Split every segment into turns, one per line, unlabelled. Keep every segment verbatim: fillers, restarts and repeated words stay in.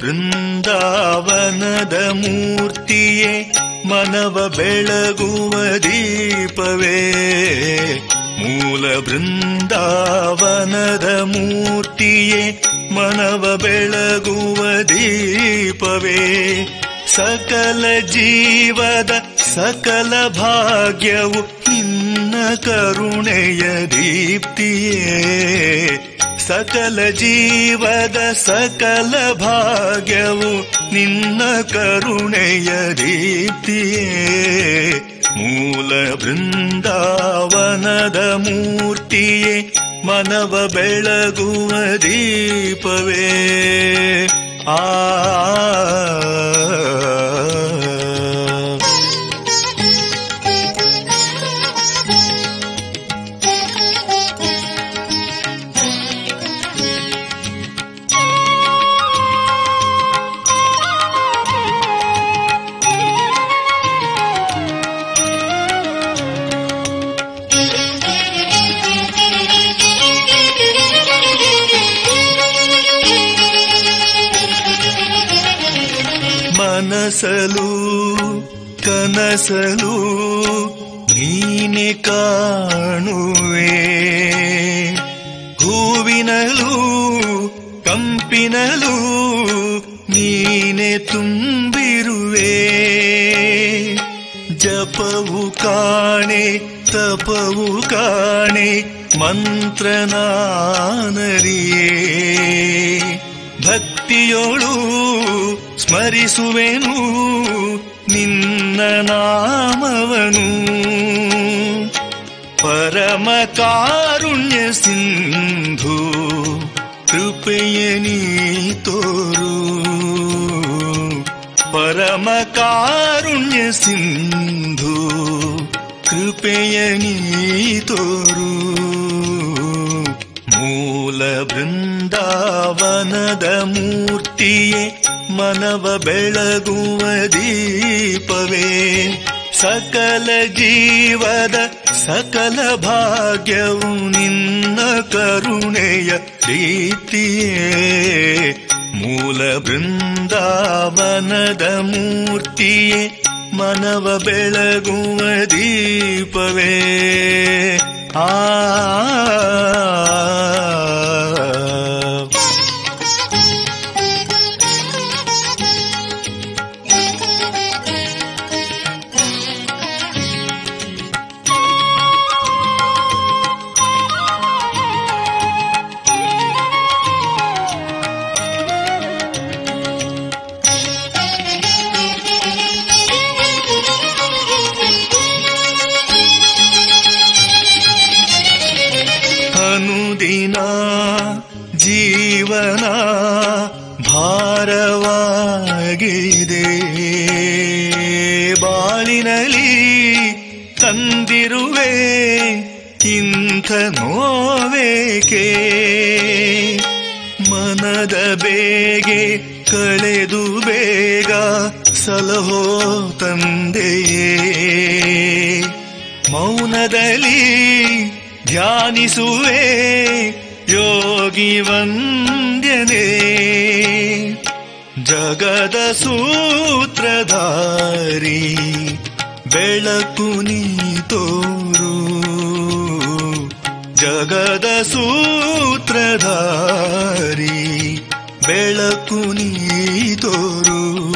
ಬೃಂದಾವನದ ಮೂರ್ತಿಯೇ ಮನವ ಬೆಳಗುವ ದೀಪವೇ. ಮೂಲ ಬೃಂದಾವನದ ಮೂರ್ತಿಯೇ ಮನವ ಬೆಳಗುವ ದೀಪವೇ. ಸಕಲ ಜೀವದ ಸಕಲ ಭಾಗ್ಯವು ನಿನ್ನ ಕರುಣೆಯ ದೀಪ್ತಿಯೇ. ಸಕಲ ಜೀವದ ಸಕಲ ಭಾಗ್ಯವು ನಿನ್ನ ಕರುಣೆಯ ದೀಪ್ತಿಯೇ. ಮೂಲ ಬೃಂದಾವನದ ಮೂರ್ತಿಯೇ ಮನವ ಬೆಳಗುವ ದೀಪವೇ. ಆ ಮನಸಲು ಕನಸಲು ನೀನೆ ಕಾಣುವೆ. ಹೂವಿನಲು ಕಂಪಿನಲು ನೀನೆ ತುಂಬಿರುವೆ. ಜಪವು ಕಾಣೆ ತಪವು ಕಾಣೆ ಮಂತ್ರನಾನರಿಯೇ. ಭಕ್ತಿಯೋಳು ಸ್ಮರಿಸುವೆನು ನಿನ್ನ ನಾಮವನು. ಪರಮ ಕಾರುಣ್ಯ ಸಿಂಧು ಕೃಪೆಯ ನೀ ತೋರು. ಪರಮ ಕಾರುಣ್ಯ ಸಿಂಧು ಕೃಪೆಯ ನೀ ತೋರು. ಮೂಲ ಬೃಂದಾವನದ ಮೂರ್ತಿಯೇ ಮನವ ಬೆಳಗುವ ದೀಪವೇ. ಸಕಲ ಜೀವದ ಸಕಲ ಭಾಗ್ಯವು ನಿನ್ನ ಕರುಣೆಯ ದೀಪ್ತಿಯೇ. ಮೂಲ ಬೃಂದಾವನದ ಮೂರ್ತಿಯೇ ಮನವ ಬೆಳಗುವ ದೀಪವೇ. ಆ ಅನುದಿನ ಜೀವನ ಭಾರವಾಗಿದೆ. ಬಾಳಿನಲ್ಲಿ ತಂದಿರುವೆ ಇಂಥ ನೋವೇಕೆ. ಮನದ ಬೇಗೆ ಕಳೆದು ಬೇಗ ಸಲಹೋ ತಂದೆಯೇ. ಮೌನದಲ್ಲಿ ಧ್ಯಾನಿಸುವೆ ಯೋಗಿ ವಂದ್ಯನೇ. ಜಗದ ಸೂತ್ರಧಾರಿ ಬೆಳಕು ನೀ ತೋರು. ಜಗದ ಸೂತ್ರಧಾರಿ ಬೆಳಕು ನೀ ತೋರು.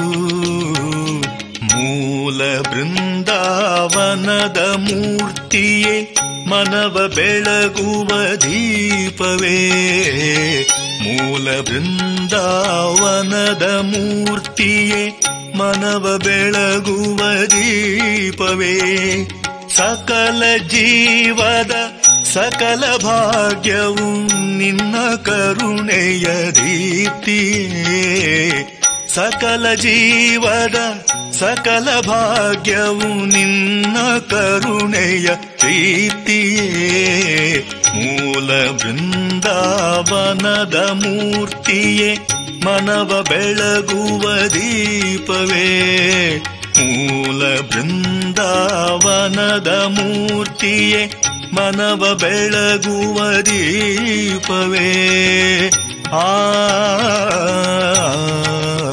ಮೂಲ ಬೃಂದಾವನದ ಮೂರ್ತಿಯೇ ಮನವ ಬೆಳಗುವ ದೀಪವೇ. ಮೂಲ ಬೃಂದಾವನದ ಮೂರ್ತಿಯೇ ಮನವ ಬೆಳಗುವ ದೀಪವೇ. ಸಕಲ ಜೀವದ ಸಕಲ ಭಾಗ್ಯವು ನಿನ್ನ ಕರುಣೆಯ ದೀಪ್ತಿಯೇ. ಸಕಲ ಜೀವದ ಸಕಲ ಭಾಗ್ಯವು ನಿನ್ನ ಕರುಣೆಯ ದೀಪ್ತಿಯೇ. ಮೂಲ ಬೃಂದಾವನದ ಮೂರ್ತಿಯೇ ಮನವ ಬೆಳಗುವ ದೀಪವೇ. ಮೂಲ ಬೃಂದಾವನದ ಮೂರ್ತಿಯೇ ಮನವ ಬೆಳಗುವ ದೀಪವೇ. ಆ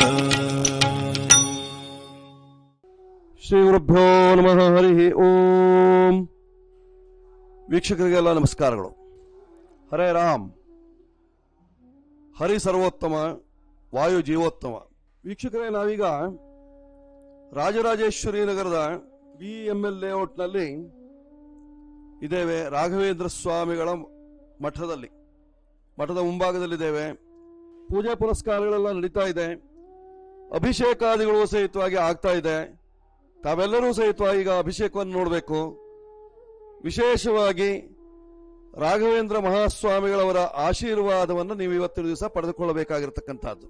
ವೀಕ್ಷಕರಿಗೆಲ್ಲ ನಮಸ್ಕಾರಗಳು. ಹರೇ ರಾಮ್. ಹರಿ ಸರ್ವೋತ್ತಮ, ವಾಯು ಜೀವೋತ್ತಮ. ವೀಕ್ಷಕರೇ, ನಾವೀಗ ರಾಜರಾಜೇಶ್ವರಿ ನಗರದ ಬಿ ಎಂ ಎಲ್ ಲೇಔಟ್ನಲ್ಲಿ ಇದ್ದೇವೆ. ರಾಘವೇಂದ್ರ ಸ್ವಾಮಿಗಳ ಮಠದಲ್ಲಿ, ಮಠದ ಮುಂಭಾಗದಲ್ಲಿದ್ದೇವೆ. ಪೂಜೆ ಪುರಸ್ಕಾರಗಳೆಲ್ಲ ನಡೀತಾ ಇದೆ. ಅಭಿಷೇಕಾದಿಗಳು ಸಹಿತವಾಗಿ ಆಗ್ತಾ ಇದೆ. ತಾವೆಲ್ಲರೂ ಸಹಿತವಾಗಿ ಈಗ ಅಭಿಷೇಕವನ್ನು ನೋಡಬೇಕು. ವಿಶೇಷವಾಗಿ ರಾಘವೇಂದ್ರ ಮಹಾಸ್ವಾಮಿಗಳವರ ಆಶೀರ್ವಾದವನ್ನು ನೀವು ಇವತ್ತಿನ ದಿವಸ ಪಡೆದುಕೊಳ್ಳಬೇಕಾಗಿರತಕ್ಕಂಥದ್ದು.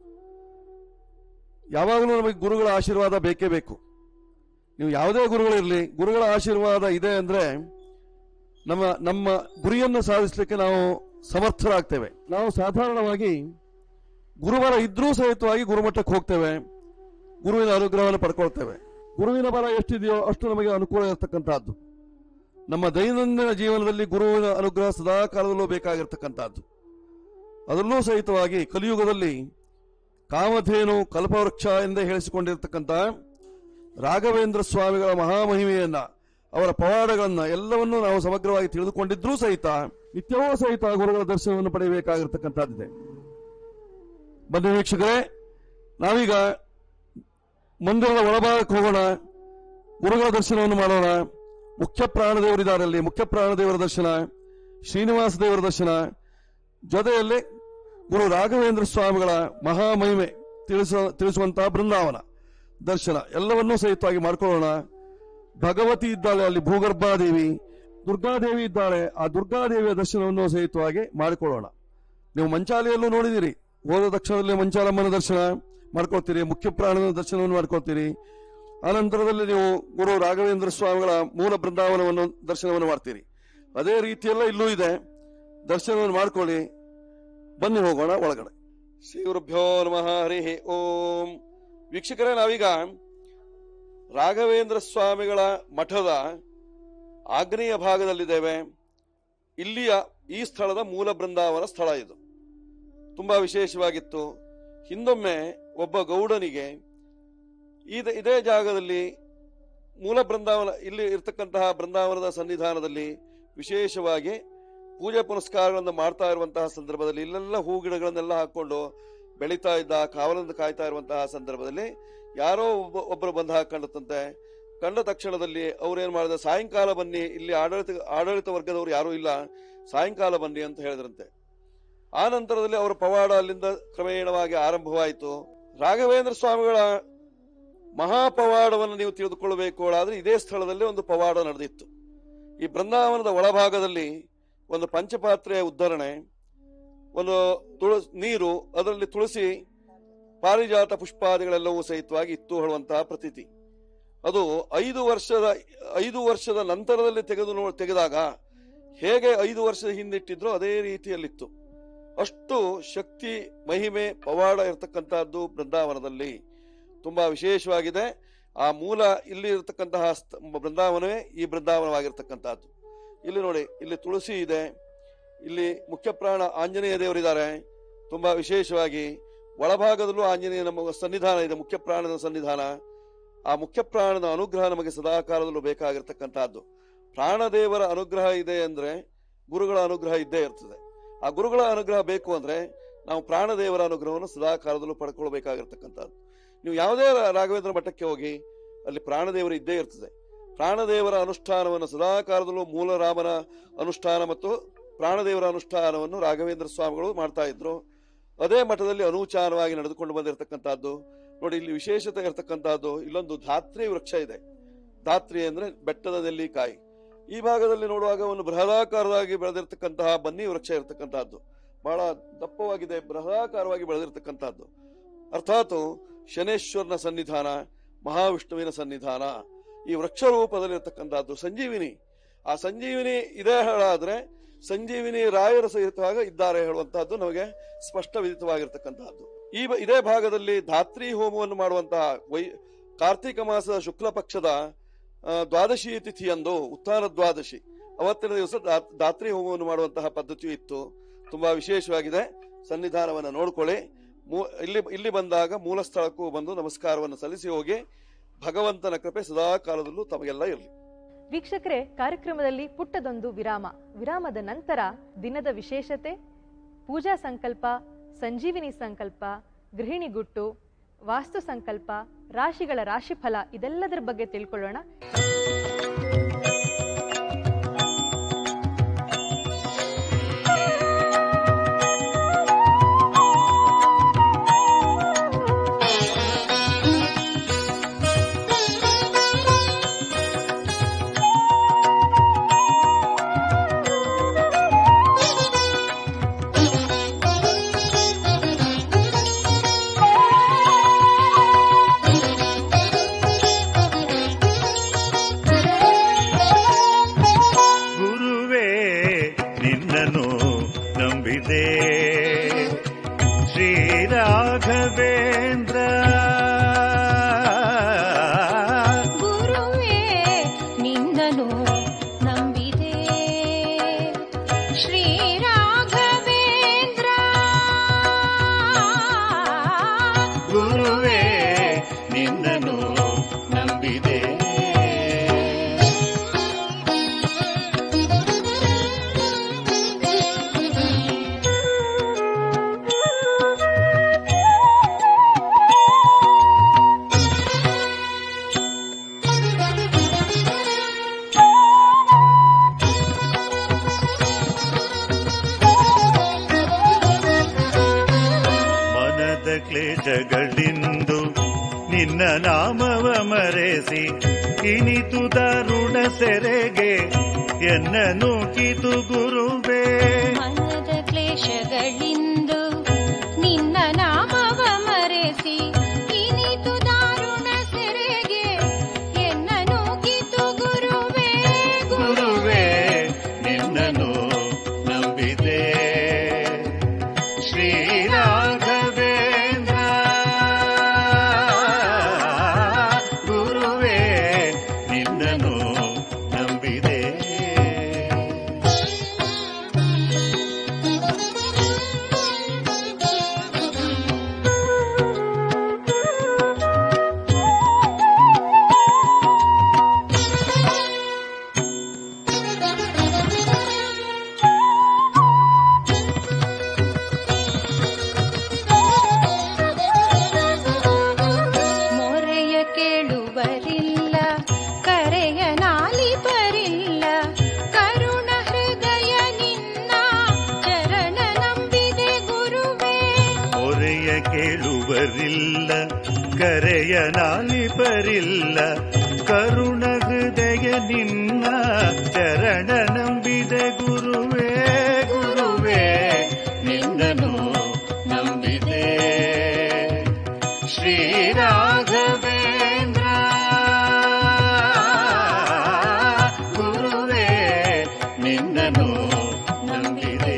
ಯಾವಾಗಲೂ ನಮಗೆ ಗುರುಗಳ ಆಶೀರ್ವಾದ ಬೇಕೇ ಬೇಕು. ನೀವು ಯಾವುದೇ ಗುರುಗಳಿರಲಿ, ಗುರುಗಳ ಆಶೀರ್ವಾದ ಇದೆ ಅಂದ್ರೆ ನಮ್ಮ ನಮ್ಮ ಗುರಿಯನ್ನು ಸಾಧಿಸಲಿಕ್ಕೆ ನಾವು ಸಮರ್ಥರಾಗ್ತೇವೆ. ನಾವು ಸಾಧಾರಣವಾಗಿ ಗುರುಬಲ ಇದ್ರೂ ಸಹಿತವಾಗಿ ಗುರುಮಟ್ಟಕ್ಕೆ ಹೋಗ್ತೇವೆ, ಗುರುವಿನ ಅನುಗ್ರಹವನ್ನು ಪಡ್ಕೊಳ್ತೇವೆ. ಗುರುವಿನ ಬಲ ಎಷ್ಟಿದೆಯೋ ಅಷ್ಟು ನಮಗೆ ಅನುಕೂಲ ಇರತಕ್ಕಂಥದ್ದು. ನಮ್ಮ ದೈನಂದಿನ ಜೀವನದಲ್ಲಿ ಗುರುವಿನ ಅನುಗ್ರಹ ಸದಾ ಕಾಲದಲ್ಲೂ ಬೇಕಾಗಿರ್ತಕ್ಕಂಥದ್ದು. ಅದರಲ್ಲೂ ಸಹಿತವಾಗಿ ಕಲಿಯುಗದಲ್ಲಿ ಕಾಮಧೇನು ಕಲ್ಪವೃಕ್ಷ ಎಂದೇ ಹೇಳಿಸಿಕೊಂಡಿರ್ತಕ್ಕಂಥ ರಾಘವೇಂದ್ರ ಸ್ವಾಮಿಗಳ ಮಹಾಮಹಿಮೆಯನ್ನ, ಅವರ ಪವಾಡಗಳನ್ನ ಎಲ್ಲವನ್ನೂ ನಾವು ಸಮಗ್ರವಾಗಿ ತಿಳಿದುಕೊಂಡಿದ್ರೂ ಸಹಿತ ನಿತ್ಯವೂ ಸಹಿತ ಗುರುಗಳ ದರ್ಶನವನ್ನು ಪಡೆಯಬೇಕಾಗಿರ್ತಕ್ಕಂಥದ್ದಿದೆ. ಬನ್ನಿ ವೀಕ್ಷಕರೇ, ನಾವೀಗ ಮಂದಿರದ ಒಳಭಾಗಕ್ಕೆ ಹೋಗೋಣ, ಗುರುಗಳ ದರ್ಶನವನ್ನು ಮಾಡೋಣ. ಮುಖ್ಯ ಪ್ರಾಣದೇವರಿದ್ದಾರೆ ಅಲ್ಲಿ. ಮುಖ್ಯ ಪ್ರಾಣದೇವರ ದರ್ಶನ, ಶ್ರೀನಿವಾಸ ದೇವರ ದರ್ಶನ, ಜೊತೆಯಲ್ಲಿ ಗುರು ರಾಘವೇಂದ್ರ ಸ್ವಾಮಿಗಳ ಮಹಾಮಹಿಮೆ ತಿಳಿಸ ತಿಳಿಸುವಂತಹ ಬೃಂದಾವನ ದರ್ಶನ ಎಲ್ಲವನ್ನೂ ಸಹಿತವಾಗಿ ಮಾಡ್ಕೊಳ್ಳೋಣ. ಭಗವತಿ ಇದ್ದಾಳೆ ಅಲ್ಲಿ, ಭೂಗರ್ಭಾದೇವಿ, ದುರ್ಗಾದೇವಿ ಇದ್ದಾಳೆ. ಆ ದುರ್ಗಾದೇವಿಯ ದರ್ಶನವನ್ನು ಸಹಿತವಾಗಿ ಮಾಡಿಕೊಳ್ಳೋಣ. ನೀವು ಮಂಚಾಲೆಯಲ್ಲೂ ನೋಡಿದಿರಿ, ಹೋದ ತಕ್ಷಣದಲ್ಲಿ ಮಂಚಾಲಮ್ಮನ ದರ್ಶನ ಮಾಡ್ಕೊಳ್ತೀರಿ, ಮುಖ್ಯ ಪ್ರಾಣದ ದರ್ಶನವನ್ನು ಮಾಡ್ಕೊಳ್ತೀರಿ. ಆನಂತರದಲ್ಲಿ ನೀವು ಗುರು ರಾಘವೇಂದ್ರ ಸ್ವಾಮಿಗಳ ಮೂಲ ಬೃಂದಾವನವನ್ನು ದರ್ಶನವನ್ನು ಮಾಡ್ತೀರಿ. ಅದೇ ರೀತಿಯೆಲ್ಲ ಇಲ್ಲೂ ಇದೆ. ದರ್ಶನವನ್ನು ಮಾಡ್ಕೊಳ್ಳಿ. ಬನ್ನಿ ಹೋಗೋಣ ಒಳಗಡೆ. ಶ್ರೀ ಗುರುಭ್ಯೋ ನಮಃ. ಹರಿ ಓಂ. ವೀಕ್ಷಕರೇ, ನಾವೀಗ ರಾಘವೇಂದ್ರ ಸ್ವಾಮಿಗಳ ಮಠದ ಆಗ್ನೇಯ ಭಾಗದಲ್ಲಿದ್ದೇವೆ. ಇಲ್ಲಿಯ ಈ ಸ್ಥಳದ ಮೂಲ ಬೃಂದಾವನ ಸ್ಥಳ ಇದು. ತುಂಬಾ ವಿಶೇಷವಾಗಿತ್ತು. ಹಿಂದೊಮ್ಮೆ ಒಬ್ಬ ಗೌಡನಿಗೆ ಇದೇ ಜಾಗದಲ್ಲಿ ಮೂಲ ಬೃಂದಾವನ, ಇಲ್ಲಿ ಇರತಕ್ಕಂತಹ ಬೃಂದಾವನದ ಸನ್ನಿಧಾನದಲ್ಲಿ ವಿಶೇಷವಾಗಿ ಪೂಜೆ ಪುನಸ್ಕಾರಗಳನ್ನು ಮಾಡ್ತಾ ಇರುವಂತಹ ಸಂದರ್ಭದಲ್ಲಿ ಇಲ್ಲೆಲ್ಲ ಹೂ ಗಿಡಗಳನ್ನೆಲ್ಲ ಹಾಕೊಂಡು ಬೆಳೀತಾ ಇದ್ದ, ಕಾವಲನ್ನು ಕಾಯ್ತಾ ಇರುವಂತಹ ಸಂದರ್ಭದಲ್ಲಿ ಯಾರೋ ಒಬ್ಬ ಒಬ್ಬರು ಬಂದು ಹಾಕೊಂಡಂತೆ. ಕಂಡ ತಕ್ಷಣದಲ್ಲಿ ಅವ್ರೇನ್ ಮಾಡಿದ, ಸಾಯಂಕಾಲ ಬನ್ನಿ, ಇಲ್ಲಿ ಆಡಳಿತ ಆಡಳಿತ ವರ್ಗದವರು ಯಾರೂ ಇಲ್ಲ, ಸಾಯಂಕಾಲ ಬನ್ನಿ ಅಂತ ಹೇಳಿದ್ರಂತೆ. ಆ ನಂತರದಲ್ಲಿ ಅವರ ಪವಾಡ ಅಲ್ಲಿಂದ ಕ್ರಮೇಣವಾಗಿ ಆರಂಭವಾಯಿತು. ರಾಘವೇಂದ್ರ ಸ್ವಾಮಿಗಳ ಮಹಾಪವಾಡವನ್ನು ನೀವು ತಿಳಿದುಕೊಳ್ಳಬೇಕು ಆದ್ರೆ ಇದೇ ಸ್ಥಳದಲ್ಲಿ ಒಂದು ಪವಾಡ ನಡೆದಿತ್ತು. ಈ ಬೃಂದಾವನದ ಒಳಭಾಗದಲ್ಲಿ ಒಂದು ಪಂಚಪಾತ್ರೆಯ ಉದ್ಧರಣೆ, ಒಂದು ತುಳಸಿ ನೀರು, ಅದರಲ್ಲಿ ತುಳಸಿ, ಪಾರಿಜಾತ ಪುಷ್ಪಾದಿಗಳೆಲ್ಲವೂ ಸಹಿತವಾಗಿ ಇತ್ತು ಹೇಳುವಂತಹ ಪ್ರತೀತಿ. ಅದು ಐದು ವರ್ಷದ ಐದು ವರ್ಷದ ನಂತರದಲ್ಲಿ ತೆಗೆದು ನೋ ತೆಗೆದಾಗ ಹೇಗೆ ಐದು ವರ್ಷದ ಹಿಂದಿಟ್ಟಿದ್ರೋ ಅದೇ ರೀತಿಯಲ್ಲಿತ್ತು. ಅಷ್ಟು ಶಕ್ತಿ, ಮಹಿಮೆ, ಪವಾಡ ಇರತಕ್ಕಂತಹದ್ದು ಬೃಂದಾವನದಲ್ಲಿ ತುಂಬಾ ವಿಶೇಷವಾಗಿದೆ. ಆ ಮೂಲ ಇಲ್ಲಿ ಇರತಕ್ಕಂತಹ ಬೃಂದಾವನವೇ ಈ ಬೃಂದಾವನವಾಗಿರ್ತಕ್ಕಂಥದ್ದು. ಇಲ್ಲಿ ನೋಡಿ, ಇಲ್ಲಿ ತುಳಸಿ ಇದೆ, ಇಲ್ಲಿ ಮುಖ್ಯ ಪ್ರಾಣ ಆಂಜನೇಯ ದೇವರಿದ್ದಾರೆ. ತುಂಬಾ ವಿಶೇಷವಾಗಿ ಒಳಭಾಗದಲ್ಲೂ ಆಂಜನೇಯ ನಮ್ಮ ಸನ್ನಿಧಾನ ಇದೆ, ಮುಖ್ಯ ಪ್ರಾಣದ ಸನ್ನಿಧಾನ. ಆ ಮುಖ್ಯ ಪ್ರಾಣದ ಅನುಗ್ರಹ ನಮಗೆ ಸದಾಕಾಲದಲ್ಲೂ ಬೇಕಾಗಿರ್ತಕ್ಕಂಥದ್ದು. ಪ್ರಾಣದೇವರ ಅನುಗ್ರಹ ಇದೆ ಅಂದ್ರೆ ಗುರುಗಳ ಅನುಗ್ರಹ ಇದ್ದೇ ಇರ್ತದೆ. ಆ ಗುರುಗಳ ಅನುಗ್ರಹ ಬೇಕು ಅಂದ್ರೆ ನಾವು ಪ್ರಾಣದೇವರ ಅನುಗ್ರಹವನ್ನು ಸದಾಕಾಲದಲ್ಲೂ ಪಡ್ಕೊಳ್ಬೇಕಾಗಿರ್ತಕ್ಕಂಥದ್ದು. ನೀವು ಯಾವುದೇ ರಾಘವೇಂದ್ರ ಮಠಕ್ಕೆ ಹೋಗಿ ಅಲ್ಲಿ ಪ್ರಾಣದೇವರು ಇದ್ದೇ ಇರ್ತದೆ. ಪ್ರಾಣದೇವರ ಅನುಷ್ಠಾನವನ್ನು ಸದಾಕಾಲದಲ್ಲೂ ಮೂಲ ರಾಮನ ಅನುಷ್ಠಾನ ಮತ್ತು ಪ್ರಾಣದೇವರ ಅನುಷ್ಠಾನವನ್ನು ರಾಘವೇಂದ್ರ ಸ್ವಾಮಿಗಳು ಮಾಡ್ತಾ ಇದ್ರು. ಅದೇ ಮಠದಲ್ಲಿ ಅನೂಚಾನವಾಗಿ ನಡೆದುಕೊಂಡು ಬಂದಿರತಕ್ಕಂಥದ್ದು. ನೋಡಿ, ಇಲ್ಲಿ ವಿಶೇಷತೆ ಇರತಕ್ಕಂಥದ್ದು, ಇಲ್ಲೊಂದು ಧಾತ್ರಿ ವೃಕ್ಷ ಇದೆ. ಧಾತ್ರಿ ಅಂದ್ರೆ ಬೆಟ್ಟದ ನೆಲ್ಲಿಕಾಯಿ. ಈ ಭಾಗದಲ್ಲಿ ನೋಡುವಾಗ ಒಂದು ಬೃಹದಾಕಾರವಾಗಿ ಬೆಳೆದಿರ್ತಕ್ಕಂತಹ ಬನ್ನಿ ವೃಕ್ಷ ಇರತಕ್ಕಂತಹದ್ದು, ಬಹಳ ದಪ್ಪವಾಗಿದೆ, ಬೃಹದಾಕಾರವಾಗಿ ಬೆಳೆದಿರ್ತಕ್ಕಂಥದ್ದು. ಅರ್ಥಾತ್ ಶನೇಶ್ವರನ ಸನ್ನಿಧಾನ, ಮಹಾವಿಷ್ಣುವಿನ ಸನ್ನಿಧಾನ ಈ ವೃಕ್ಷ ರೂಪದಲ್ಲಿರ್ತಕ್ಕಂಥದ್ದು. ಸಂಜೀವಿನಿ, ಆ ಸಂಜೀವಿನಿ ಇದೇ ಹೇಳಾದ್ರೆ ಸಂಜೀವಿನಿ ರಾಯರ ಸಹಿತವಾಗ ಇದ್ದಾರೆ ಹೇಳುವಂತಹದ್ದು ನಮಗೆ ಸ್ಪಷ್ಟ ವಿದಿತವಾಗಿರ್ತಕ್ಕಂತಹದ್ದು. ಈ ಇದೇ ಭಾಗದಲ್ಲಿ ಧಾತ್ರಿ ಹೋಮವನ್ನು ಮಾಡುವಂತಹ ವೈ ಕಾರ್ತಿಕ ಮಾಸದ ಶುಕ್ಲ ಪಕ್ಷದ ದ್ವಾದಶಿ ತಿಥಿಯಂದು, ಉತ್ಥಾನ ದ್ವಾದಶಿ ಅವತ್ತಿನ ದಿವಸ ಧಾತ್ರಿ ಹೋಮವನ್ನು ಮಾಡುವಂತಹ ಪದ್ಧತಿಯು ಇತ್ತು. ತುಂಬಾ ವಿಶೇಷವಾಗಿದೆ. ಸನ್ನಿಧಾನವನ್ನು ನೋಡ್ಕೊಳ್ಳಿ. ಇಲ್ಲಿ ಇಲ್ಲಿ ಬಂದಾಗ ಮೂಲ ಸ್ಥಳಕ್ಕೂ ಬಂದು ನಮಸ್ಕಾರವನ್ನು ಸಲ್ಲಿಸಿ ಹೋಗಿ. ಭಗವಂತನ ಕೃಪೆ ಸದಾ ಕಾಲದಲ್ಲೂ ತಮಗೆಲ್ಲ ಇರಲಿ.
ವೀಕ್ಷಕರೇ, ಕಾರ್ಯಕ್ರಮದಲ್ಲಿ ಪುಟ್ಟದೊಂದು ವಿರಾಮ. ವಿರಾಮದ ನಂತರ ದಿನದ ವಿಶೇಷತೆ, ಪೂಜಾ ಸಂಕಲ್ಪ, ಸಂಜೀವಿನಿ ಸಂಕಲ್ಪ, ಗೃಹಿಣಿ ಗುಟ್ಟು, ವಾಸ್ತು ಸಂಕಲ್ಪ, ರಾಶಿಗಳ ರಾಶಿಫಲ ಇದೆಲ್ಲದರ ಬಗ್ಗೆ ತಿಳ್ಕೊಳ್ಳೋಣ.
ಕ್ಲೇಶಗಳಿಂದು ನಿನ್ನ ನಾಮವ ಮರೆಸಿ ಇನಿತು ದಾರುಣ ಸೆರೆಗೆ ಎನ್ನನು ಕಿತು ಗುರುವೇ.
ಮನದ ಕ್ಲೇಶಗಳಿಂದು ನಿನ್ನ ನಾಮವ ಮರೆಸಿ ಇನಿತು ದಾರುಣ ಸೆರೆಗೆ ಎನ್ನನು ಕಿತು ಗುರುವೇ.
ಗುರುವೇ ನಿನ್ನನು ನಂಬಿದೆ ಶ್ರೀರಾಘ ಕರೆಯ ನಾಲಿಪರಿಲ್ಲ ಕರುಣ ಹೃದಯ ನಿನ್ನ ಚರಣ ನಂಬಿದೆ ಗುರುವೇ. ಗುರುವೇ ನಿನ್ನನು ನಂಬಿದೆ ಶ್ರೀರಾಘವೇಂದ್ರ. ಗುರುವೇ ನಿನ್ನನು ನಂಬಿದೆ.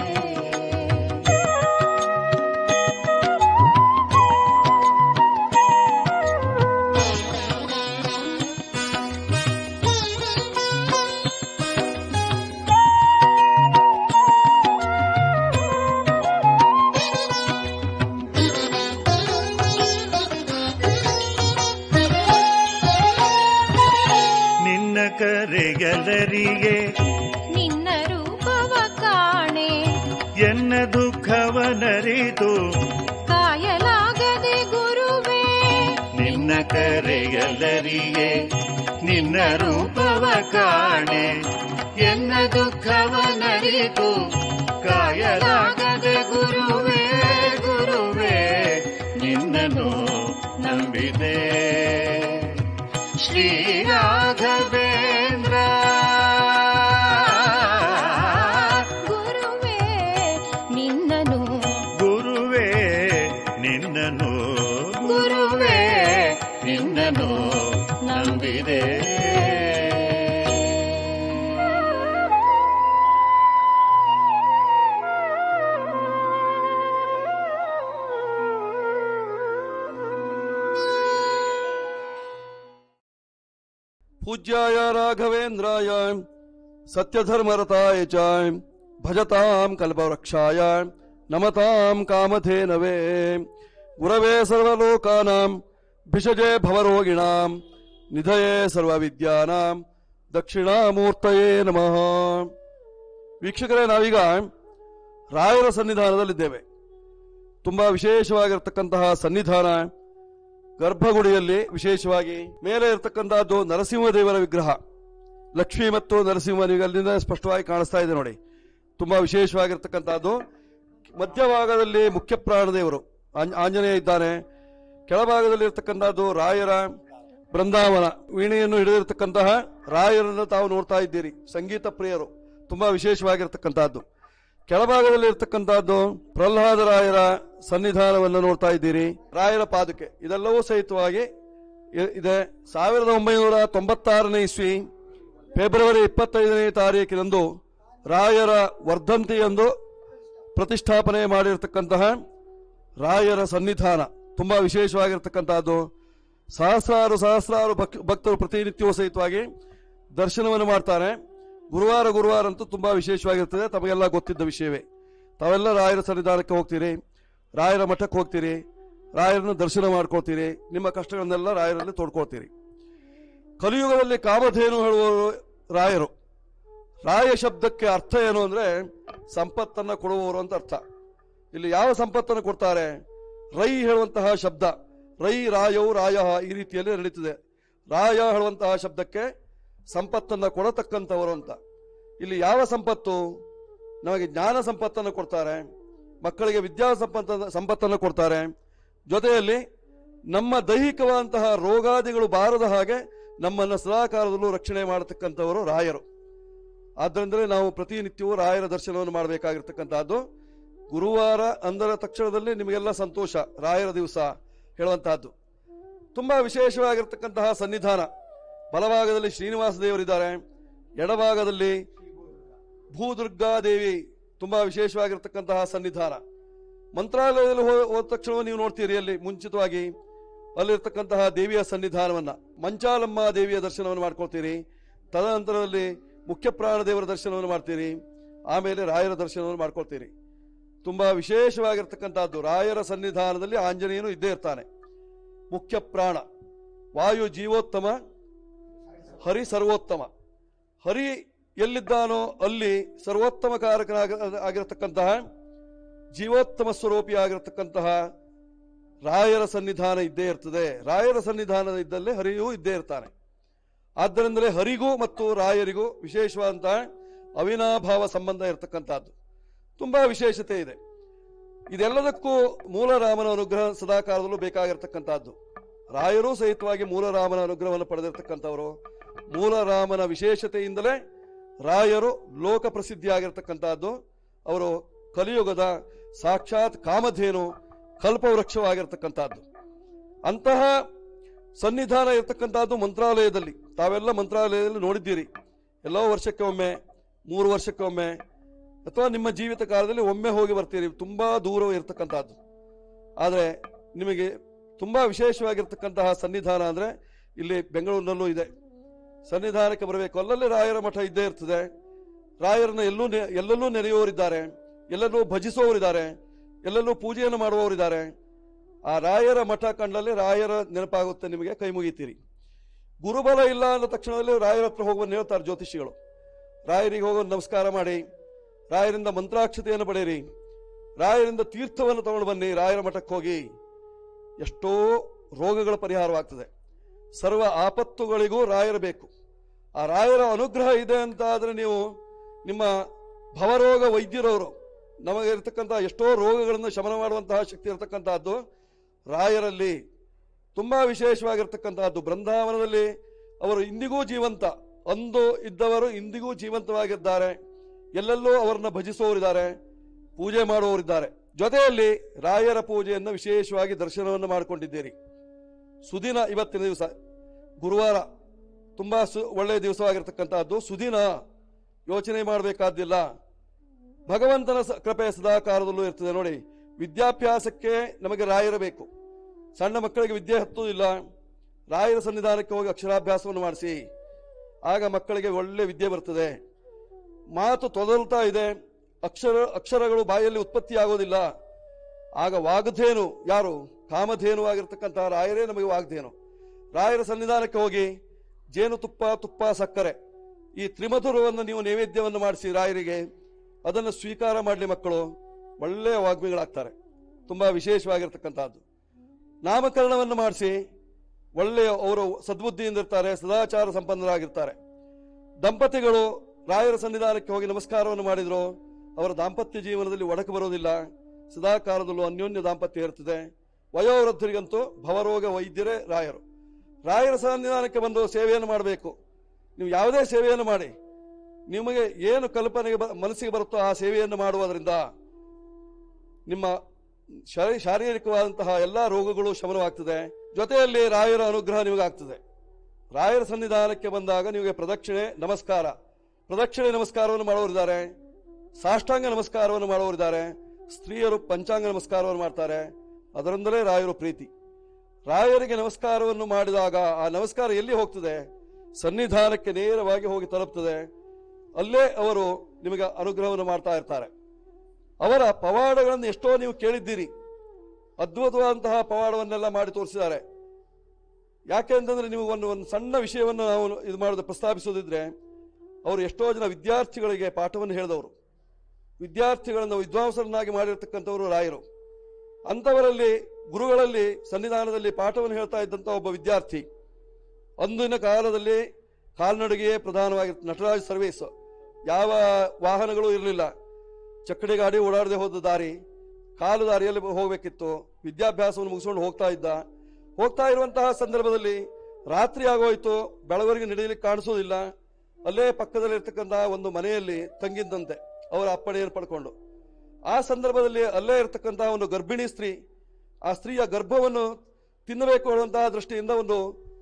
ಕರೆಯಲರಿಗೆ
ನಿನ್ನ ರೂಪವ ಕಾಣೆ
ಎನ್ನ ದುಃಖವನರಿತು
ಕಾಯಲಾಗದೆ ಗುರುವೇ.
ನಿನ್ನ ಕರೆಯಲರಿಗೆ ನಿನ್ನ ರೂಪವ ಕಾಣೆ ಎನ್ನ ದುಃಖವನರಿತು ಕಾಯಲಾಗದೆ ಗುರುವೇ. ಗುರುವೇ ನಿನ್ನನು ನಂಬಿದೆ ಶ್ರೀರಾಘವೇಂದ್ರ.
ಗುರುವೇ ನಿನ್ನನು
ಗುರುವೇ ನಿನ್ನನು ಗುರುವೇ ನಿನ್ನನು ನಂಬಿದೆ.
पूज्याय राघवेन्द्राय सत्यधर्मरताय च भजतां कल्पवृक्षाय नमतां कामधेनवे. गुरवे सर्वलोकानां भिषजे भवरोगिणां निधये सर्वविद्यानां ದಕ್ಷಿಣಾಮೂರ್ತಯೇ ನಮಃ. ವೀಕ್ಷಕರೇ, ನಾವೀಗ ರಾಯರ ಸನ್ನಿಧಾನದಲ್ಲಿದ್ದೇವೆ. ತುಂಬಾ ವಿಶೇಷವಾಗಿರತಕ್ಕಂತಹ ಸನ್ನಿಧಾನ. ಗರ್ಭಗುಡಿಯಲ್ಲಿ ವಿಶೇಷವಾಗಿ ಮೇಲೆ ಇರತಕ್ಕಂತಹದ್ದು ನರಸಿಂಹದೇವರ ವಿಗ್ರಹ. ಲಕ್ಷ್ಮಿ ಮತ್ತು ನರಸಿಂಹನಿಗೆ ಅಲ್ಲಿಂದ ಸ್ಪಷ್ಟವಾಗಿ ಕಾಣಿಸ್ತಾ ಇದೆ ನೋಡಿ. ತುಂಬಾ ವಿಶೇಷವಾಗಿರ್ತಕ್ಕಂಥದ್ದು. ಮಧ್ಯಭಾಗದಲ್ಲಿ ಮುಖ್ಯ ಪ್ರಾಣದೇವರು ಆಂಜನೇಯ ಇದ್ದಾನೆ. ಕೆಳಭಾಗದಲ್ಲಿ ಇರತಕ್ಕಂಥದ್ದು ರಾಯರ ಬೃಂದಾವನ. ವೀಣೆಯನ್ನು ಹಿಡಿದಿರತಕ್ಕಂತಹ ರಾಯರನ್ನು ತಾವು ನೋಡ್ತಾ ಇದ್ದೀರಿ. ಸಂಗೀತ ಪ್ರಿಯರು, ತುಂಬಾ ವಿಶೇಷವಾಗಿರ್ತಕ್ಕಂಥದ್ದು. ಕೆಳಭಾಗದಲ್ಲಿ ಇರತಕ್ಕಂಥದ್ದು ಪ್ರಹ್ಲಾದರಾಯರ ಸನ್ನಿಧಾನವನ್ನು ನೋಡ್ತಾ ಇದ್ದೀರಿ. ರಾಯರ ಪಾದುಕೆ ಇದೆಲ್ಲವೂ ಸಹಿತವಾಗಿ ಇದೆ. ಸಾವಿರದ ಒಂಬೈನೂರ ತೊಂಬತ್ತಾರನೇ ಇಸ್ವಿ ಫೆಬ್ರವರಿ ಇಪ್ಪತ್ತೈದನೇ ತಾರೀಕಿನಂದು ರಾಯರ ವರ್ಧಂತಿಯಂದು ಪ್ರತಿಷ್ಠಾಪನೆ ಮಾಡಿರತಕ್ಕಂತಹ ರಾಯರ ಸನ್ನಿಧಾನ ತುಂಬಾ ವಿಶೇಷವಾಗಿರ್ತಕ್ಕಂಥದ್ದು. ಸಹಸ್ರಾರು ಸಹಸ್ರಾರು ಭಕ್ತರು ಪ್ರತಿನಿತ್ಯವೂ ಸಹಿತವಾಗಿ ದರ್ಶನವನ್ನು ಮಾಡ್ತಾರೆ. ಗುರುವಾರ ಗುರುವಾರ ಅಂತೂ ತುಂಬಾ ವಿಶೇಷವಾಗಿರ್ತದೆ. ತಮಗೆಲ್ಲ ಗೊತ್ತಿದ್ದ ವಿಷಯವೇ. ತಾವೆಲ್ಲ ರಾಯರ ಸನ್ನಿಧಾನಕ್ಕೆ ಹೋಗ್ತೀರಿ, ರಾಯರ ಮಠಕ್ಕೆ ಹೋಗ್ತೀರಿ, ರಾಯರನ್ನು ದರ್ಶನ ಮಾಡ್ಕೊಳ್ತೀರಿ, ನಿಮ್ಮ ಕಷ್ಟಗಳನ್ನೆಲ್ಲ ರಾಯರಲ್ಲಿ ತೋಡ್ಕೊಳ್ತೀರಿ. ಕಲಿಯುಗದಲ್ಲಿ ಕಾಮಧೇನು ಹೇಳುವವರು ರಾಯರು. ರಾಯ ಶಬ್ದಕ್ಕೆ ಅರ್ಥ ಏನು ಅಂದ್ರೆ ಸಂಪತ್ತನ್ನು ಕೊಡುವವರು ಅಂತ ಅರ್ಥ. ಇಲ್ಲಿ ಯಾವ ಸಂಪತ್ತನ್ನು ಕೊಡ್ತಾರೆ? ರೈ ಹೇಳುವಂತಹ ಶಬ್ದ, ರೈ ರಾಯವು ರಾಯ, ಈ ರೀತಿಯಲ್ಲಿ ನಡೀತದೆ. ರಾಯ ಹೇಳುವಂತಹ ಶಬ್ದಕ್ಕೆ ಸಂಪತ್ತನ್ನು ಕೊಡತಕ್ಕಂಥವರು ಅಂತ. ಇಲ್ಲಿ ಯಾವ ಸಂಪತ್ತು? ನಮಗೆ ಜ್ಞಾನ ಸಂಪತ್ತನ್ನು ಕೊಡ್ತಾರೆ, ಮಕ್ಕಳಿಗೆ ವಿದ್ಯಾ ಸಂಪತ್ತ ಸಂಪತ್ತನ್ನು ಕೊಡ್ತಾರೆ. ಜೊತೆಯಲ್ಲಿ ನಮ್ಮ ದೈಹಿಕವಾದಂತಹ ರೋಗಾದಿಗಳು ಬಾರದ ಹಾಗೆ ನಮ್ಮನ್ನು ಸದಾಕಾಲದಲ್ಲೂ ರಕ್ಷಣೆ ಮಾಡತಕ್ಕಂಥವರು ರಾಯರು. ಆದ್ದರಿಂದಲೇ ನಾವು ಪ್ರತಿನಿತ್ಯವೂ ರಾಯರ ದರ್ಶನವನ್ನು ಮಾಡಬೇಕಾಗಿರ್ತಕ್ಕಂಥದ್ದು. ಗುರುವಾರ ಅಂದರ ತಕ್ಷಣದಲ್ಲಿ ನಿಮಗೆಲ್ಲ ಸಂತೋಷ, ರಾಯರ ದಿವಸ ಹೇಳುವಂತಹದ್ದು. ತುಂಬಾ ವಿಶೇಷವಾಗಿರ್ತಕ್ಕಂತಹ ಸನ್ನಿಧಾನ. ಬಲಭಾಗದಲ್ಲಿ ಶ್ರೀನಿವಾಸ ದೇವರಿದ್ದಾರೆ, ಎಡಭಾಗದಲ್ಲಿ ಭೂದುರ್ಗಾದೇವಿ ತುಂಬಾ ವಿಶೇಷವಾಗಿರ್ತಕ್ಕಂತಹ ಸನ್ನಿಧಾನ. ಮಂತ್ರಾಲಯದಲ್ಲಿ ಹೋದ ತಕ್ಷಣ ನೀವು ನೋಡ್ತೀರಿ ಅಲ್ಲಿ ಮುಂಚಿತವಾಗಿ ಅಲ್ಲಿರ್ತಕ್ಕಂತಹ ದೇವಿಯ ಸನ್ನಿಧಾನವನ್ನ, ಮಂಚಾಲಮ್ಮ ದೇವಿಯ ದರ್ಶನವನ್ನು ಮಾಡ್ಕೊಳ್ತೀರಿ. ತದನಂತರದಲ್ಲಿ ಮುಖ್ಯ ಪ್ರಾಣ ದೇವರ ದರ್ಶನವನ್ನು ಮಾಡ್ತೀರಿ. ಆಮೇಲೆ ರಾಯರ ದರ್ಶನವನ್ನು ಮಾಡ್ಕೊಳ್ತೀರಿ. ತುಂಬಾ ವಿಶೇಷವಾಗಿರ್ತಕ್ಕಂಥದ್ದು. ರಾಯರ ಸನ್ನಿಧಾನದಲ್ಲಿ ಆಂಜನೇಯನು ಇದ್ದೇ ಇರ್ತಾನೆ. ಮುಖ್ಯ ಪ್ರಾಣ ವಾಯು ಜೀವೋತ್ತಮ, ಹರಿ ಸರ್ವೋತ್ತಮ. ಹರಿ ಎಲ್ಲಿದ್ದಾನೋ ಅಲ್ಲಿ ಸರ್ವೋತ್ತಮ ಕಾರಕನಾಗ ಆಗಿರತಕ್ಕಂತಹ ಜೀವೋತ್ತಮ ಸ್ವರೂಪಿ ಆಗಿರತಕ್ಕಂತಹ ರಾಯರ ಸನ್ನಿಧಾನ ಇದ್ದೇ ಇರ್ತದೆ. ರಾಯರ ಸನ್ನಿಧಾನ ಇದ್ದಲ್ಲೇ ಹರಿಯೂ ಇದ್ದೇ ಇರ್ತಾನೆ. ಆದ್ದರಿಂದಲೇ ಹರಿಗೂ ಮತ್ತು ರಾಯರಿಗೂ ವಿಶೇಷವಾದಂತಹ ಅವಿನಾಭಾವ ಸಂಬಂಧ ಇರತಕ್ಕಂಥದ್ದು. ತುಂಬಾ ವಿಶೇಷತೆ ಇದೆ. ಇದೆಲ್ಲದಕ್ಕೂ ಮೂಲ ರಾಮನ ಅನುಗ್ರಹ ಸದಾಕಾಲದಲ್ಲೂ ಬೇಕಾಗಿರ್ತಕ್ಕಂಥದ್ದು. ರಾಯರೂ ಸಹಿತವಾಗಿ ಮೂಲ ರಾಮನ ಅನುಗ್ರಹವನ್ನು ಪಡೆದಿರ್ತಕ್ಕಂಥವರು. ಮೂಲ ರಾಮನ ವಿಶೇಷತೆಯಿಂದಲೇ ರಾಯರು ಲೋಕ ಪ್ರಸಿದ್ಧಿಯಾಗಿರ್ತಕ್ಕಂಥದ್ದು. ಅವರು ಕಲಿಯುಗದ ಸಾಕ್ಷಾತ್ ಕಾಮಧೇನು, ಕಲ್ಪವೃಕ್ಷವಾಗಿರ್ತಕ್ಕಂಥದ್ದು. ಅಂತಹ ಸನ್ನಿಧಾನ ಇರತಕ್ಕಂಥದ್ದು ಮಂತ್ರಾಲಯದಲ್ಲಿ. ತಾವೆಲ್ಲ ಮಂತ್ರಾಲಯದಲ್ಲಿ ನೋಡಿದ್ದೀರಿ. ಎಲ್ಲೋ ವರ್ಷಕ್ಕೆ ಒಮ್ಮೆ, ಮೂರು ವರ್ಷಕ್ಕೆ ಒಮ್ಮೆ, ಅಥವಾ ನಿಮ್ಮ ಜೀವಿತ ಕಾಲದಲ್ಲಿ ಒಮ್ಮೆ ಹೋಗಿ ಬರ್ತೀರಿ. ತುಂಬಾ ದೂರ ಇರತಕ್ಕಂಥದ್ದು. ಆದರೆ ನಿಮಗೆ ತುಂಬಾ ವಿಶೇಷವಾಗಿರ್ತಕ್ಕಂತಹ ಸನ್ನಿಧಾನ ಅಂದ್ರೆ ಇಲ್ಲಿ ಬೆಂಗಳೂರಿನಲ್ಲೂ ಇದೆ. ಸನ್ನಿಧಾನಕ್ಕೆ ಬರಬೇಕು, ಅಲ್ಲಲ್ಲಿ ರಾಯರ ಮಠ ಇದ್ದೇ ಇರ್ತದೆ. ರಾಯರನ್ನ ಎಲ್ಲೂ ಎಲ್ಲೆಲ್ಲೂ ನೆರೆಯುವವರಿದ್ದಾರೆ, ಎಲ್ಲೆಲ್ಲೂ ಭಜಿಸುವವರಿದ್ದಾರೆ, ಎಲ್ಲೆಲ್ಲೂ ಪೂಜೆಯನ್ನು ಮಾಡುವವರಿದ್ದಾರೆ. ಆ ರಾಯರ ಮಠ ಕಂಡಲ್ಲಿ ರಾಯರ ನೆನಪಾಗುತ್ತೆ, ನಿಮಗೆ ಕೈ ಮುಗಿತೀರಿ. ಗುರುಬಲ ಇಲ್ಲ ಅಂದ ತಕ್ಷಣದಲ್ಲಿ ರಾಯರ ಹತ್ರ ಹೋಗುವಂತ ಹೇಳ್ತಾರೆ ಜ್ಯೋತಿಷಿಗಳು. ರಾಯರಿಗೆ ಹೋಗೋ ನಮಸ್ಕಾರ ಮಾಡಿ, ರಾಯರಿಂದ ಮಂತ್ರಾಕ್ಷತೆಯನ್ನು ಪಡೆಯಿರಿ, ರಾಯರಿಂದ ತೀರ್ಥವನ್ನು ತಗೊಂಡು ಬನ್ನಿ, ರಾಯರ ಮಠಕ್ಕೆ ಹೋಗಿ. ಎಷ್ಟೋ ರೋಗಗಳ ಪರಿಹಾರವಾಗ್ತದೆ. ಸರ್ವ ಆಪತ್ತುಗಳಿಗೂ ರಾಯರ ಬೇಕು. ಆ ರಾಯರ ಅನುಗ್ರಹ ಇದೆ ಅಂತ ಆದ್ರೆ ನೀವು ನಿಮ್ಮ ಭವರೋಗ ವೈದ್ಯರವರು, ನಮಗೆ ಇರತಕ್ಕಂತಹ ಎಷ್ಟೋ ರೋಗಗಳನ್ನು ಶಮನ ಮಾಡುವಂತಹ ಶಕ್ತಿ ಇರತಕ್ಕಂತಹದ್ದು ರಾಯರಲ್ಲಿ. ತುಂಬಾ ವಿಶೇಷವಾಗಿರ್ತಕ್ಕಂತಹದ್ದು. ಬೃಂದಾವನದಲ್ಲಿ ಅವರು ಇಂದಿಗೂ ಜೀವಂತ. ಅಂದು ಇದ್ದವರು ಇಂದಿಗೂ ಜೀವಂತವಾಗಿದ್ದಾರೆ. ಎಲ್ಲೆಲ್ಲೂ ಅವರನ್ನ ಭಜಿಸುವವರಿದ್ದಾರೆ, ಪೂಜೆ ಮಾಡುವವರಿದ್ದಾರೆ. ಜೊತೆಯಲ್ಲಿ ರಾಯರ ಪೂಜೆಯನ್ನು ವಿಶೇಷವಾಗಿ ದರ್ಶನವನ್ನು ಮಾಡಿಕೊಂಡಿದ್ದೀರಿ. ಸುದಿನ ಇವತ್ತಿನ ದಿವಸ ಗುರುವಾರ ತುಂಬಾ ಸು ಒಳ್ಳೆಯ ದಿವಸವಾಗಿರ್ತಕ್ಕಂತಹದ್ದು. ಸುದಿನ ಯೋಚನೆ ಮಾಡಬೇಕಾದಿಲ್ಲ. ಭಗವಂತನ ಕೃಪೆ ಸದಾಕಾಲದಲ್ಲೂ ಇರ್ತದೆ. ನೋಡಿ, ವಿದ್ಯಾಭ್ಯಾಸಕ್ಕೆ ನಮಗೆ ರಾಯರ ಬೇಕು. ಸಣ್ಣ ಮಕ್ಕಳಿಗೆ ವಿದ್ಯೆ ಹತ್ತುವುದಿಲ್ಲ. ರಾಯರ ಸನ್ನಿಧಾನಕ್ಕೆ ಹೋಗಿ ಅಕ್ಷರಾಭ್ಯಾಸವನ್ನು ಮಾಡಿಸಿ, ಆಗ ಮಕ್ಕಳಿಗೆ ಒಳ್ಳೆ ವಿದ್ಯೆ ಬರ್ತದೆ. ಮಾತು ತೊದಲ್ತಾ ಇದೆ, ಅಕ್ಷರ ಅಕ್ಷರಗಳು ಬಾಯಲ್ಲಿ ಉತ್ಪತ್ತಿ ಆಗೋದಿಲ್ಲ. ಆಗ ವಾಗ್ಧೇನು ಯಾರು? ಕಾಮಧೇನು ಆಗಿರ್ತಕ್ಕಂತಹ ರಾಯರೇ ನಮಗೆ ವಾಗ್ಧೇನು. ರಾಯರ ಸನ್ನಿಧಾನಕ್ಕೆ ಹೋಗಿ ಜೇನು ತುಪ್ಪ, ತುಪ್ಪ, ಸಕ್ಕರೆ ಈ ತ್ರಿಮಧುರವನ್ನು ನೀವು ನೈವೇದ್ಯವನ್ನು ಮಾಡಿಸಿ ರಾಯರಿಗೆ, ಅದನ್ನು ಸ್ವೀಕಾರ ಮಾಡಲಿ ಮಕ್ಕಳು, ಒಳ್ಳೆಯ ವಾಗ್ಮಿಗಳಾಗ್ತಾರೆ. ತುಂಬಾ ವಿಶೇಷವಾಗಿರ್ತಕ್ಕಂಥದ್ದು. ನಾಮಕರಣವನ್ನು ಮಾಡಿಸಿ ಒಳ್ಳೆಯ ಅವರು ಸದ್ಬುದ್ಧಿಯಿಂದ ಇರ್ತಾರೆ, ಸದಾಚಾರ ಸಂಪನ್ನರಾಗಿರ್ತಾರೆ. ದಂಪತಿಗಳು ರಾಯರ ಸನ್ನಿಧಾನಕ್ಕೆ ಹೋಗಿ ನಮಸ್ಕಾರವನ್ನು ಮಾಡಿದ್ರು, ಅವರ ದಾಂಪತ್ಯ ಜೀವನದಲ್ಲಿ ಒಡಕು ಬರೋದಿಲ್ಲ, ಸದಾಕಾಲದಲ್ಲೂ ಅನ್ಯೋನ್ಯ ದಾಂಪತ್ಯ ಇರ್ತದೆ. ವಯೋವೃದ್ಧರಿಗಂತೂ ಭವರೋಗ ವೈದ್ಯರೇ ರಾಯರು. ರಾಯರ ಸನ್ನಿಧಾನಕ್ಕೆ ಬಂದು ಸೇವೆಯನ್ನು ಮಾಡಬೇಕು. ನೀವು ಯಾವುದೇ ಸೇವೆಯನ್ನು ಮಾಡಿ, ನಿಮಗೆ ಏನು ಕಲ್ಪನೆಗೆ ಮನಸ್ಸಿಗೆ ಬರುತ್ತೋ ಆ ಸೇವೆಯನ್ನು ಮಾಡುವುದರಿಂದ ನಿಮ್ಮ ಶಾರೀರಿಕವಾದಂತಹ ಎಲ್ಲಾ ರೋಗಗಳು ಶಮನವಾಗ್ತದೆ. ಜೊತೆಯಲ್ಲಿ ರಾಯರ ಅನುಗ್ರಹ ನಿಮಗಾಗ್ತದೆ. ರಾಯರ ಸನ್ನಿಧಾನಕ್ಕೆ ಬಂದಾಗ ನಿಮಗೆ ಪ್ರದಕ್ಷಿಣೆ ನಮಸ್ಕಾರ ಪ್ರದಕ್ಷಿಣೆ ನಮಸ್ಕಾರವನ್ನು ಮಾಡೋರಿದ್ದಾರೆ, ಸಾಷ್ಟಾಂಗ ನಮಸ್ಕಾರವನ್ನು ಮಾಡೋರಿದ್ದಾರೆ, ಸ್ತ್ರೀಯರು ಪಂಚಾಂಗ ನಮಸ್ಕಾರವನ್ನು ಮಾಡ್ತಾರೆ. ಅದರಿಂದಲೇ ರಾಯರು ಪ್ರೀತಿ. ರಾಯರಿಗೆ ನಮಸ್ಕಾರವನ್ನು ಮಾಡಿದಾಗ ಆ ನಮಸ್ಕಾರ ಎಲ್ಲಿ ಹೋಗ್ತದೆ? ಸನ್ನಿಧಾನಕ್ಕೆ ನೇರವಾಗಿ ಹೋಗಿ ತಲುಪ್ತದೆ. ಅಲ್ಲೇ ಅವರು ನಿಮಗೆ ಅನುಗ್ರಹವನ್ನು ಮಾಡ್ತಾ ಇರ್ತಾರೆ. ಅವರ ಪವಾಡಗಳನ್ನು ಎಷ್ಟೋ ನೀವು ಕೇಳಿದ್ದೀರಿ. ಅದ್ಭುತವಾದಂತಹ ಪವಾಡವನ್ನೆಲ್ಲ ಮಾಡಿ ತೋರಿಸಿದ್ದಾರೆ. ಯಾಕೆ ಅಂತಂದ್ರೆ ನೀವು ಒಂದು ಒಂದು ಸಣ್ಣ ವಿಷಯವನ್ನು ನಾವು ಇದು ಮಾಡೋದು ಪ್ರಸ್ತಾಪಿಸೋದಿದ್ರೆ, ಅವರು ಎಷ್ಟೋ ಜನ ವಿದ್ಯಾರ್ಥಿಗಳಿಗೆ ಪಾಠವನ್ನು ಹೇಳಿದವರು, ವಿದ್ಯಾರ್ಥಿಗಳನ್ನು ವಿದ್ವಾಂಸರನ್ನಾಗಿ ಮಾಡಿರ್ತಕ್ಕಂಥವರು ರಾಯರು. ಅಂಥವರಲ್ಲಿ ಗುರುಗಳಲ್ಲಿ ಸನ್ನಿಧಾನದಲ್ಲಿ ಪಾಠವನ್ನು ಹೇಳ್ತಾ ಇದ್ದಂಥ ಒಬ್ಬ ವಿದ್ಯಾರ್ಥಿ, ಅಂದಿನ ಕಾಲದಲ್ಲಿ ಕಾಲ್ನಡಿಗೆಯೇ ಪ್ರಧಾನವಾಗಿತ್ತು. ನಟರಾಜ ಸರ್ವೀಸ್, ಯಾವ ವಾಹನಗಳು ಇರಲಿಲ್ಲ, ಚಕ್ಕಡಿ ಗಾಡಿ ಓಡಾಡದೆ ಹೋದ ದಾರಿ, ಕಾಲು ದಾರಿಯಲ್ಲಿ ಹೋಗಬೇಕಿತ್ತು. ವಿದ್ಯಾಭ್ಯಾಸವನ್ನು ಮುಗಿಸ್ಕೊಂಡು ಹೋಗ್ತಾ ಇದ್ದ. ಹೋಗ್ತಾ ಇರುವಂತಹ ಸಂದರ್ಭದಲ್ಲಿ ರಾತ್ರಿ ಆಗೋಯ್ತು, ಬೆಳವರಿಗೆ ನಡೆಯಲಿಕ್ಕೆ ಕಾಣಿಸೋದಿಲ್ಲ. ಅಲ್ಲೇ ಪಕ್ಕದಲ್ಲಿ ಇರ್ತಕ್ಕಂತಹ ಒಂದು ಮನೆಯಲ್ಲಿ ತಂಗಿದ್ದಂತೆ ಅವರ ಅಪ್ಪಣೆಯನ್ನು ಪಡ್ಕೊಂಡು. ಆ ಸಂದರ್ಭದಲ್ಲಿ ಅಲ್ಲೇ ಇರತಕ್ಕಂತಹ ಒಂದು ಗರ್ಭಿಣಿ ಸ್ತ್ರೀ, ಆ ಸ್ತ್ರೀಯ ಗರ್ಭವನ್ನು ತಿನ್ನಬೇಕು ಅನ್ನುವಂತಹ ದೃಷ್ಟಿಯಿಂದ ಒಂದು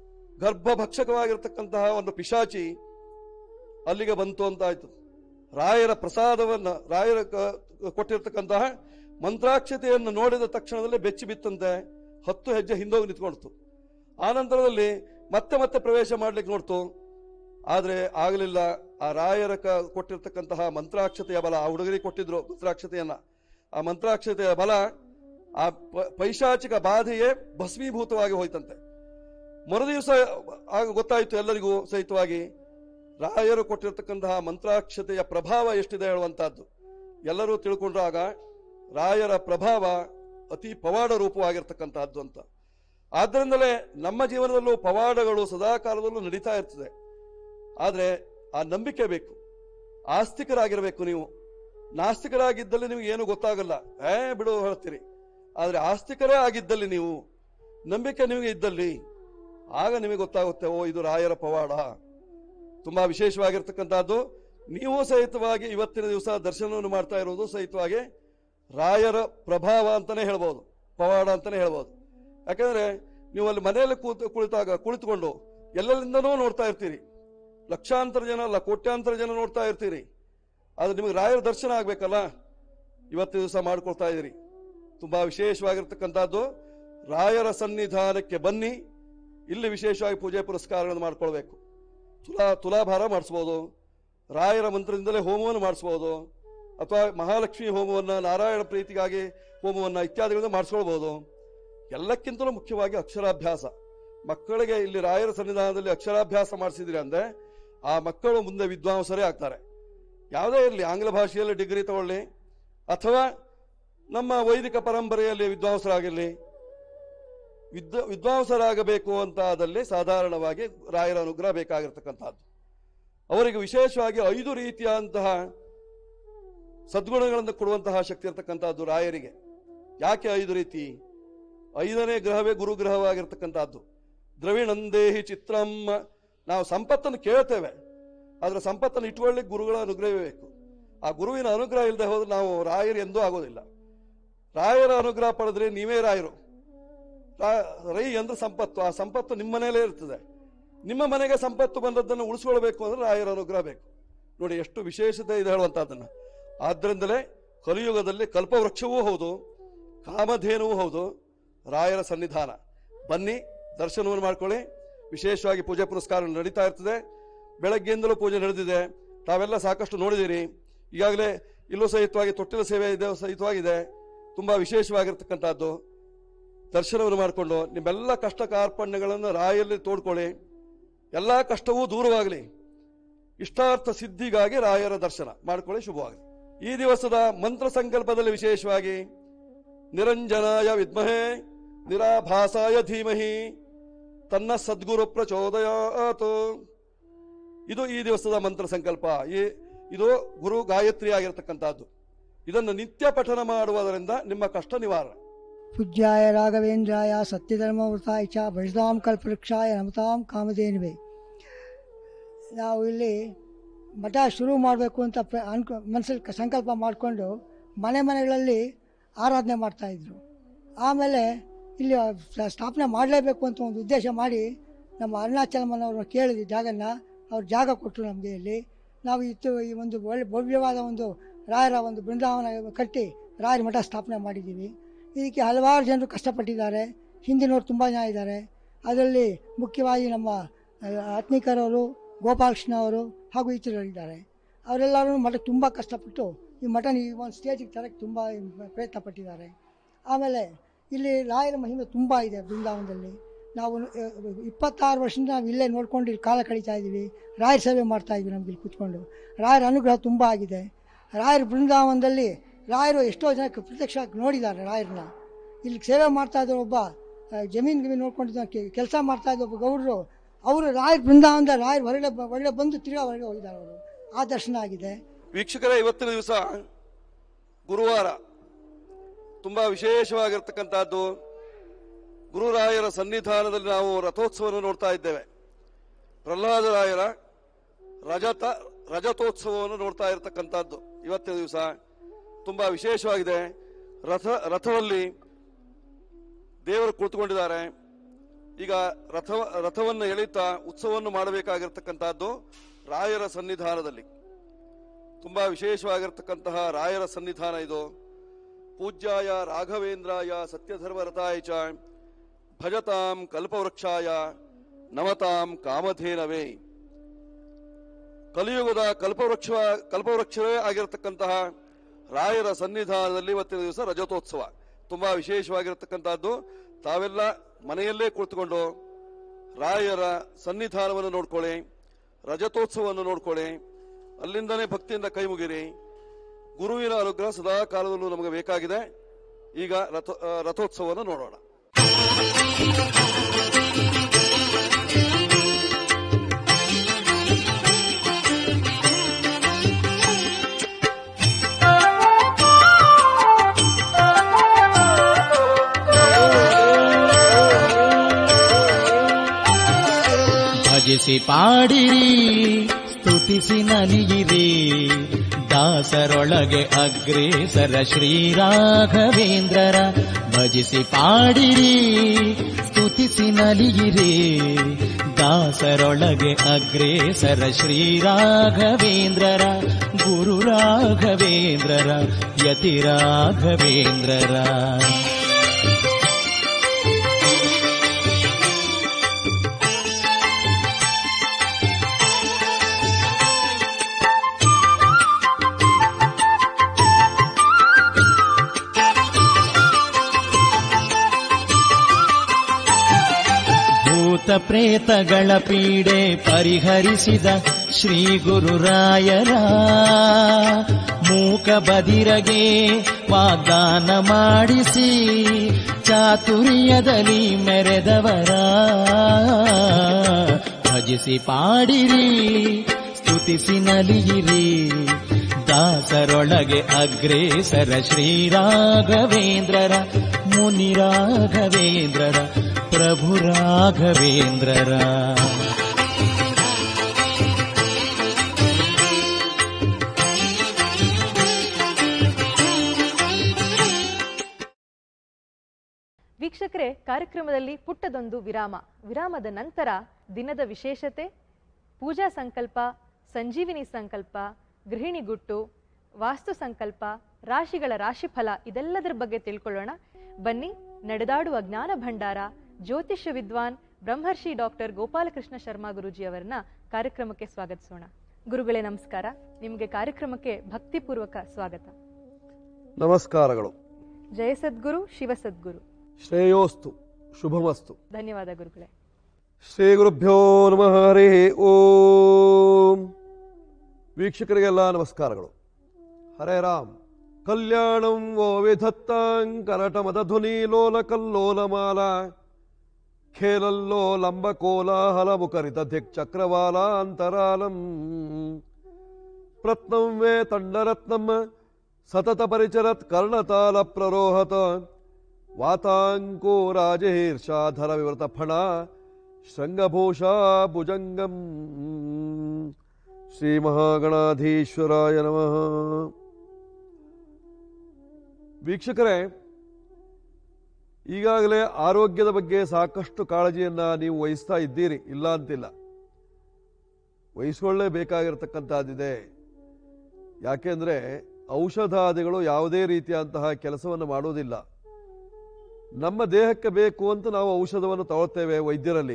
ಗರ್ಭಭಕ್ಷಕವಾಗಿರ್ತಕ್ಕಂತಹ ಒಂದು ಪಿಶಾಚಿ ಅಲ್ಲಿಗೆ ಬಂತು ಅಂತ ಆಯ್ತು. ರಾಯರ ಪ್ರಸಾದವನ್ನ, ರಾಯರ ಕೊಟ್ಟಿರ್ತಕ್ಕಂತಹ ಮಂತ್ರಾಕ್ಷತೆಯನ್ನು ನೋಡಿದ ತಕ್ಷಣದಲ್ಲೇ ಬೆಚ್ಚಿ ಬಿತ್ತಂತೆ, ಹತ್ತು ಹೆಜ್ಜೆ ಹಿಂದೋಗಿ ನಿಂತ್ಕೊಳ್ತು. ಆ ನಂತರದಲ್ಲಿ ಮತ್ತೆ ಮತ್ತೆ ಪ್ರವೇಶ ಮಾಡ್ಲಿಕ್ಕೆ ನೋಡ್ತು. ಆದ್ರೆ ಆಗಲಿಲ್ಲ. ಆ ರಾಯರ ಕೊಟ್ಟಿರ್ತಕ್ಕಂತಹ ಮಂತ್ರಾಕ್ಷತೆಯ ಬಲ, ಆ ಹುಡುಗರಿಗೆ ಕೊಟ್ಟಿದ್ರು ಮಂತ್ರಾಕ್ಷತೆಯನ್ನ, ಆ ಮಂತ್ರಾಕ್ಷತೆಯ ಬಲ ಆ ಪೈಶಾಚಿಕ ಬಾಧೆಯೇ ಭಸ್ಮೀಭೂತವಾಗಿ ಹೋಯ್ತಂತೆ. ಮರುದಿವಸ ಆಗ ಗೊತ್ತಾಯಿತು ಎಲ್ಲರಿಗೂ ಸಹಿತವಾಗಿ ರಾಯರು ಕೊಟ್ಟಿರ್ತಕ್ಕಂತಹ ಮಂತ್ರಾಕ್ಷತೆಯ ಪ್ರಭಾವ ಎಷ್ಟಿದೆ ಹೇಳುವಂತಹದ್ದು. ಎಲ್ಲರೂ ತಿಳ್ಕೊಂಡ್ರಾಗ ರಾಯರ ಪ್ರಭಾವ ಅತಿ ಪವಾಡ ರೂಪವಾಗಿರ್ತಕ್ಕಂತಹದ್ದು ಅಂತ. ಆದ್ದರಿಂದಲೇ ನಮ್ಮ ಜೀವನದಲ್ಲೂ ಪವಾಡಗಳು ಸದಾಕಾಲದಲ್ಲೂ ನಡೀತಾ ಇರ್ತದೆ. ಆದ್ರೆ ಆ ನಂಬಿಕೆ ಬೇಕು. ಆಸ್ತಿಕರಾಗಿರ್ಬೇಕು ನೀವು. ನಾಸ್ತಿಕರಾಗಿದ್ದಲ್ಲಿ ನಿಮ್ಗೆ ಏನು ಗೊತ್ತಾಗಲ್ಲ, ಏ ಬಿಡು ಹೇಳ್ತೀರಿ. ಆದ್ರೆ ಆಸ್ತಿಕರೇ ಆಗಿದ್ದಲ್ಲಿ, ನೀವು ನಂಬಿಕೆ ನಿಮಗೆ ಇದ್ದಲ್ಲಿ, ಆಗ ನಿಮಗೆ ಗೊತ್ತಾಗುತ್ತೆ, ಓ ಇದು ರಾಯರ ಪವಾಡ, ತುಂಬಾ ವಿಶೇಷವಾಗಿರ್ತಕ್ಕಂಥದ್ದು. ನೀವು ಸಹಿತವಾಗಿ ಇವತ್ತಿನ ದಿವಸ ದರ್ಶನವನ್ನು ಮಾಡ್ತಾ ಇರುವುದು ಸಹಿತವಾಗಿ ರಾಯರ ಪ್ರಭಾವ ಅಂತಾನೆ ಹೇಳ್ಬೋದು, ಪವಾಡ ಅಂತಾನೆ ಹೇಳ್ಬೋದು. ಯಾಕಂದ್ರೆ ನೀವು ಅಲ್ಲಿ ಮನೆಯಲ್ಲಿ ಕೂತು ಕುಳಿತಾಗ ಕುಳಿತುಕೊಂಡು ಎಲ್ಲೆಲ್ಲಿಂದನೂ ನೋಡ್ತಾ ಇರ್ತೀರಿ. ಲಕ್ಷಾಂತರ ಜನ ಅಲ್ಲ, ಕೋಟ್ಯಾಂತರ ಜನ ನೋಡ್ತಾ ಇರ್ತೀರಿ. ಆದ್ರೆ ನಿಮಗೆ ರಾಯರ ದರ್ಶನ ಆಗ್ಬೇಕಲ್ಲ, ಇವತ್ತಿನ ದಿವಸ ಮಾಡ್ಕೊಳ್ತಾ ಇದ್ದೀರಿ. ತುಂಬಾ ವಿಶೇಷವಾಗಿರ್ತಕ್ಕಂಥದ್ದು. ರಾಯರ ಸನ್ನಿಧಾನಕ್ಕೆ ಬನ್ನಿ. ಇಲ್ಲಿ ವಿಶೇಷವಾಗಿ ಪೂಜೆ ಪುರಸ್ಕಾರಗಳನ್ನು ಮಾಡ್ಕೊಳ್ಬೇಕು. ತುಲಾ ತುಲಾಭಾರ ಮಾಡಿಸ್ಬೋದು, ರಾಯರ ಮಂತ್ರದಿಂದಲೇ ಹೋಮವನ್ನು ಮಾಡಿಸ್ಬೋದು, ಅಥವಾ ಮಹಾಲಕ್ಷ್ಮಿ ಹೋಮವನ್ನ, ನಾರಾಯಣ ಪ್ರೀತಿಗಾಗಿ ಹೋಮವನ್ನ ಇತ್ಯಾದಿಗಳನ್ನು ಮಾಡಿಸ್ಕೊಳ್ಬಹುದು. ಎಲ್ಲಕ್ಕಿಂತಲೂ ಮುಖ್ಯವಾಗಿ ಅಕ್ಷರಾಭ್ಯಾಸ. ಮಕ್ಕಳಿಗೆ ಇಲ್ಲಿ ರಾಯರ ಸನ್ನಿಧಾನದಲ್ಲಿ ಅಕ್ಷರಾಭ್ಯಾಸ ಮಾಡಿಸಿದ್ರಿ ಅಂದ್ರೆ ಆ ಮಕ್ಕಳು ಮುಂದೆ ವಿದ್ವಾಂಸರೇ ಆಗ್ತಾರೆ. ಯಾವುದೇ ಇರಲಿ, ಆಂಗ್ಲ ಭಾಷೆಯಲ್ಲಿ ಡಿಗ್ರಿ ತಗೊಳ್ಳಿ ಅಥವಾ ನಮ್ಮ ವೈದಿಕ ಪರಂಪರೆಯಲ್ಲಿ ವಿದ್ವಾಂಸರಾಗಿರಲಿ, ವಿದ್ವ ವಿದ್ವಾಂಸರಾಗಬೇಕು ಅಂತ ಆದಲ್ಲಿ ಸಾಧಾರಣವಾಗಿ ರಾಯರ ಅನುಗ್ರಹ ಬೇಕಾಗಿರ್ತಕ್ಕಂಥದ್ದು. ಅವರಿಗೆ ವಿಶೇಷವಾಗಿ ಐದು ರೀತಿಯಾದಂತಹ ಸದ್ಗುಣಗಳನ್ನು ಕೊಡುವಂತಹ ಶಕ್ತಿ ಇರತಕ್ಕಂಥದ್ದು ರಾಯರಿಗೆ. ಯಾಕೆ ಐದು ರೀತಿ? ಐದನೇ ಗ್ರಹವೇ ಗುರುಗ್ರಹವಾಗಿರ್ತಕ್ಕಂಥದ್ದು. ದ್ರವಿಣಂದೇಹಿ ಚಿತ್ರಂ. ನಾವು ಸಂಪತ್ತನ್ನು ಕೇಳ್ತೇವೆ, ಆದ್ರೆ ಸಂಪತ್ತನ್ನು ಇಟ್ಕೊಳ್ಳಿಕ್ಕೆ ಗುರುಗಳ ಅನುಗ್ರಹವೇ ಬೇಕು. ಆ ಗುರುವಿನ ಅನುಗ್ರಹ ಇಲ್ಲದೆ ಹೋದ್ರೆ ನಾವು ರಾಯರು ಎಂದೂ ಆಗೋದಿಲ್ಲ. ರಾಯರ ಅನುಗ್ರಹ ಪಡೆದ್ರೆ ನೀವೇ ರಾಯರು. ರೈ ಅಂದ್ರೆ ಸಂಪತ್ತು, ಆ ಸಂಪತ್ತು ನಿಮ್ಮ ಮನೆಯಲ್ಲೇ ಇರ್ತದೆ. ನಿಮ್ಮ ಮನೆಗೆ ಸಂಪತ್ತು ಬಂದದ್ದನ್ನು ಉಳಿಸ್ಕೊಳ್ಬೇಕು ಅಂದ್ರೆ ರಾಯರ ಅನುಗ್ರಹ ಬೇಕು. ನೋಡಿ ಎಷ್ಟು ವಿಶೇಷತೆ ಇದೆ ಹೇಳುವಂತಹದನ್ನ. ಆದ್ರಿಂದಲೇ ಕಲಿಯುಗದಲ್ಲಿ ಕಲ್ಪವೃಕ್ಷವೂ ಹೌದು, ಕಾಮಧೇನುವೂ ಹೌದು ರಾಯರ ಸನ್ನಿಧಾನ. ಬನ್ನಿ, ದರ್ಶನವನ್ನು ಮಾಡ್ಕೊಳ್ಳಿ. ವಿಶೇಷವಾಗಿ ಪೂಜೆ ಪುರಸ್ಕಾರ ನಡೀತಾ ಇರ್ತದೆ. ಬೆಳಗ್ಗೆಯಿಂದಲೂ ಪೂಜೆ ನಡೆದಿದೆ, ತಾವೆಲ್ಲ ಸಾಕಷ್ಟು ನೋಡಿದಿರಿ. ಈಗಾಗಲೇ ಇಲ್ಲೂ ಸಹಿತವಾಗಿ ತೊಟ್ಟಿಲ ಸೇವೆ ಇದೆ, ಸಹಿತವಾಗಿದೆ. ತುಂಬಾ ವಿಶೇಷವಾಗಿರ್ತಕ್ಕಂಥದ್ದು. ದರ್ಶನವನ್ನು ಮಾಡಿಕೊಂಡು ನಿಮ್ಮೆಲ್ಲ ಕಷ್ಟ ಕಾರ್ಪಣ್ಯಗಳನ್ನು ರಾಯಲ್ಲಿ ತೋಡ್ಕೊಳ್ಳಿ. ಎಲ್ಲ ಕಷ್ಟವೂ ದೂರವಾಗಲಿ. ಇಷ್ಟಾರ್ಥ ಸಿದ್ಧಿಗಾಗಿ ರಾಯರ ದರ್ಶನ ಮಾಡಿಕೊಳ್ಳಿ, ಶುಭವಾಗಲಿ. ಈ ದಿವಸದ ಮಂತ್ರ ಸಂಕಲ್ಪದಲ್ಲಿ ವಿಶೇಷವಾಗಿ ನಿರಂಜನಾಯ ವಿದ್ಮಹೇ ನಿರಾಭಾಸಾಯ ಧೀಮಹಿ ತನ್ನ ಸದ್ಗುರು ಪ್ರಚೋದಯಾತ್. ಇದು ಈ ದಿವಸದ ಮಂತ್ರ ಸಂಕಲ್ಪ. ಇದು ಗುರು ಗಾಯತ್ರಿ ಆಗಿರತಕ್ಕಂಥದ್ದು. ಇದನ್ನು ನಿತ್ಯ ಪಠನ ಮಾಡುವುದರಿಂದ ನಿಮ್ಮ ಕಷ್ಟ ನಿವಾರಣೆ.
ಪೂಜ್ಯಾಯ ರಾಘವೇಂದ್ರಾಯ ಸತ್ಯಧರ್ಮವೃತಾಯ ಚ ಭಜತಾಂ ಕಲ್ಪವೃಕ್ಷಾಯ ನಮತಾಂ ಕಾಮಧೇನುವೆ. ನಾವು ಇಲ್ಲಿ ಮಠ ಶುರು ಮಾಡಬೇಕು ಅಂತ ಪ್ರ ಅನ್ಕೊ ಮನಸ್ಸಲ್ಲಿ ಸಂಕಲ್ಪ ಮಾಡಿಕೊಂಡು ಮನೆ ಮನೆಗಳಲ್ಲಿ ಆರಾಧನೆ ಮಾಡ್ತಾಯಿದ್ರು. ಆಮೇಲೆ ಇಲ್ಲಿ ಸ್ಥಾಪನೆ ಮಾಡಲೇಬೇಕು ಅಂತ ಒಂದು ಉದ್ದೇಶ ಮಾಡಿ ನಮ್ಮ ಅರುಣಾಚಲಮ್ಮನವ್ರನ್ನ ಕೇಳಿದ್ವಿ ಜಾಗನ. ಅವ್ರು ಜಾಗ ಕೊಟ್ಟರು ನಮಗೆ. ಇಲ್ಲಿ ನಾವು ಇತ್ತು ಈ ಒಂದು ಒಳ್ಳೆ ಭವ್ಯವಾದ ಒಂದು ರಾಯರ ಒಂದು ಬೃಂದಾವನ ಕಟ್ಟಿ ರಾಯರ ಮಠ ಸ್ಥಾಪನೆ ಮಾಡಿದ್ದೀವಿ. ಇದಕ್ಕೆ ಹಲವಾರು ಜನರು ಕಷ್ಟಪಟ್ಟಿದ್ದಾರೆ. ಹಿಂದಿನವ್ರು ತುಂಬ ಜನ ಇದ್ದಾರೆ. ಅದರಲ್ಲಿ ಮುಖ್ಯವಾಗಿ ನಮ್ಮ ಆತ್ಮಿಕರವರು, ಗೋಪಾಲಕೃಷ್ಣ ಅವರು ಹಾಗೂ ಇತರರಿದ್ದಾರೆ. ಅವರೆಲ್ಲರೂ ಮಠ ತುಂಬ ಕಷ್ಟಪಟ್ಟು ಈ ಮಠನ ಈ ಒಂದು ಸ್ಟೇಜಿಗೆ ತರಕ್ಕೆ ತುಂಬ ಪ್ರಯತ್ನ ಪಟ್ಟಿದ್ದಾರೆ. ಆಮೇಲೆ ಇಲ್ಲಿ ರಾಯರ ಮಹಿಮೆ ತುಂಬ ಇದೆ ಬೃಂದಾವನದಲ್ಲಿ. ನಾವು ಇಪ್ಪತ್ತಾರು ವರ್ಷದಿಂದ ನಾವು ಇಲ್ಲೇ ನೋಡ್ಕೊಂಡು ಇಲ್ಲಿ ಕಾಲ ಕಳೀತಾ ಇದ್ದೀವಿ. ರಾಯರ ಸೇವೆ ಮಾಡ್ತಾಯಿದ್ವಿ ನಮ್ಗೆ ಇಲ್ಲಿ ಕೂತ್ಕೊಂಡು. ರಾಯರ ಅನುಗ್ರಹ ತುಂಬ ಆಗಿದೆ. ರಾಯರ ಬೃಂದಾವನದಲ್ಲಿ ರಾಯರು ಎಷ್ಟೋ ಜನಕ್ಕೆ ಪ್ರತ್ಯಕ್ಷ ನೋಡಿದ್ದಾರೆ ರಾಯರನ್ನ. ಇಲ್ಲಿ ಸೇವೆ ಮಾಡ್ತಾ ಇದ್ರು ಒಬ್ಬ ಜಮೀನು ಗಿಮೀನು ನೋಡ್ಕೊಂಡಿದ್ದ ಕೆಲಸ ಮಾಡ್ತಾ ಇದ್ದ ಒಬ್ಬ ಗೌಡರು, ಅವರು ರಾಯರ ಬೃಂದಾವನದ ರಾಯರು ಹೊರಗಡೆ ಹೊರಗಡೆ ಬಂದು ತಿರ್ಗಾ ಹೊರಗಡೆ ಹೋಗಿದ್ದಾರೆ. ಅವರು ಆ ದರ್ಶನ ಆಗಿದೆ.
ವೀಕ್ಷಕರೇ, ಇವತ್ತಿನ ದಿವಸ ಗುರುವಾರ ತುಂಬಾ ವಿಶೇಷವಾಗಿರ್ತಕ್ಕಂಥದ್ದು. ಗುರುರಾಯರ ಸನ್ನಿಧಾನದಲ್ಲಿ ನಾವು ರಥೋತ್ಸವವನ್ನು ನೋಡ್ತಾ ಇದ್ದೇವೆ. ಪ್ರಹ್ಲಾದರಾಯರ ರಜತ ರಜತೋತ್ಸವವನ್ನು ನೋಡ್ತಾ ಇರತಕ್ಕಂಥದ್ದು ಇವತ್ತಿನ ದಿವಸ ತುಂಬಾ ವಿಶೇಷವಾಗಿದೆ. ರಥ ರಥದಲ್ಲಿ ದೇವರು ಕುಳಿತುಕೊಂಡಿದ್ದಾರೆ. ಈಗ ರಥ ರಥವನ್ನು ಎಳಿತಾ ಉತ್ಸವವನ್ನು ಮಾಡಬೇಕಾಗಿರ್ತಕ್ಕಂಥದ್ದು ರಾಯರ ಸನ್ನಿಧಾನದಲ್ಲಿ. ತುಂಬಾ ವಿಶೇಷವಾಗಿರ್ತಕ್ಕಂತಹ ರಾಯರ ಸನ್ನಿಧಾನ ಇದು. ಪೂಜ್ಯಾಯ ರಾಘವೇಂದ್ರಾಯ ಸತ್ಯಧರ್ಮರತಾಯ ಚ ಭಜತಾಂ ಕಲ್ಪವೃಕ್ಷಾಯ ನಮತಾಂ ಕಾಮಧೇನವೇ. ಕಲಿಯುಗದ ಕಲ್ಪವೃಕ್ಷ ಕಲ್ಪವೃಕ್ಷವೇ ಆಗಿರತಕ್ಕಂತಹ ರಾಯರ ಸನ್ನಿಧಾನದಲ್ಲಿ ಇವತ್ತಿನ ದಿವಸ ರಜತೋತ್ಸವ ತುಂಬಾ ವಿಶೇಷವಾಗಿರತಕ್ಕಂಥದ್ದು. ತಾವೆಲ್ಲ ಮನೆಯಲ್ಲೇ ಕುಳಿತುಕೊಂಡು ರಾಯರ ಸನ್ನಿಧಾನವನ್ನು ನೋಡ್ಕೊಳ್ಳಿ, ರಜತೋತ್ಸವವನ್ನು ನೋಡ್ಕೊಳ್ಳಿ, ಅಲ್ಲಿಂದನೇ ಭಕ್ತಿಯಿಂದ ಕೈ ಮುಗಿರಿ. ಗುರುವಿನ ಅನುಗ್ರಹ ಸದಾ ಕಾಲದಲ್ಲೂ ನಮಗೆ ಬೇಕಾಗಿದೆ. ಈಗ ರಥ ರಥೋತ್ಸವವನ್ನು ನೋಡೋಣ.
ಭಜಿಸಿ ಪಾಡಿರಿ, ಸ್ತುತಿಸಿ ನಲಿಗಿರಿ, ದಾಸರೊಳಗೆ ಅಗ್ರೇಸರ ಶ್ರೀರಾಘವೇಂದ್ರರ. ಭಜಿಸಿ ಪಾಡಿರಿ, ಸ್ತುತಿಸಿ ನಲಿಗಿರಿ, ದಾಸರೊಳಗೆ ಅಗ್ರೇಸರ ಶ್ರೀರಾಘವೇಂದ್ರರ. ಗುರು ರಾಘವೇಂದ್ರರ, ಯತಿ ರಾಘವೇಂದ್ರರ. ಪ್ರೇತಗಳ ಪೀಡೆ ಪರಿಹರಿಸಿದ ಶ್ರೀ ಗುರುರಾಯರ. ಮೂಕ ಬದಿರಗೆ ವಾಗ್ದಾನ ಮಾಡಿಸಿ ಚಾತುರ್ಯದಲ್ಲಿ ಮೆರೆದವರ. ಭಜಿಸಿ ಪಾಡಿರಿ, ಸ್ತುತಿಸಿ ನಲಿಯಿರಿ, ದಾಸರೊಳಗೆ ಅಗ್ರೇಸರ ಶ್ರೀರಾಘವೇಂದ್ರರ. ಮುನಿ ರಾಘವೇಂದ್ರರ, ಪ್ರಭು ರಾಘವೇಂದ್ರರ.
ವೀಕ್ಷಕರೇ, ಕಾರ್ಯಕ್ರಮದಲ್ಲಿ ಪುಟ್ಟದೊಂದು ವಿರಾಮ. ವಿರಾಮದ ನಂತರ ದಿನದ ವಿಶೇಷತೆ, ಪೂಜಾ ಸಂಕಲ್ಪ, ಸಂಜೀವಿನಿ ಸಂಕಲ್ಪ, ಗೃಹಿಣಿ ಗುಟ್ಟು, ವಾಸ್ತು ಸಂಕಲ್ಪ, ರಾಶಿಗಳ ರಾಶಿಫಲ ಇದೆಲ್ಲದರ ಬಗ್ಗೆ ತಿಳ್ಕೊಳ್ಳೋಣ. ಬನ್ನಿ, ನಡೆದಾಡುವ ಜ್ಞಾನ ಭಂಡಾರ ಜ್ಯೋತಿಷ್ಯ ವಿದ್ವಾನ್ ಬ್ರಹ್ಮರ್ಷಿ ಡಾಕ್ಟರ್ ಗೋಪಾಲಕೃಷ್ಣ ಶರ್ಮಾ ಗುರುಜಿ ಅವರನ್ನ ಕಾರ್ಯಕ್ರಮಕ್ಕೆ ಸ್ವಾಗತಿಸೋಣ. ಗುರುಗಳೇ ನಮಸ್ಕಾರ. ನಿಮಗೆ ಕಾರ್ಯಕ್ರಮಕ್ಕೆ ಭಕ್ತಿಪೂರ್ವಕ ಸ್ವಾಗತ.
ನಮಸ್ಕಾರಗಳು.
ಜಯ ಸದ್ಗುರು, ಶಿವ ಸದ್ಗುರು.
ಶ್ರೇಯೋಸ್ತು, ಶುಭಮಸ್ತು.
ಧನ್ಯವಾದ ಗುರುಗಳೇ.
ಶ್ರೀ ಗುರುಭ್ಯೋ ನಮಃ. ಹರಿ ಓಂ. ವೀಕ್ಷಕರಿಗೆಲ್ಲ ನಮಸ್ಕಾರಗಳು. ಹರೇ ರಾಮ್. ಕಲ್ಯಾಣಂ ವೋ ವಿಧತ್ತಾಂ ಕನಟ ಮದಧ್ವನಿ ಲೋಲ ಕಲ್ಲೋಲಮಾಲ ಖೇಲಲ್ಲೋ ಲಂಬ ಕೋಲಾಹಲ ಮುಖರಿತ ದಿಕ್ ಚಕ್ರವಾಲ ಅಂತರಾಲಂ ಪ್ರತ್ನಂ ವೇ ತಂಡರತ್ನಂ ಸತತ ಪರಿಚರತ್ ಕರ್ಣತಾಲ ಪ್ರರೋಹತ ವಾತಾಂಕೋ ರಾಜಹೀರ್ಷಾಧರ ವಿವೃತ ಫಣ ಶೃಂಗಭೂಷಾ ಭುಜಂಗಂ. ಶ್ರೀ ಮಹಾಗಣಾಧೀಶ್ವರಾಯ ನಮಃ. ವೀಕ್ಷಕರೇ, ಈಗಾಗಲೇ ಆರೋಗ್ಯದ ಬಗ್ಗೆ ಸಾಕಷ್ಟು ಕಾಳಜಿಯನ್ನ ನೀವು ವಹಿಸ್ತಾ ಇದ್ದೀರಿ, ಇಲ್ಲ ಅಂತಿಲ್ಲ. ವಹಿಸಿಕೊಳ್ಳೇಬೇಕಾಗಿರ್ತಕ್ಕಂಥದ್ದಿದೆ. ಯಾಕೆಂದ್ರೆ ಔಷಧಾದಿಗಳು ಯಾವುದೇ ರೀತಿಯಂತಹ ಕೆಲಸವನ್ನು ಮಾಡುವುದಿಲ್ಲ. ನಮ್ಮ ದೇಹಕ್ಕೆ ಬೇಕು ಅಂತ ನಾವು ಔಷಧವನ್ನು ತಗೊಳ್ತೇವೆ ವೈದ್ಯರಲ್ಲಿ.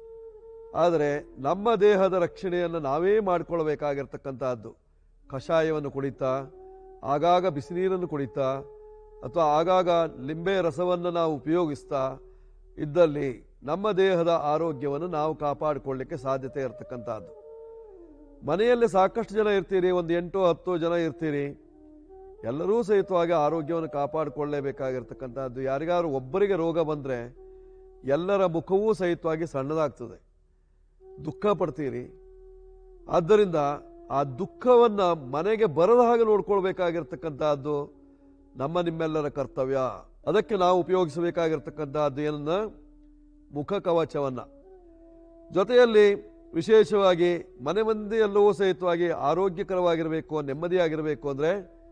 ಆದರೆ ನಮ್ಮ ದೇಹದ ರಕ್ಷಣೆಯನ್ನು ನಾವೇ ಮಾಡಿಕೊಳ್ಬೇಕಾಗಿರ್ತಕ್ಕಂಥದ್ದು. ಕಷಾಯವನ್ನು ಕುಡಿತಾ, ಆಗಾಗ ಬಿಸಿನೀರನ್ನು ಕುಡಿತಾ, ಅಥವಾ ಆಗಾಗ ಲಿಂಬೆ ರಸವನ್ನು ನಾವು ಉಪಯೋಗಿಸ್ತಾ ಇದ್ದಲ್ಲಿ ನಮ್ಮ ದೇಹದ ಆರೋಗ್ಯವನ್ನು ನಾವು ಕಾಪಾಡಿಕೊಳ್ಳಲಿಕ್ಕೆ ಸಾಧ್ಯತೆ ಇರತಕ್ಕಂಥದ್ದು. ಮನೆಯಲ್ಲಿ ಸಾಕಷ್ಟು ಜನ ಇರ್ತೀರಿ, ಒಂದು ಎಂಟು ಹತ್ತು ಜನ ಇರ್ತೀರಿ. ಎಲ್ಲರೂ ಸಹಿತವಾಗಿ ಆರೋಗ್ಯವನ್ನು ಕಾಪಾಡಿಕೊಳ್ಳಲೇಬೇಕಾಗಿರ್ತಕ್ಕಂಥದ್ದು. ಯಾರಿಗಾರು ಒಬ್ಬರಿಗೆ ರೋಗ ಬಂದರೆ ಎಲ್ಲರ ಮುಖವೂ ಸಹಿತವಾಗಿ ಸಣ್ಣದಾಗ್ತದೆ, ದುಃಖ ಪಡ್ತೀರಿ. ಆದ್ದರಿಂದ ಆ ದುಃಖವನ್ನು ಮನೆಗೆ ಬರದ ಹಾಗೆ ನೋಡ್ಕೊಳ್ಬೇಕಾಗಿರ್ತಕ್ಕಂಥದ್ದು ನಮ್ಮ ನಿಮ್ಮೆಲ್ಲರ ಕರ್ತವ್ಯ. ಅದಕ್ಕೆ ನಾವು ಉಪಯೋಗಿಸಬೇಕಾಗಿರ್ತಕ್ಕಂಥದ್ದು ಏನನ್ನ? ಮುಖ ಕವಚವನ್ನ. ಜೊತೆಯಲ್ಲಿ ವಿಶೇಷವಾಗಿ ಮನೆ ಮಂದಿ ಎಲ್ಲವೂ ಸಹಿತವಾಗಿ ಆರೋಗ್ಯಕರವಾಗಿರಬೇಕು, ನೆಮ್ಮದಿಯಾಗಿರಬೇಕು ಅಂದರೆ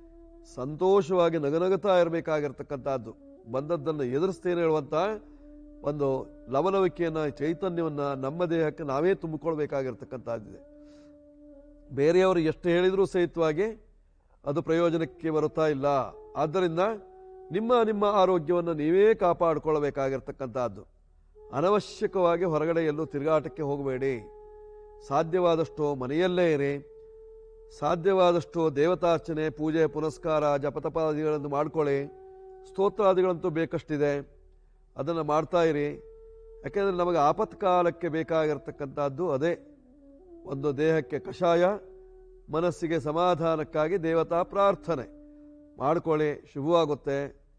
ಸಂತೋಷವಾಗಿ ನಗನಗುತ್ತಾ ಇರಬೇಕಾಗಿರ್ತಕ್ಕಂಥದ್ದು. ಬಂದದ್ದನ್ನು ಎದುರಿಸ್ತೇನೆ ಹೇಳುವಂಥ ಒಂದು ಲವಲವಿಕೆಯನ್ನ, ಚೈತನ್ಯವನ್ನ ನಮ್ಮ ದೇಹಕ್ಕೆ ನಾವೇ ತುಂಬಿಕೊಳ್ಬೇಕಾಗಿರ್ತಕ್ಕಂಥದ್ದಿದೆ. ಬೇರೆಯವರು ಎಷ್ಟು ಹೇಳಿದರೂ ಸಹಿತವಾಗಿ ಅದು ಪ್ರಯೋಜನಕ್ಕೆ ಬರುತ್ತಾ ಇಲ್ಲ. ಆದ್ದರಿಂದ ನಿಮ್ಮ ನಿಮ್ಮ ಆರೋಗ್ಯವನ್ನು ನೀವೇ ಕಾಪಾಡಿಕೊಳ್ಳಬೇಕಾಗಿರ್ತಕ್ಕಂಥದ್ದು. ಅನವಶ್ಯಕವಾಗಿ ಹೊರಗಡೆ ಎಲ್ಲೂ ತಿರುಗಾಟಕ್ಕೆ ಹೋಗಬೇಡಿ. ಸಾಧ್ಯವಾದಷ್ಟು ಮನೆಯಲ್ಲೇ ಇರಿ. ಸಾಧ್ಯವಾದಷ್ಟು ದೇವತಾರ್ಚನೆ, ಪೂಜೆ, ಪುನಸ್ಕಾರ, ಜಪತಪಾದಿಗಳನ್ನು ಮಾಡ್ಕೊಳ್ಳಿ. ಸ್ತೋತ್ರಾದಿಗಳಂತೂ ಬೇಕಷ್ಟಿದೆ, ಅದನ್ನು ಮಾಡ್ತಾ ಇರಿ. ಯಾಕೆಂದರೆ ನಮಗೆ ಆಪತ್ಕಾಲಕ್ಕೆ ಬೇಕಾಗಿರ್ತಕ್ಕಂಥದ್ದು ಅದೇ. ಒಂದು ದೇಹಕ್ಕೆ ಕಷಾಯ, ಮನಸ್ಸಿಗೆ ಸಮಾಧಾನಕ್ಕಾಗಿ ದೇವತಾ ಪ್ರಾರ್ಥನೆ ಮಾಡ್ಕೊಳ್ಳಿ, ಶುಭವಾಗುತ್ತೆ.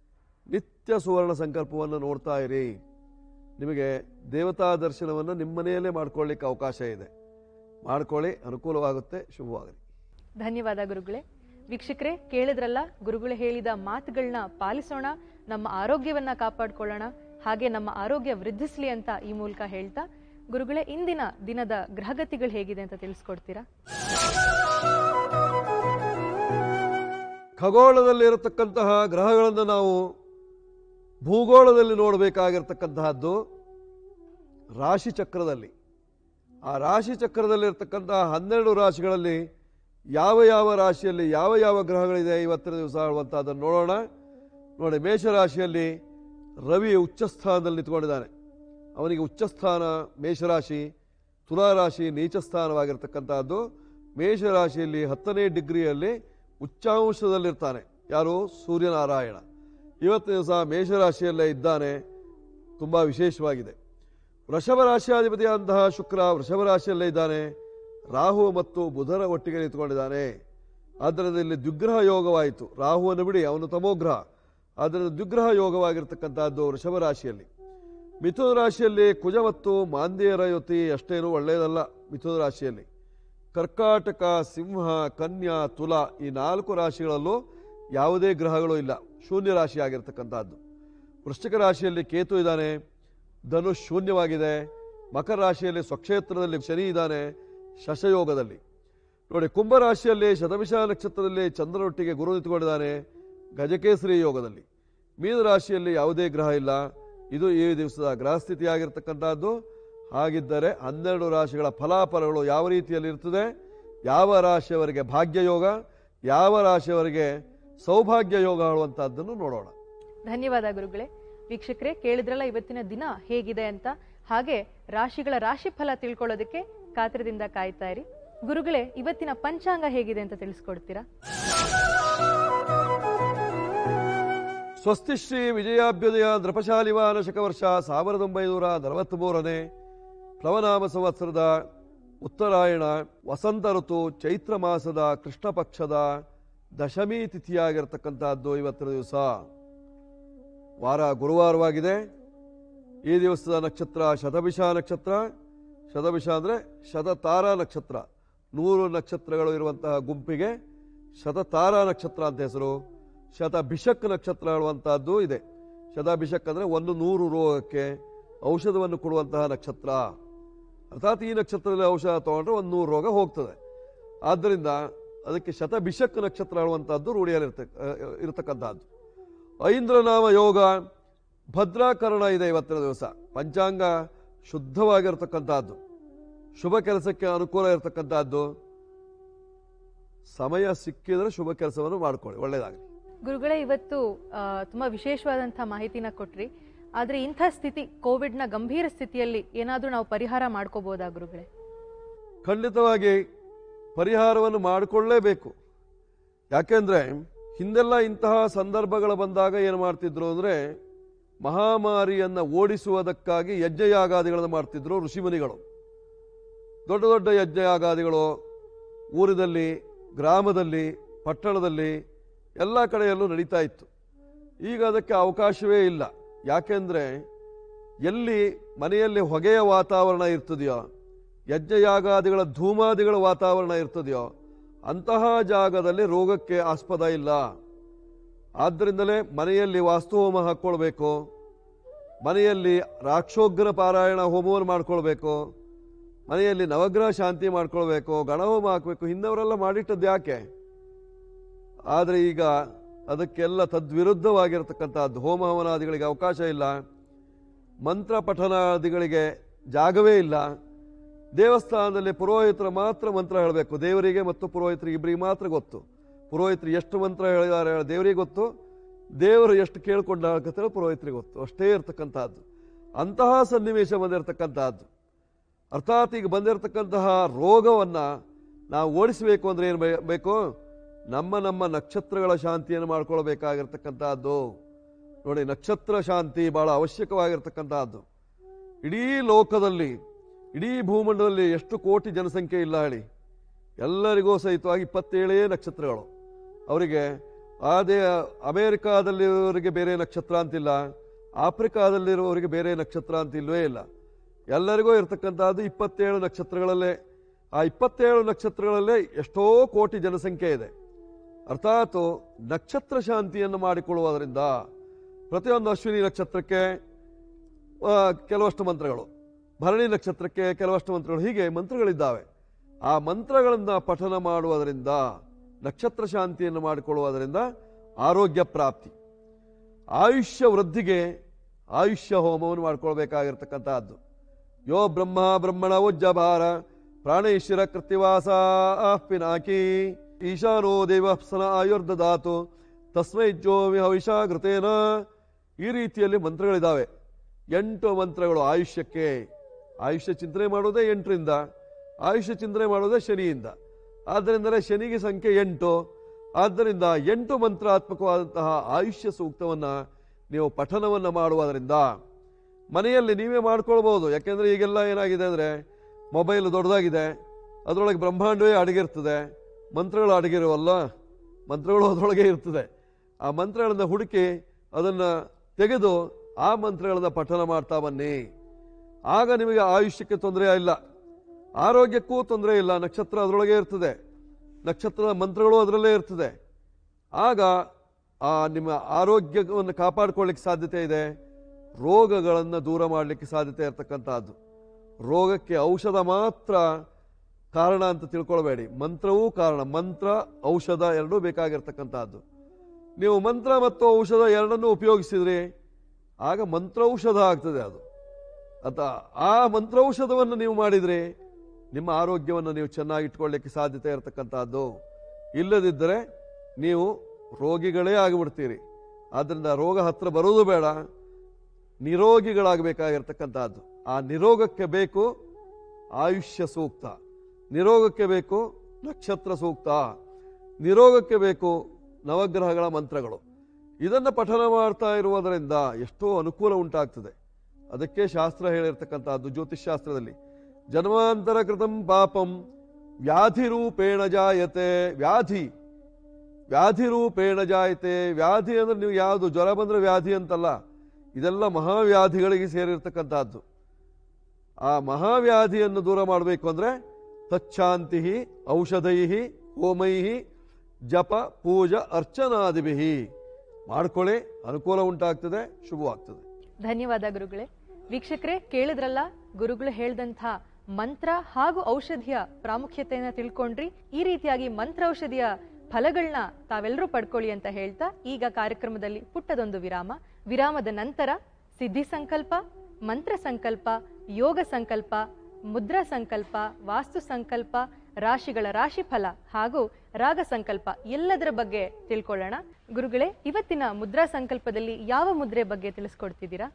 ನಿತ್ಯ ಸುವರ್ಣ ಸಂಕಲ್ಪವನ್ನು ನೋಡ್ತಾ ಇರಿ. ನಿಮಗೆ ದೇವತಾ ದರ್ಶನವನ್ನು ನಿಮ್ಮ ಮನೆಯಲ್ಲೇ ಮಾಡ್ಕೊಳ್ಳಿಕ್ಕೆ ಅವಕಾಶ ಇದೆ. ಮಾಡ್ಕೊಳ್ಳಿ, ಅನುಕೂಲವಾಗುತ್ತೆ, ಶುಭವಾಗಲಿ.
ಧನ್ಯವಾದ ಗುರುಗಳೇ. ವೀಕ್ಷಕರೇ, ಕೇಳಿದ್ರಲ್ಲ, ಗುರುಗಳು ಹೇಳಿದ ಮಾತುಗಳನ್ನ ಪಾಲಿಸೋಣ, ನಮ್ಮ ಆರೋಗ್ಯವನ್ನ ಕಾಪಾಡ್ಕೊಳ್ಳೋಣ, ಹಾಗೆ ನಮ್ಮ ಆರೋಗ್ಯ ವೃದ್ಧಿಸ್ಲಿ ಅಂತ ಈ ಮೂಲಕ ಹೇಳ್ತಾ, ಗುರುಗಳೇ, ಇಂದಿನ ದಿನದ ಗ್ರಹಗತಿಗಳು ಹೇಗಿದೆ ಅಂತ ತಿಳಿಸ್ಕೊಡ್ತೀರಾ?
ಖಗೋಳದಲ್ಲಿ ಇರತಕ್ಕಂತಹ ಗ್ರಹಗಳನ್ನು ನಾವು ಭೂಗೋಳದಲ್ಲಿ ನೋಡಬೇಕಾಗಿರ್ತಕ್ಕಂತಹದ್ದು ರಾಶಿ ಚಕ್ರದಲ್ಲಿ. ಆ ರಾಶಿ ಚಕ್ರದಲ್ಲಿರ್ತಕ್ಕಂತಹ ಹನ್ನೆರಡು ರಾಶಿಗಳಲ್ಲಿ ಯಾವ ಯಾವ ರಾಶಿಯಲ್ಲಿ ಯಾವ ಯಾವ ಗ್ರಹಗಳಿದೆ ಇವತ್ತಿನ ದಿವಸ ಹೇಳುವಂತಹದ್ದನ್ನು ನೋಡೋಣ. ನೋಡಿ, ಮೇಷರಾಶಿಯಲ್ಲಿ ರವಿ ಉಚ್ಚಸ್ಥಾನದಲ್ಲಿ ನಿಂತ್ಕೊಂಡಿದ್ದಾನೆ. ಅವನಿಗೆ ಉಚ್ಚಸ್ಥಾನ ಮೇಷರಾಶಿ, ತುಲಾರಾಶಿ ನೀಚಸ್ಥಾನವಾಗಿರ್ತಕ್ಕಂತಹದ್ದು. ಮೇಷರಾಶಿಯಲ್ಲಿ ಹತ್ತನೇ ಡಿಗ್ರಿಯಲ್ಲಿ ಉಚ್ಚಾಂಶದಲ್ಲಿರ್ತಾನೆ ಯಾರು? ಸೂರ್ಯನಾರಾಯಣ. ಇವತ್ತಿನ ದಿವಸ ಮೇಷರಾಶಿಯಲ್ಲೇ ಇದ್ದಾನೆ, ತುಂಬಾ ವಿಶೇಷವಾಗಿದೆ. ವೃಷಭ ರಾಶಿಯಾಧಿಪತಿಯಾದಂತಹ ಶುಕ್ರ ವೃಷಭ ರಾಶಿಯಲ್ಲೇ ಇದ್ದಾನೆ. ರಾಹು ಮತ್ತು ಬುಧರ ಒಟ್ಟಿಗೆ ನಿಂತ್ಕೊಂಡಿದ್ದಾನೆ. ಆದ್ದರಿಂದ ಇಲ್ಲಿ ದ್ವಿಗ್ರಹ ಯೋಗವಾಯಿತು. ರಾಹುವನ್ನು ಬಿಡಿ, ಅವನು ತಮೋಗ್ರಹ. ಆದ್ದರಿಂದ ದ್ವಿಗ್ರಹ ಯೋಗವಾಗಿರ್ತಕ್ಕಂಥದ್ದು ವೃಷಭ ರಾಶಿಯಲ್ಲಿ. ಮಿಥುನ ರಾಶಿಯಲ್ಲಿ ಕುಜ ಮತ್ತು ಮಾಂದ್ಯರ ಯುತಿ ಅಷ್ಟೇನು ಒಳ್ಳೆಯದಲ್ಲ. ಮಿಥುನ ರಾಶಿಯಲ್ಲಿ ಕರ್ಕಾಟಕ, ಸಿಂಹ, ಕನ್ಯಾ, ತುಲಾ ಈ ನಾಲ್ಕು ರಾಶಿಗಳಲ್ಲೂ ಯಾವುದೇ ಗ್ರಹಗಳು ಇಲ್ಲ, ಶೂನ್ಯ ರಾಶಿ ಆಗಿರ್ತಕ್ಕಂಥದ್ದು. ವೃಶ್ಚಿಕ ರಾಶಿಯಲ್ಲಿ ಕೇತು ಇದ್ದಾನೆ, ಧನುಷ್ ಶೂನ್ಯವಾಗಿದೆ. ಮಕರ ರಾಶಿಯಲ್ಲಿ ಸ್ವಕ್ಷೇತ್ರದಲ್ಲಿ ಶನಿ ಇದ್ದಾನೆ, ಶಶಯೋಗದಲ್ಲಿ. ನೋಡಿ, ಕುಂಭರಾಶಿಯಲ್ಲಿ ಶತಭಿಷ ನಕ್ಷತ್ರದಲ್ಲಿ ಚಂದ್ರನೊಟ್ಟಿಗೆ ಗುರು ನಿಂತುಕೊಂಡಿದ್ದಾನೆ, ಗಜಕೇಸರಿ ಯೋಗದಲ್ಲಿ. ಮೀನರಾಶಿಯಲ್ಲಿ ಯಾವುದೇ ಗ್ರಹ ಇಲ್ಲ. ಇದು ಈ ದಿವಸದ ಗ್ರಹ ಸ್ಥಿತಿಯಾಗಿರ್ತಕ್ಕಂಥದ್ದು. ಹಾಗಿದ್ದರೆ ಹನ್ನೆರಡು ರಾಶಿಗಳ ಫಲಾಫಲಗಳು ಯಾವ ರೀತಿಯಲ್ಲಿ ಇರ್ತದೆ, ಯಾವ ರಾಶಿಯವರಿಗೆ ಭಾಗ್ಯಯೋಗ, ಯಾವ ರಾಶಿಯವರಿಗೆ ಸೌಭಾಗ್ಯ ಯೋಗ ಹೇಳುವಂತಹದ್ದನ್ನು ನೋಡೋಣ.
ಧನ್ಯವಾದ ಗುರುಗಳೇ. ವೀಕ್ಷಕರೇ, ಕೇಳಿದ್ರಲ್ಲ ಇವತ್ತಿನ ದಿನ ಹೇಗಿದೆ ಅಂತ. ಹಾಗೆ ರಾಶಿಗಳ ರಾಶಿ ಫಲ ತಿಳ್ಕೊಳ್ಳೋದಕ್ಕೆ ಕಾತರದಿಂದ ಕಾಯ್ತಾ ಇರಿ. ಗುರುಗಳೇ, ಇವತ್ತಿನ ಪಂಚಾಂಗ ಹೇಗಿದೆ ಅಂತ ತಿಳಿಸ್ಕೊಡ್ತೀರಾ?
ಸ್ವಸ್ತಿಶ್ರೀ ವಿಜಯಾಭ್ಯುದಯ ನೃಪಶಾಲಿವಾನ ಶಕವರ್ಷ ಸಾವಿರದ ಒಂಬೈನೂರ ನಲವತ್ತ್ ಮೂರನೇ ಪ್ಲವನಾಮ ಸಂವತ್ಸರದ ಉತ್ತರಾಯಣ, ವಸಂತ ಋತು, ಚೈತ್ರ ಮಾಸದ ಕೃಷ್ಣ ಪಕ್ಷದ ದಶಮಿ ತಿಥಿಯಾಗಿರ್ತಕ್ಕಂಥದ್ದು ಇವತ್ತಿನ ದಿವಸ. ವಾರ ಗುರುವಾರವಾಗಿದೆ. ಈ ದಿವಸದ ನಕ್ಷತ್ರ ಶತಭಿಷ ನಕ್ಷತ್ರ. ಶತಭಿಷ ಅಂದರೆ ಶತತಾರಾ ನಕ್ಷತ್ರ. ನೂರು ನಕ್ಷತ್ರಗಳು ಇರುವಂತಹ ಗುಂಪಿಗೆ ಶತತಾರಾ ನಕ್ಷತ್ರ ಅಂತ ಹೆಸರು. ಶತಭಿಷಕ್ ನಕ್ಷತ್ರ ಹೇಳುವಂತಹದ್ದು ಇದೆ. ಶತಭಿಷಕ್ ಅಂದರೆ ಒಂದು ನೂರು ರೋಗಕ್ಕೆ ಔಷಧವನ್ನು ಕೊಡುವಂತಹ ನಕ್ಷತ್ರ. ಅರ್ಥಾತ್ ಈ ನಕ್ಷತ್ರದಲ್ಲಿ ಔಷಧ ತಗೊಂಡ್ರೆ ಒಂದು ನೂರು ರೋಗ ಹೋಗ್ತದೆ. ಆದ್ದರಿಂದ ಅದಕ್ಕೆ ಶತಭಿಷಕ್ ನಕ್ಷತ್ರ ಹೇಳುವಂತಹದ್ದು ರೂಢಿಯಲ್ಲಿ ಇರತಕ್ಕಂತಹದ್ದು. ಐಂದ್ರನಾಮ ಯೋಗ, ಭದ್ರಾಕರಣ ಇದೆ ಇವತ್ತಿನ ದಿವಸ. ಪಂಚಾಂಗ ಶುದ್ಧವಾಗಿರ್ತಕ್ಕಂಥದ್ದು, ಶುಭ ಕೆಲಸಕ್ಕೆ ಅನುಕೂಲ ಇರತಕ್ಕಂಥದ್ದು. ಸಮಯ ಸಿಕ್ಕಿದ್ರೆ ಶುಭ ಕೆಲಸವನ್ನು ಮಾಡ್ಕೊಳ್ಳಿ, ಒಳ್ಳೆಯದಾಗಲಿ.
ಗುರುಗಳೇ, ಇವತ್ತು ಆ, ತುಂಬಾ ವಿಶೇಷವಾದಂಥ ಮಾಹಿತಿನ ಕೊಟ್ರಿ. ಆದ್ರೆ ಇಂಥ ಸ್ಥಿತಿ, ಕೋವಿಡ್ನ ಗಂಭೀರ ಸ್ಥಿತಿಯಲ್ಲಿ ಏನಾದ್ರೂ ನಾವು ಪರಿಹಾರ ಮಾಡ್ಕೋಬಹುದಾ ಗುರುಗಳೇ?
ಖಂಡಿತವಾಗಿ ಪರಿಹಾರವನ್ನು ಮಾಡಿಕೊಳ್ಳಲೇಬೇಕು. ಯಾಕೆಂದ್ರೆ ಹಿಂದೆಲ್ಲ ಇಂತಹ ಸಂದರ್ಭಗಳು ಬಂದಾಗ ಏನು ಮಾಡ್ತಿದ್ರು ಅಂದ್ರೆ ಮಹಾಮಾರಿಯನ್ನ ಓಡಿಸುವುದಕ್ಕಾಗಿ ಯಜ್ಞಯಾಗಾದಿಗಳನ್ನು ಮಾಡ್ತಿದ್ರು ಋಷಿಮುನಿಗಳು. ದೊಡ್ಡ ದೊಡ್ಡ ಯಜ್ಞಯಾಗಾದಿಗಳು ಊರಿನಲ್ಲಿ, ಗ್ರಾಮದಲ್ಲಿ, ಪಟ್ಟಣದಲ್ಲಿ ಎಲ್ಲ ಕಡೆಯಲ್ಲೂ ನಡೀತಾ ಇತ್ತು. ಈಗ ಅದಕ್ಕೆ ಅವಕಾಶವೇ ಇಲ್ಲ. ಯಾಕೆಂದ್ರೆ ಎಲ್ಲಿ ಮನೆಯಲ್ಲಿ ಹೊಗೆಯ ವಾತಾವರಣ ಇರ್ತದೆಯೋ, ಯಜ್ಞಯಾಗಾದಿಗಳ ಧೂಮಾದಿಗಳ ವಾತಾವರಣ ಇರ್ತದೆಯೋ ಅಂತಹ ಜಾಗದಲ್ಲಿ ರೋಗಕ್ಕೆ ಆಸ್ಪದ ಇಲ್ಲ. ಆದ್ದರಿಂದಲೇ ಮನೆಯಲ್ಲಿ ವಾಸ್ತುಹೋಮ ಹಾಕ್ಕೊಳ್ಬೇಕು, ಮನೆಯಲ್ಲಿ ರಾಕ್ಷೋಗ್ರ ಪಾರಾಯಣ ಹೋಮವನ್ನು ಮಾಡ್ಕೊಳ್ಬೇಕು, ಮನೆಯಲ್ಲಿ ನವಗ್ರಹ ಶಾಂತಿ ಮಾಡ್ಕೊಳ್ಬೇಕು, ಗಣಹೋಮ ಹಾಕಬೇಕು. ಹಿಂದವರೆಲ್ಲ ಮಾಡಿಟ್ಟದ್ದು ಯಾಕೆ? ಆದರೆ ಈಗ ಅದಕ್ಕೆಲ್ಲ ತದ್ವಿರುದ್ಧವಾಗಿರತಕ್ಕಂಥದ್ದು. ಹೋಮ ಹವನಾದಿಗಳಿಗೆ ಅವಕಾಶ ಇಲ್ಲ, ಮಂತ್ರ ಪಠನಾದಿಗಳಿಗೆ ಜಾಗವೇ ಇಲ್ಲ. ದೇವಸ್ಥಾನದಲ್ಲಿ ಪುರೋಹಿತರು ಮಾತ್ರ ಮಂತ್ರ ಹೇಳಬೇಕು. ದೇವರಿಗೆ ಮತ್ತು ಪುರೋಹಿತರಿಗೆ ಇಬ್ಬರಿಗೆ ಮಾತ್ರ ಗೊತ್ತು. ಪುರೋಹಿತರು ಎಷ್ಟು ಮಂತ್ರ ಹೇಳಿದ್ದಾರೆ ದೇವರಿಗೆ ಗೊತ್ತು, ದೇವರು ಎಷ್ಟು ಕೇಳ್ಕೊಂಡ ಪುರೋಹಿತರಿಗೆ ಗೊತ್ತು. ಅಷ್ಟೇ ಇರ್ತಕ್ಕಂಥದ್ದು. ಅಂತಹ ಸನ್ನಿವೇಶ ಬಂದಿರತಕ್ಕಂಥದ್ದು. ಅರ್ಥಾತ್ ಈಗ ಬಂದಿರತಕ್ಕಂತಹ ರೋಗವನ್ನ ನಾವು ಓಡಿಸಬೇಕು ಅಂದ್ರೆ ಏನು ಬೇಕು? ನಮ್ಮ ನಮ್ಮ ನಕ್ಷತ್ರಗಳ ಶಾಂತಿಯನ್ನು ಮಾಡ್ಕೊಳ್ಬೇಕಾಗಿರ್ತಕ್ಕಂಥದ್ದು. ನೋಡಿ, ನಕ್ಷತ್ರ ಶಾಂತಿ ಬಹಳ ಅವಶ್ಯಕವಾಗಿರ್ತಕ್ಕಂಥದ್ದು. ಇಡೀ ಲೋಕದಲ್ಲಿ, ಇಡೀ ಭೂಮಂಡಲದಲ್ಲಿ ಎಷ್ಟು ಕೋಟಿ ಜನಸಂಖ್ಯೆ ಇಲ್ಲ ಹೇಳಿ? ಎಲ್ಲರಿಗೂ ಸಹಿತವಾಗಿ ಇಪ್ಪತ್ತೇಳೇ ನಕ್ಷತ್ರಗಳು. ಅವರಿಗೆ ಅದೇ ಅಮೇರಿಕಾದಲ್ಲಿರೋರಿಗೆ ಬೇರೆ ನಕ್ಷತ್ರ ಅಂತಿಲ್ಲ, ಆಫ್ರಿಕಾದಲ್ಲಿರುವವರಿಗೆ ಬೇರೆ ನಕ್ಷತ್ರ ಅಂತ ಇಲ್ವೇ ಇಲ್ಲ. ಎಲ್ಲರಿಗೂ ಇರತಕ್ಕಂಥದ್ದು ಇಪ್ಪತ್ತೇಳು ನಕ್ಷತ್ರಗಳಲ್ಲೇ. ಆ ಇಪ್ಪತ್ತೇಳು ನಕ್ಷತ್ರಗಳಲ್ಲೇ ಎಷ್ಟೋ ಕೋಟಿ ಜನಸಂಖ್ಯೆ ಇದೆ. ಅರ್ಥಾತ್ ನಕ್ಷತ್ರ ಶಾಂತಿಯನ್ನು ಮಾಡಿಕೊಳ್ಳುವುದರಿಂದ ಪ್ರತಿಯೊಂದು ಅಶ್ವಿನಿ ನಕ್ಷತ್ರಕ್ಕೆ ಕೆಲವಷ್ಟು ಮಂತ್ರಗಳು, ಭರಣಿ ನಕ್ಷತ್ರಕ್ಕೆ ಕೆಲವಷ್ಟು ಮಂತ್ರಗಳು, ಹೀಗೆ ಮಂತ್ರಗಳಿದ್ದಾವೆ. ಆ ಮಂತ್ರಗಳನ್ನು ಪಠನ ಮಾಡುವುದರಿಂದ, ನಕ್ಷತ್ರ ಶಾಂತಿಯನ್ನು ಮಾಡಿಕೊಳ್ಳುವುದರಿಂದ ಆರೋಗ್ಯ ಪ್ರಾಪ್ತಿ, ಆಯುಷ್ಯ ವೃದ್ಧಿಗೆ ಆಯುಷ್ಯ ಹೋಮವನ್ನು ಮಾಡಿಕೊಳ್ಬೇಕಾಗಿರ್ತಕ್ಕಂಥದ್ದು. ಯೋ ಬ್ರಹ್ಮ ಬ್ರಹ್ಮಣ ಉಜ್ಜಭಾರ ಪ್ರಾಣೇಶ್ವರ ಕೃತಿವಾಸ ಪಿನಾಕಿ ಈಶಾನೋ ದೇವಪ್ಸನ ಆಯುರ್ದಾತು ತಸ್ಮೈ ಜೋ ವಿಹವಿಷಾಗೃತೇನ. ಈ ರೀತಿಯಲ್ಲಿ ಮಂತ್ರಗಳಿದ್ದಾವೆ. ಎಂಟು ಮಂತ್ರಗಳು ಆಯುಷ್ಯಕ್ಕೆ. ಆಯುಷ್ಯ ಚಿಂತನೆ ಮಾಡೋದೇ ಎಂಟರಿಂದ, ಆಯುಷ್ಯ ಚಿಂತನೆ ಮಾಡೋದೇ ಶನಿಯಿಂದ. ಆದ್ದರಿಂದಲೇ ಶನಿಗೆ ಸಂಖ್ಯೆ ಎಂಟು. ಆದ್ದರಿಂದ ಎಂಟು ಮಂತ್ರಾತ್ಮಕವಾದಂತಹ ಆಯುಷ್ಯ ಸೂಕ್ತವನ್ನ ನೀವು ಪಠನವನ್ನ ಮಾಡುವುದರಿಂದ ಮನೆಯಲ್ಲಿ ನೀವೇ ಮಾಡ್ಕೊಳ್ಬಹುದು. ಯಾಕೆಂದ್ರೆ ಈಗೆಲ್ಲ ಏನಾಗಿದೆ ಅಂದ್ರೆ ಮೊಬೈಲ್ ದೊಡ್ಡದಾಗಿದೆ, ಅದರೊಳಗೆ ಬ್ರಹ್ಮಾಂಡವೇ ಅಡಗಿರ್ತದೆ, ಮಂತ್ರಗಳು ಅಡಗಿರುವಲ್ಲ, ಮಂತ್ರಗಳು ಅದರೊಳಗೆ ಇರ್ತದೆ. ಆ ಮಂತ್ರಗಳನ್ನ ಹುಡುಕಿ ಅದನ್ನ ತೆಗೆದು ಆ ಮಂತ್ರಗಳನ್ನ ಪಠನ ಮಾಡ್ತಾ ಬನ್ನಿ. ಆಗ ನಿಮಗೆ ಆಯುಷ್ಯಕ್ಕೆ ತೊಂದರೆ ಇಲ್ಲ, ಆರೋಗ್ಯಕ್ಕೂ ತೊಂದರೆ ಇಲ್ಲ. ನಕ್ಷತ್ರ ಅದರೊಳಗೆ ಇರ್ತದೆ, ನಕ್ಷತ್ರದ ಮಂತ್ರಗಳು ಅದರಲ್ಲೇ ಇರ್ತದೆ. ಆಗ ಆ ನಿಮ್ಮ ಆರೋಗ್ಯವನ್ನು ಕಾಪಾಡಿಕೊಳ್ಳಿಕ್ಕೆ ಸಾಧ್ಯತೆ ಇದೆ, ರೋಗಗಳನ್ನು ದೂರ ಮಾಡಲಿಕ್ಕೆ ಸಾಧ್ಯತೆ ಇರತಕ್ಕಂಥದ್ದು. ರೋಗಕ್ಕೆ ಔಷಧ ಮಾತ್ರ ಕಾರಣ ಅಂತ ತಿಳ್ಕೊಳ್ಬೇಡಿ, ಮಂತ್ರವೂ ಕಾರಣ. ಮಂತ್ರ ಔಷಧ ಎರಡೂ ಬೇಕಾಗಿರ್ತಕ್ಕಂಥದ್ದು. ನೀವು ಮಂತ್ರ ಮತ್ತು ಔಷಧ ಎರಡನ್ನೂ ಉಪಯೋಗಿಸಿದ್ರಿ, ಆಗ ಮಂತ್ರೌಷಧ ಆಗ್ತದೆ ಅದು. ಅಥ ಆ ಮಂತ್ರೌಷಧವನ್ನು ನೀವು ಮಾಡಿದ್ರಿ, ನಿಮ್ಮ ಆರೋಗ್ಯವನ್ನು ನೀವು ಚೆನ್ನಾಗಿ ಇಟ್ಕೊಳ್ಳಿಕ್ಕೆ ಸಾಧ್ಯತೆ ಇರತಕ್ಕಂಥದ್ದು. ಇಲ್ಲದಿದ್ದರೆ ನೀವು ರೋಗಿಗಳೇ ಆಗಿಬಿಡ್ತೀರಿ. ಆದ್ದರಿಂದ ರೋಗ ಹತ್ರ ಬರುವುದು ಬೇಡ, ನಿರೋಗಿಗಳಾಗಬೇಕಾಗಿರ್ತಕ್ಕಂಥದ್ದು. ಆ ನಿರೋಗಕ್ಕೆ ಬೇಕು ಆಯುಷ್ಯ ಸೂಕ್ತ, ನಿರೋಗಕ್ಕೆ ಬೇಕು ನಕ್ಷತ್ರ ಸೂಕ್ತ, ನಿರೋಗಕ್ಕೆ ಬೇಕು ನವಗ್ರಹಗಳ ಮಂತ್ರಗಳು. ಇದನ್ನು ಪಠನ ಮಾಡ್ತಾ ಇರುವುದರಿಂದ ಎಷ್ಟೋ ಅನುಕೂಲ ಉಂಟಾಗ್ತದೆ. ಅದಕ್ಕೆ ಶಾಸ್ತ್ರ ಹೇಳಿರ್ತಕ್ಕಂಥದ್ದು, ಜ್ಯೋತಿಷ್ ಶಾಸ್ತ್ರದಲ್ಲಿ ಜನ್ಮಾಂತರ ಕೃತಂ ಪಾಪಂ ವ್ಯಾಧಿ ರೂಪೇಣ ಜಾಯತೆ. ವ್ಯಾಧಿ ವ್ಯಾಧಿ ರೂಪೇಣ ಜಾಯತೆ. ವ್ಯಾಧಿ ಅಂದ್ರೆ ನೀವು ಯಾವುದು ಜ್ವರ ಬಂದ್ರೆ ವ್ಯಾಧಿ ಅಂತಲ್ಲ, ಇದೆಲ್ಲ ಮಹಾವ್ಯಾಧಿಗಳಿಗೆ ಸೇರಿರ್ತಕ್ಕಂಥದ್ದು. ಆ ಮಹಾವ್ಯಾಧಿಯನ್ನು ದೂರ ಮಾಡಬೇಕು ಅಂದ್ರೆ ತಚ್ಛಾಂತಿ ಔಷಧೈ ಹೋಮೈ ಜಪ ಪೂಜಾ ಅರ್ಚನಾದಿಭಿ ಮಾಡ್ಕೊಳ್ಳಿ, ಅನುಕೂಲ ಉಂಟಾಗ್ತದೆ, ಶುಭವಾಗ್ತದೆ.
ಧನ್ಯವಾದ ಗುರುಗಳೇ. ವೀಕ್ಷಕರೇ, ಕೇಳಿದ್ರಲ್ಲ ಗುರುಗಳು ಹೇಳ್ದಂಥ ಮಂತ್ರ ಹಾಗೂ ಔಷಧಿಯ ಪ್ರಾಮುಖ್ಯತೆಯನ್ನ ತಿಳ್ಕೊಂಡ್ರಿ. ಈ ರೀತಿಯಾಗಿ ಮಂತ್ರ ಔಷಧಿಯ ಫಲಗಳನ್ನ ತಾವೆಲ್ಲರೂ ಪಡ್ಕೊಳ್ಳಿ ಅಂತ ಹೇಳ್ತಾ ಈಗ ಕಾರ್ಯಕ್ರಮದಲ್ಲಿ ಪುಟ್ಟದೊಂದು ವಿರಾಮ. ವಿರಾಮದ ನಂತರ ಸಿದ್ಧಿ ಸಂಕಲ್ಪ, ಮಂತ್ರ ಸಂಕಲ್ಪ, ಯೋಗ ಸಂಕಲ್ಪ, ಮುದ್ರಾ ಸಂಕಲ್ಪ, ವಾಸ್ತು ಸಂಕಲ್ಪ, ರಾಶಿಗಳ ರಾಶಿಫಲ ಹಾಗೂ ರಾಗ ಸಂಕಲ್ಪ ಎಲ್ಲದರ ಬಗ್ಗೆ ತಿಳ್ಕೊಳ್ಳೋಣ. ಗುರುಗಳೇ, ಇವತ್ತಿನ ಮುದ್ರಾ ಸಂಕಲ್ಪದಲ್ಲಿ ಯಾವ ಮುದ್ರೆ ಬಗ್ಗೆ ತಿಳಿಸ್ಕೊಡ್ತಿದ್ದೀರಾ?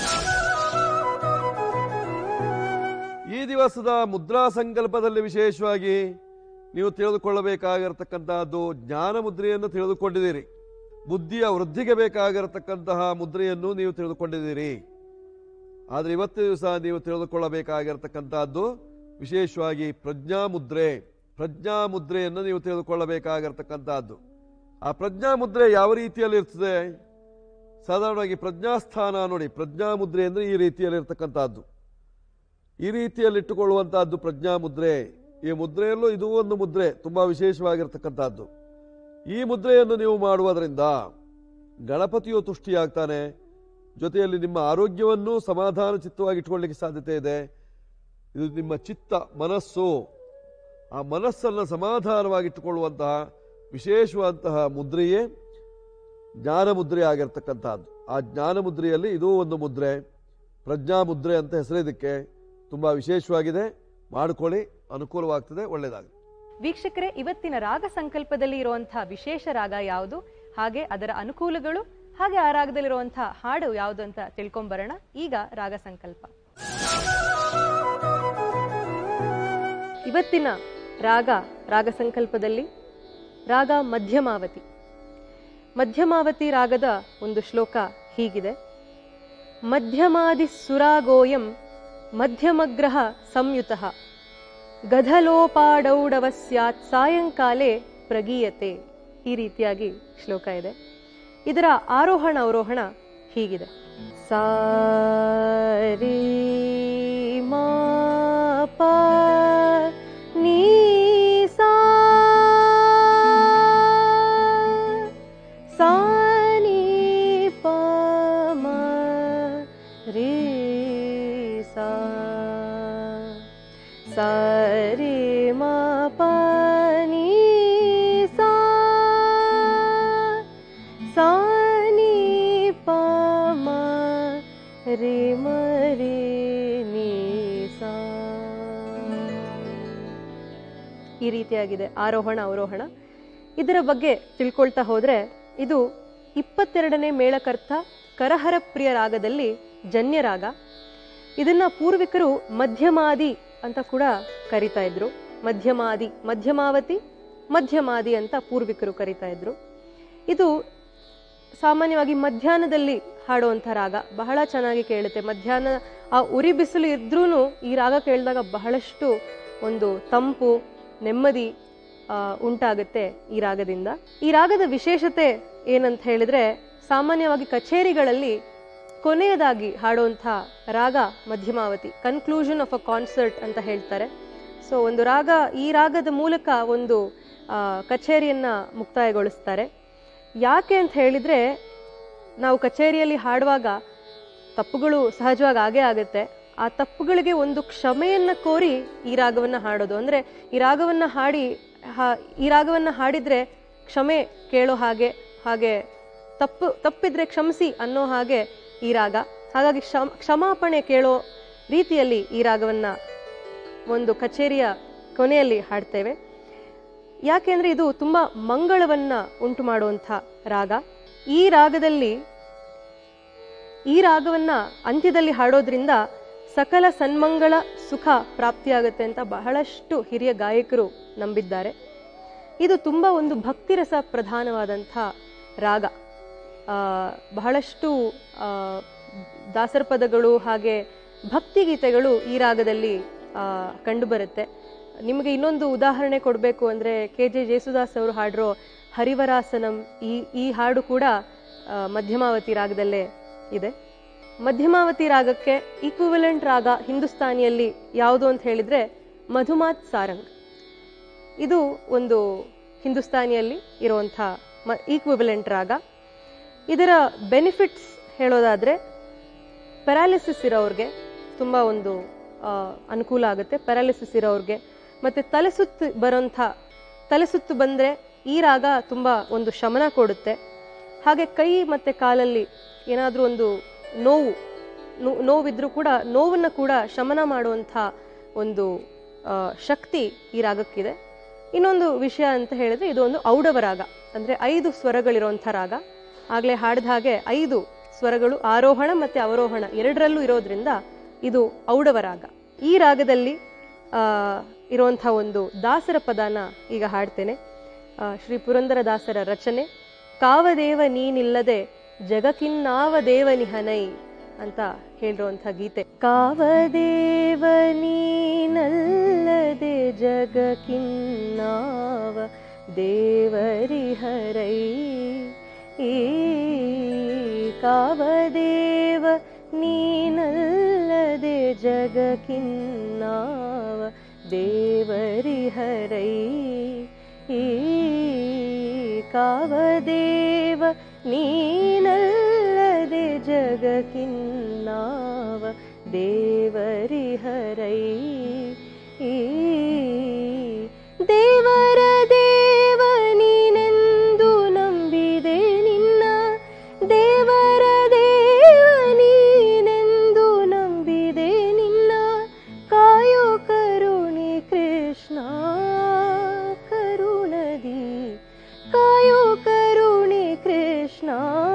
ಈ ದಿವಸದ ಮುದ್ರಾ ಸಂಕಲ್ಪದಲ್ಲಿ ವಿಶೇಷವಾಗಿ ನೀವು ತಿಳಿದುಕೊಳ್ಳಬೇಕಾಗಿರತಕ್ಕಂತಹದ್ದು ಜ್ಞಾನ ಮುದ್ರೆಯನ್ನು ತಿಳಿದುಕೊಂಡಿದ್ದೀರಿ. ಬುದ್ಧಿಯ ವೃದ್ಧಿಗೆ ಬೇಕಾಗಿರತಕ್ಕಂತಹ ಮುದ್ರೆಯನ್ನು ನೀವು ತಿಳಿದುಕೊಂಡಿದ್ದೀರಿ. ಆದರೆ ಇವತ್ತು ದಿವಸ ನೀವು ತಿಳಿದುಕೊಳ್ಳಬೇಕಾಗಿರತಕ್ಕಂತಹದ್ದು ವಿಶೇಷವಾಗಿ ಪ್ರಜ್ಞಾ ಮುದ್ರೆ. ಪ್ರಜ್ಞಾ ಮುದ್ರೆಯನ್ನು ನೀವು ತಿಳಿದುಕೊಳ್ಳಬೇಕಾಗಿರತಕ್ಕಂತಹದ್ದು. ಆ ಪ್ರಜ್ಞಾ ಮುದ್ರೆ ಯಾವ ರೀತಿಯಲ್ಲಿ ಇರ್ತದೆ? ಸಾಧಾರಣವಾಗಿ ಪ್ರಜ್ಞಾಸ್ಥಾನ ನೋಡಿ, ಪ್ರಜ್ಞಾ ಮುದ್ರೆ ಅಂದ್ರೆ ಈ ರೀತಿಯಲ್ಲಿ ಇರ್ತಕ್ಕಂತಹದ್ದು, ಈ ರೀತಿಯಲ್ಲಿ ಇಟ್ಟುಕೊಳ್ಳುವಂತಹದ್ದು ಪ್ರಜ್ಞಾ ಮುದ್ರೆ. ಈ ಮುದ್ರೆಯಲ್ಲೂ ಇದು ಒಂದು ಮುದ್ರೆ, ತುಂಬಾ ವಿಶೇಷವಾಗಿರ್ತಕ್ಕಂಥದ್ದು. ಈ ಮುದ್ರೆಯನ್ನು ನೀವು ಮಾಡುವುದರಿಂದ ಗಣಪತಿಯು ತುಷ್ಟಿಯಾಗ್ತಾನೆ, ಜೊತೆಯಲ್ಲಿ ನಿಮ್ಮ ಆರೋಗ್ಯವನ್ನು ಸಮಾಧಾನ ಚಿತ್ತವಾಗಿ ಇಟ್ಕೊಳ್ಳಿಕ್ಕೆ ಸಾಧ್ಯತೆ ಇದೆ. ಇದು ನಿಮ್ಮ ಚಿತ್ತ ಮನಸ್ಸು, ಆ ಮನಸ್ಸನ್ನು ಸಮಾಧಾನವಾಗಿಟ್ಟುಕೊಳ್ಳುವಂತಹ ವಿಶೇಷವಾದಂತಹ ಮುದ್ರೆಯೇ ಜ್ಞಾನ ಮುದ್ರೆ ಆಗಿರ್ತಕ್ಕಂಥದ್ದು. ಆ ಜ್ಞಾನ ಮುದ್ರೆಯಲ್ಲಿ ಇದೂ ಒಂದು ಮುದ್ರೆ, ಪ್ರಜ್ಞಾ ಮುದ್ರೆ ಅಂತ ಹೆಸರಿದಕ್ಕೆ. ತುಂಬಾ ವಿಶೇಷವಾಗಿದೆ, ಮಾಡಿಕೊಳ್ಳಿ, ಅನುಕೂಲವಾಗ್ತದೆ, ಒಳ್ಳೆಯದಾಗುತ್ತೆ.
ವೀಕ್ಷಕರೇ, ಇವತ್ತಿನ ರಾಗ ಸಂಕಲ್ಪದಲ್ಲಿ ಇರುವಂತಹ ವಿಶೇಷ ರಾಗ ಯಾವುದು, ಹಾಗೆ ಅದರ ಅನುಕೂಲಗಳು, ಹಾಗೆ ಆ ರಾಗದಲ್ಲಿರುವಂತಹ ಹಾಡು ಯಾವುದು ಅಂತ ತಿಳ್ಕೊಂಬರೋಣ. ಈಗ ರಾಗ ಸಂಕಲ್ಪ. ಇವತ್ತಿನ ರಾಗ ರಾಗ ಸಂಕಲ್ಪದಲ್ಲಿ ರಾಗ ಮಧ್ಯಮಾವತಿ. ಮಧ್ಯಮಾವತಿ ರಾಗದ ಒಂದು ಶ್ಲೋಕ ಹೀಗಿದೆ: ಮಧ್ಯಮಾದಿ ಸುರಾಗೋಯಂ ಮಧ್ಯಮಗ್ರಹ ಸಂಯುತಃ ಗಧಲೋಪಾಡೌಡವ ಸ್ಯಾತ್ ಸಾಯಂಕಾಲೆ ಪ್ರಗೀಯತೆ. ಈ ರೀತಿಯಾಗಿ ಶ್ಲೋಕ ಇದೆ. ಇದರ ಆರೋಹಣ ಅವರೋಹಣ ಹೀಗಿದೆ: ಸಾ ರಿ ಮಾ ಪ ನೀ ಸಾ ಸಾ ನೀ ಪ ಮ ರೇ ಸಾ ಸಾ ರಿ ಮಾ ಪ ನೀ ಸಾ ಸಾ ನೀ ಪ ಮ ರೇ ಮ ರೇ ನೀ ಸಾ. ಈ ರೀತಿಯಾಗಿದೆ ಆರೋಹಣ ಅವರೋಹಣ. ಇದರ ಬಗ್ಗೆ ತಿಳ್ಕೊಳ್ತಾ ಹೋದ್ರೆ ಇದು ಇಪ್ಪತ್ತೆರಡನೇ ಮೇಳಕರ್ತ ಕರಹರ ಪ್ರಿಯ ರಾಗದಲ್ಲಿ ಜನ್ಯ ರಾಗ. ಇದನ್ನ ಪೂರ್ವಿಕರು ಮಧ್ಯಮಾದಿ ಅಂತ ಕೂಡ ಕರಿತಾ ಇದ್ರು. ಮಧ್ಯಮಾದಿ, ಮಧ್ಯಮಾವತಿ, ಮಧ್ಯಮಾದಿ ಅಂತ ಪೂರ್ವಿಕರು ಕರಿತಾ ಇದ್ರು. ಇದು ಸಾಮಾನ್ಯವಾಗಿ ಮಧ್ಯಾಹ್ನದಲ್ಲಿ ಹಾಡುವಂಥ ರಾಗ. ಬಹಳ ಚೆನ್ನಾಗಿ ಕೇಳುತ್ತೆ. ಮಧ್ಯಾಹ್ನ ಆ ಉರಿ ಬಿಸಿಲು ಇದ್ರೂ ಈ ರಾಗ ಕೇಳಿದಾಗ ಬಹಳಷ್ಟು ಒಂದು ತಂಪು, ನೆಮ್ಮದಿ ಉಂಟಾಗುತ್ತೆ ಈ ರಾಗದಿಂದ. ಈ ರಾಗದ ವಿಶೇಷತೆ ಏನಂತ ಹೇಳಿದ್ರೆ, ಸಾಮಾನ್ಯವಾಗಿ ಕಚೇರಿಗಳಲ್ಲಿ ಕೊನೆಯದಾಗಿ ಹಾಡುವಂಥ ರಾಗ Madhyamavati, conclusion of a concert ಅಂತ ಹೇಳ್ತಾರೆ. ಸೊ ಒಂದು ರಾಗ, ಈ ರಾಗದ ಮೂಲಕ ಒಂದು ಕಚೇರಿಯನ್ನ ಮುಕ್ತಾಯಗೊಳಿಸ್ತಾರೆ. ಯಾಕೆ ಅಂತ ಹೇಳಿದ್ರೆ, ನಾವು ಕಚೇರಿಯಲ್ಲಿ ಹಾಡುವಾಗ ತಪ್ಪುಗಳು ಸಹಜವಾಗಿ ಆಗೇ ಆಗುತ್ತೆ. ಆ ತಪ್ಪುಗಳಿಗೆ ಒಂದು ಕ್ಷಮೆಯನ್ನ ಕೋರಿ ಈ ರಾಗವನ್ನ ಹಾಡೋದು. ಅಂದ್ರೆ ಈ ರಾಗವನ್ನ ಹಾಡಿ ಈ ರಾಗವನ್ನ ಹಾಡಿದ್ರೆ ಕ್ಷಮೆ ಕೇಳೋ ಹಾಗೆ, ಹಾಗೆ ತಪ್ಪು ತಪ್ಪಿದ್ರೆ ಕ್ಷಮಿಸಿ ಅನ್ನೋ ಹಾಗೆ ಈ ರಾಗ. ಹಾಗಾಗಿ ಕ್ಷಮಾಪಣೆ ಕೇಳೋ ರೀತಿಯಲ್ಲಿ ಈ ರಾಗವನ್ನ ಒಂದು ಕಚೇರಿಯ ಕೊನೆಯಲ್ಲಿ ಹಾಡ್ತೇವೆ. ಯಾಕೆಂದ್ರೆ ಇದು ತುಂಬಾ ಮಂಗಳವನ್ನ ಉಂಟು ಮಾಡುವಂಥ ರಾಗ. ಈ ರಾಗದಲ್ಲಿ ಈ ರಾಗವನ್ನ ಅಂತ್ಯದಲ್ಲಿ ಹಾಡೋದ್ರಿಂದ ಸಕಲ ಸನ್ಮಂಗಳ ಸುಖ ಪ್ರಾಪ್ತಿಯಾಗುತ್ತೆ ಅಂತ ಬಹಳಷ್ಟು ಹಿರಿಯ ಗಾಯಕರು ನಂಬಿದ್ದಾರೆ. ಇದು ತುಂಬಾ ಒಂದು ಭಕ್ತಿರಸ ಪ್ರಧಾನವಾದಂಥ ರಾಗ. ಬಹಳಷ್ಟು ದಾಸರ ಪದಗಳು ಹಾಗೆ ಭಕ್ತಿಗೀತೆಗಳು ಈ ರಾಗದಲ್ಲಿ ಕಂಡುಬರುತ್ತೆ. ನಿಮಗೆ ಇನ್ನೊಂದು ಉದಾಹರಣೆ ಕೊಡಬೇಕು ಅಂದರೆ ಕೆ ಜೆ ಜೇಸುದಾಸ್ ಅವರು ಹಾಡಿರೋ ಹರಿವರಾಸನಂ, ಈ ಈ ಹಾಡು ಕೂಡ ಮಧ್ಯಮಾವತಿ ರಾಗದಲ್ಲೇ ಇದೆ. ಮಧ್ಯಮಾವತಿ ರಾಗಕ್ಕೆ ಈಕ್ವಿವೆಲೆಂಟ್ ರಾಗ ಹಿಂದೂಸ್ತಾನಿಯಲ್ಲಿ ಯಾವುದು ಅಂತ ಹೇಳಿದರೆ ಮಧುಮಾತ್ ಸಾರಂಗ್. ಇದು ಒಂದು ಹಿಂದೂಸ್ತಾನಿಯಲ್ಲಿ ಇರುವಂಥ ಮ ಈಕ್ವಿವೆಲೆಂಟ್ ರಾಗ. ಇದರ ಬೆನಿಫಿಟ್ಸ್ ಹೇಳೋದಾದರೆ ಪ್ಯಾರಾಲಿಸಿಸ್ ಇರೋವ್ರಿಗೆ ತುಂಬ ಒಂದು ಅನುಕೂಲ ಆಗುತ್ತೆ, ಪ್ಯಾರಾಲಿಸಿಸ್ ಇರೋವ್ರಿಗೆ. ಮತ್ತು ತಲೆಸುತ್ತು ಬರೋಂಥ ತಲೆಸುತ್ತು ಬಂದರೆ ಈ ರಾಗ ತುಂಬ ಒಂದು ಶಮನ ಕೊಡುತ್ತೆ. ಹಾಗೆ ಕೈ ಮತ್ತು ಕಾಲಲ್ಲಿ ಏನಾದರೂ ಒಂದು ನೋವು ನೋವಿದ್ರೂ ಕೂಡ ನೋವನ್ನು ಕೂಡ ಶಮನ ಮಾಡುವಂಥ ಒಂದು ಶಕ್ತಿ ಈ ರಾಗಕ್ಕಿದೆ. ಇನ್ನೊಂದು ವಿಷಯ ಅಂತ ಹೇಳಿದ್ರೆ ಇದು ಒಂದು ಔಡವ ರಾಗ, ಅಂದರೆ ಐದು ಸ್ವರಗಳಿರುವಂಥ ರಾಗ. ಆಗಲೇ ಹಾಡಿದ ಹಾಗೆ ಐದು ಸ್ವರಗಳು ಆರೋಹಣ ಮತ್ತು ಅವರೋಹಣ ಎರಡರಲ್ಲೂ ಇರೋದ್ರಿಂದ ಇದು ಔಡವ ರಾಗ. ಈ ರಾಗದಲ್ಲಿ ಇರುವಂಥ ಒಂದು ದಾಸರ ಪದಾನ ಈಗ ಹಾಡ್ತೇನೆ. ಶ್ರೀ ಪುರಂದರ ದಾಸರ ರಚನೆ, ಕಾವದೇವ ನೀನಿಲ್ಲದೆ ಜಗಕ್ಕಿನ್ನಾವ ದೇವನಿಹನೈ ಅಂತ ಹೇಳಿರುವಂಥ ಗೀತೆ. ಕಾವದೇವ ನೀನಲ್ಲದೆ ಜಗಕ್ಕಿನ್ನಾವ ದೇವರಿಹರೈ, ಈ ಕಾವದೇವ ನೀನಲ್ಲದೆ ಜಗಕ್ಕಿನ್ನಾವ ದೇವರಿಹರೈ, ಈ ಕಾವದೇವ ನೀನಲ್ಲದೆ ಜಗಕ್ಕಿನ್ನಾವ ದೇವರಿಹರೈ, ಈ ದೇವರ ದೇವ ನೀನೆಂದು ನಂಬಿದೆ ನಿನ್ನ, ದೇವರ ದೇವ ನೀನೆಂದು ನಂಬಿದೆ ನಿನ್ನ, ಕಾಯೋ ಕರುಣಿ ಕೃಷ್ಣ ಕರುಣದಿ, ಕಾಯೋ ಕರುಣಿ ಕೃಷ್ಣ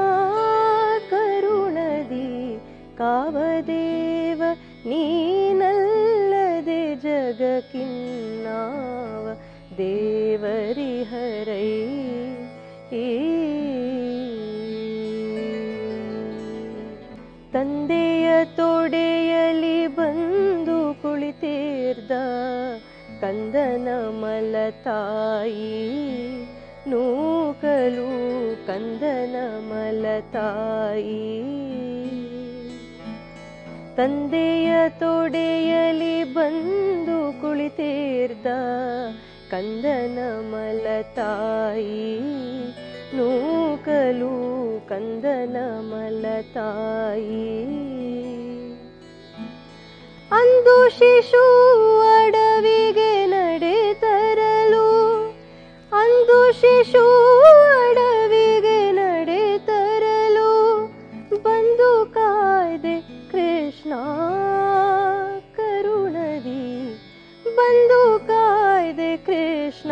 ಕರುಣದಿ, ಕಾವದೇವ ನೀನಲ್ಲದೆ ಜಗಕ್ಕಿನ್ನಾವ ದೇವರಿಹರೈ, ಈ ತಂದೆಯ ತೊಡೆಯಲಿ ಬಂದು ಕುಳಿತೇರ್ದ ಕಂದನ ಮಲತಾಯಿ, ನೂಕಲು ಕಂದನ ಮಲತಾಯಿ, ತಂದೆಯ ತೊಡೆಯಲಿ ಬಂದು ಕುಳಿತೇರ್ದ ಕಂದನ ಮಲತಾಯಿ, ನೂಕಲು ಕಂದನ ಮಲತಾಯಿ. ಅಂದು ಶಿಶು ಅಡವಿಗೆ ನಡೆ ತರಲು, ಅಂದು ಶಿಶು ಅಡವಿಗೆ ನಡೆ ತರಲು, ಬಂದು ಕಾಯ್ದೆ ಕೃಷ್ಣ ಕರುಣದಿ, ಬಂದು ಕಾಯ್ದೆ ಕೃಷ್ಣ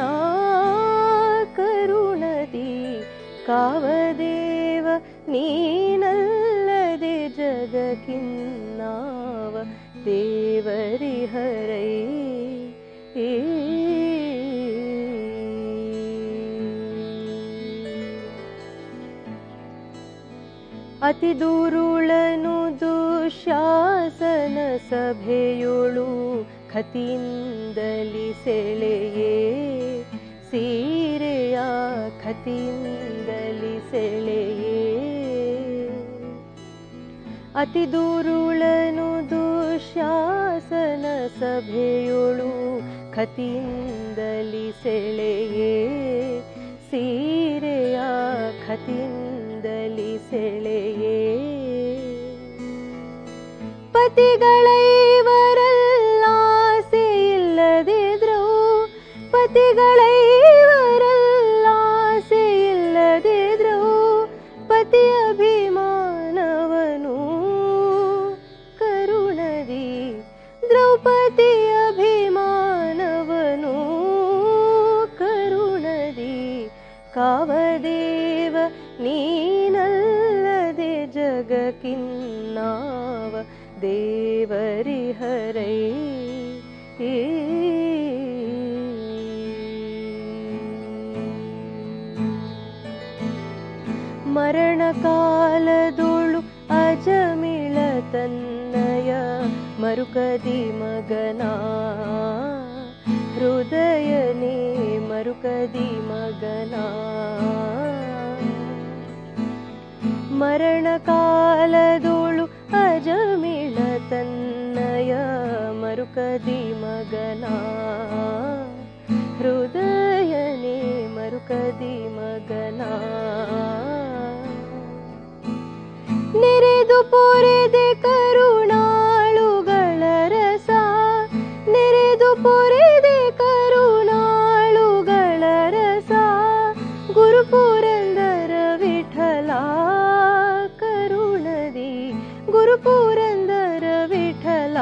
ಕರುಣದಿ, ಕಾವದೇವ ನೀನಲ್ಲದೆ ಜಗಕ್ಕಿನ್ನಾವ ದೇವರಿಹರೈ, ಈ ಅತಿ ದೂರುಳನು ದುಶ್ಯಾಸನ ಸಭೆಯೊಳು ಖತಿಯಿಂದಲಿ ಸೆಳೆಯೇ, ಸೀರೆಯ ಖತಿಯಿಂದಲಿ ಸೆಳೆಯೇ, ಅತಿ ದೂರುಳನು ದುಶ್ಯಾಸನ ಸಭೆಯೊಳು ಖತಿಯಿಂದಲಿ ಸೆಳೆಯೇ, ಸೀರೆಯ ಖತಿಯಿಂದಲಿ ಸೆಳೆಯೇ. ಪತಿಗಳೈವರಲ್ಲಾಸೆ ಇಲ್ಲದಿದ್ರೋ, ಪತಿಗಳೈವರಲ್ಲಾಸೆ ಇಲ್ಲದಿದ್ರೋ, ಪತಿ ಅಭಿಮಾನವನು ಕರುಣದಿ, ದ್ರೌಪದಿ ಅಭಿಮಾನವನು ಕರುಣದಿ, ಕಾವದೇವ ನೀನಲ್ಲದೆ ಜಗಕ್ಕಿನ್ನಾವ ದೇವರಿಹರೈ, ಈ ಮರಣ ಕಾಲದೊಳು ಅಜಮಿಳ ತನ್ನಯ ಮರುಕದಿ ಮಗನ ಹೃದಯನೇ ಮರುಕದಿ ಮಗನ ಮರಣ ಕಾಲದೋಳು ಅಜಮಿಳ ತನ್ನಯ ಮರುಕದಿ ಮಗನ ಹೃದಯನೇ ಮರುಕದಿ ಮಗನ ನೆರೆದು ಪೊರೆದೆ ಕರುಣಾಳುಗಳ ರಸ ನೆರೆದು ಪೊರೆದೆ ಕರುಣಾಳುಗಳ ರಸ ಗುರುಪುರಂದರ ವಿಠಲ ಕರುಣದಿ ಗುರುಪುರಂದರ ವಿಠಲ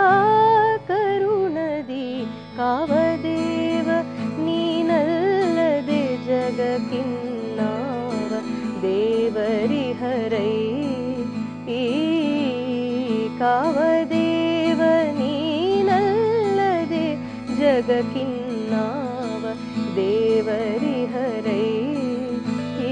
ಕರುಣದಿ ಕಾವದೇವ ನೀನಲ್ಲದೆ ಜಗಕ್ಕಿನ್ನಾವ ದೇವರಿಹರೈ ಈ ಕಾವದೇವ ನೀನಲ್ಲದೆ ಜಗಕ್ಕಿನ್ನಾವ ದೇವರಿಹರೈ ಈ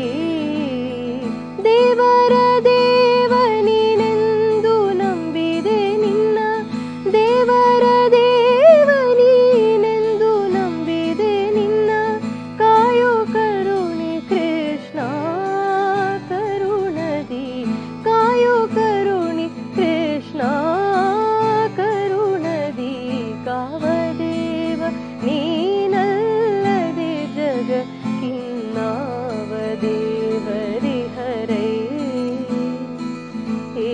ದೇವರ ದೇವ ನೀನೆಂದು ನಂಬಿದೆ ನಿನ್ನ ದೇವರ ದೇವ ನೀನೆಂದು ನಂಬಿದೆ ನಿನ್ನ ಕಾಯೋ ಕರುಣೆ ಕೃಷ್ಣ ಕರುಣದಿ ಕಾಯೋ ಕರುಣೆ ಕೃಷ್ಣ ಕರುಣದಿ ಕಾವದೇವ ನೀನಲ್ಲದೆ ಜಗಕ್ಕಿನ್ನಾವ ದೇವರಿಹರೈ ಏ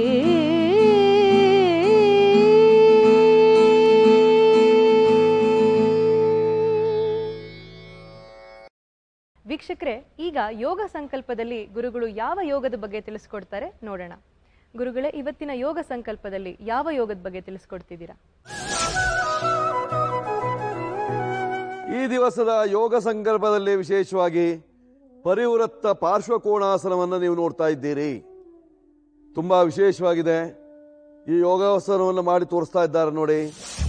ವೀಕ್ಷಕರೇ, ಈಗ ಯೋಗ ಸಂಕಲ್ಪದಲ್ಲಿ ಗುರುಗಳು ಯಾವ ಯೋಗದ ಬಗ್ಗೆ ತಿಳಿಸ್ಕೊಡ್ತಾರೆ ನೋಡೋಣ. ಗುರುಗಳೇ, ಇವತ್ತಿನ ಯೋಗ ಸಂಕಲ್ಪದಲ್ಲಿ ಯಾವ ಯೋಗದ ಬಗ್ಗೆ ತಿಳಿಸ್ಕೊಡ್ತಿದ್ದೀರಾ?
ಈ ದಿವಸದ ಯೋಗ ಸಂಕಲ್ಪದಲ್ಲಿ ವಿಶೇಷವಾಗಿ ಪರಿವೃತ್ತ ಪಾರ್ಶ್ವಕೋಣಾಸನವನ್ನು ನೀವು ನೋಡ್ತಾ ಇದ್ದೀರಿ. ತುಂಬಾ ವಿಶೇಷವಾಗಿದೆ. ಈ ಯೋಗಾಸನವನ್ನು ಮಾಡಿ ತೋರಿಸ್ತಾ ಇದ್ದಾರೆ ನೋಡಿ.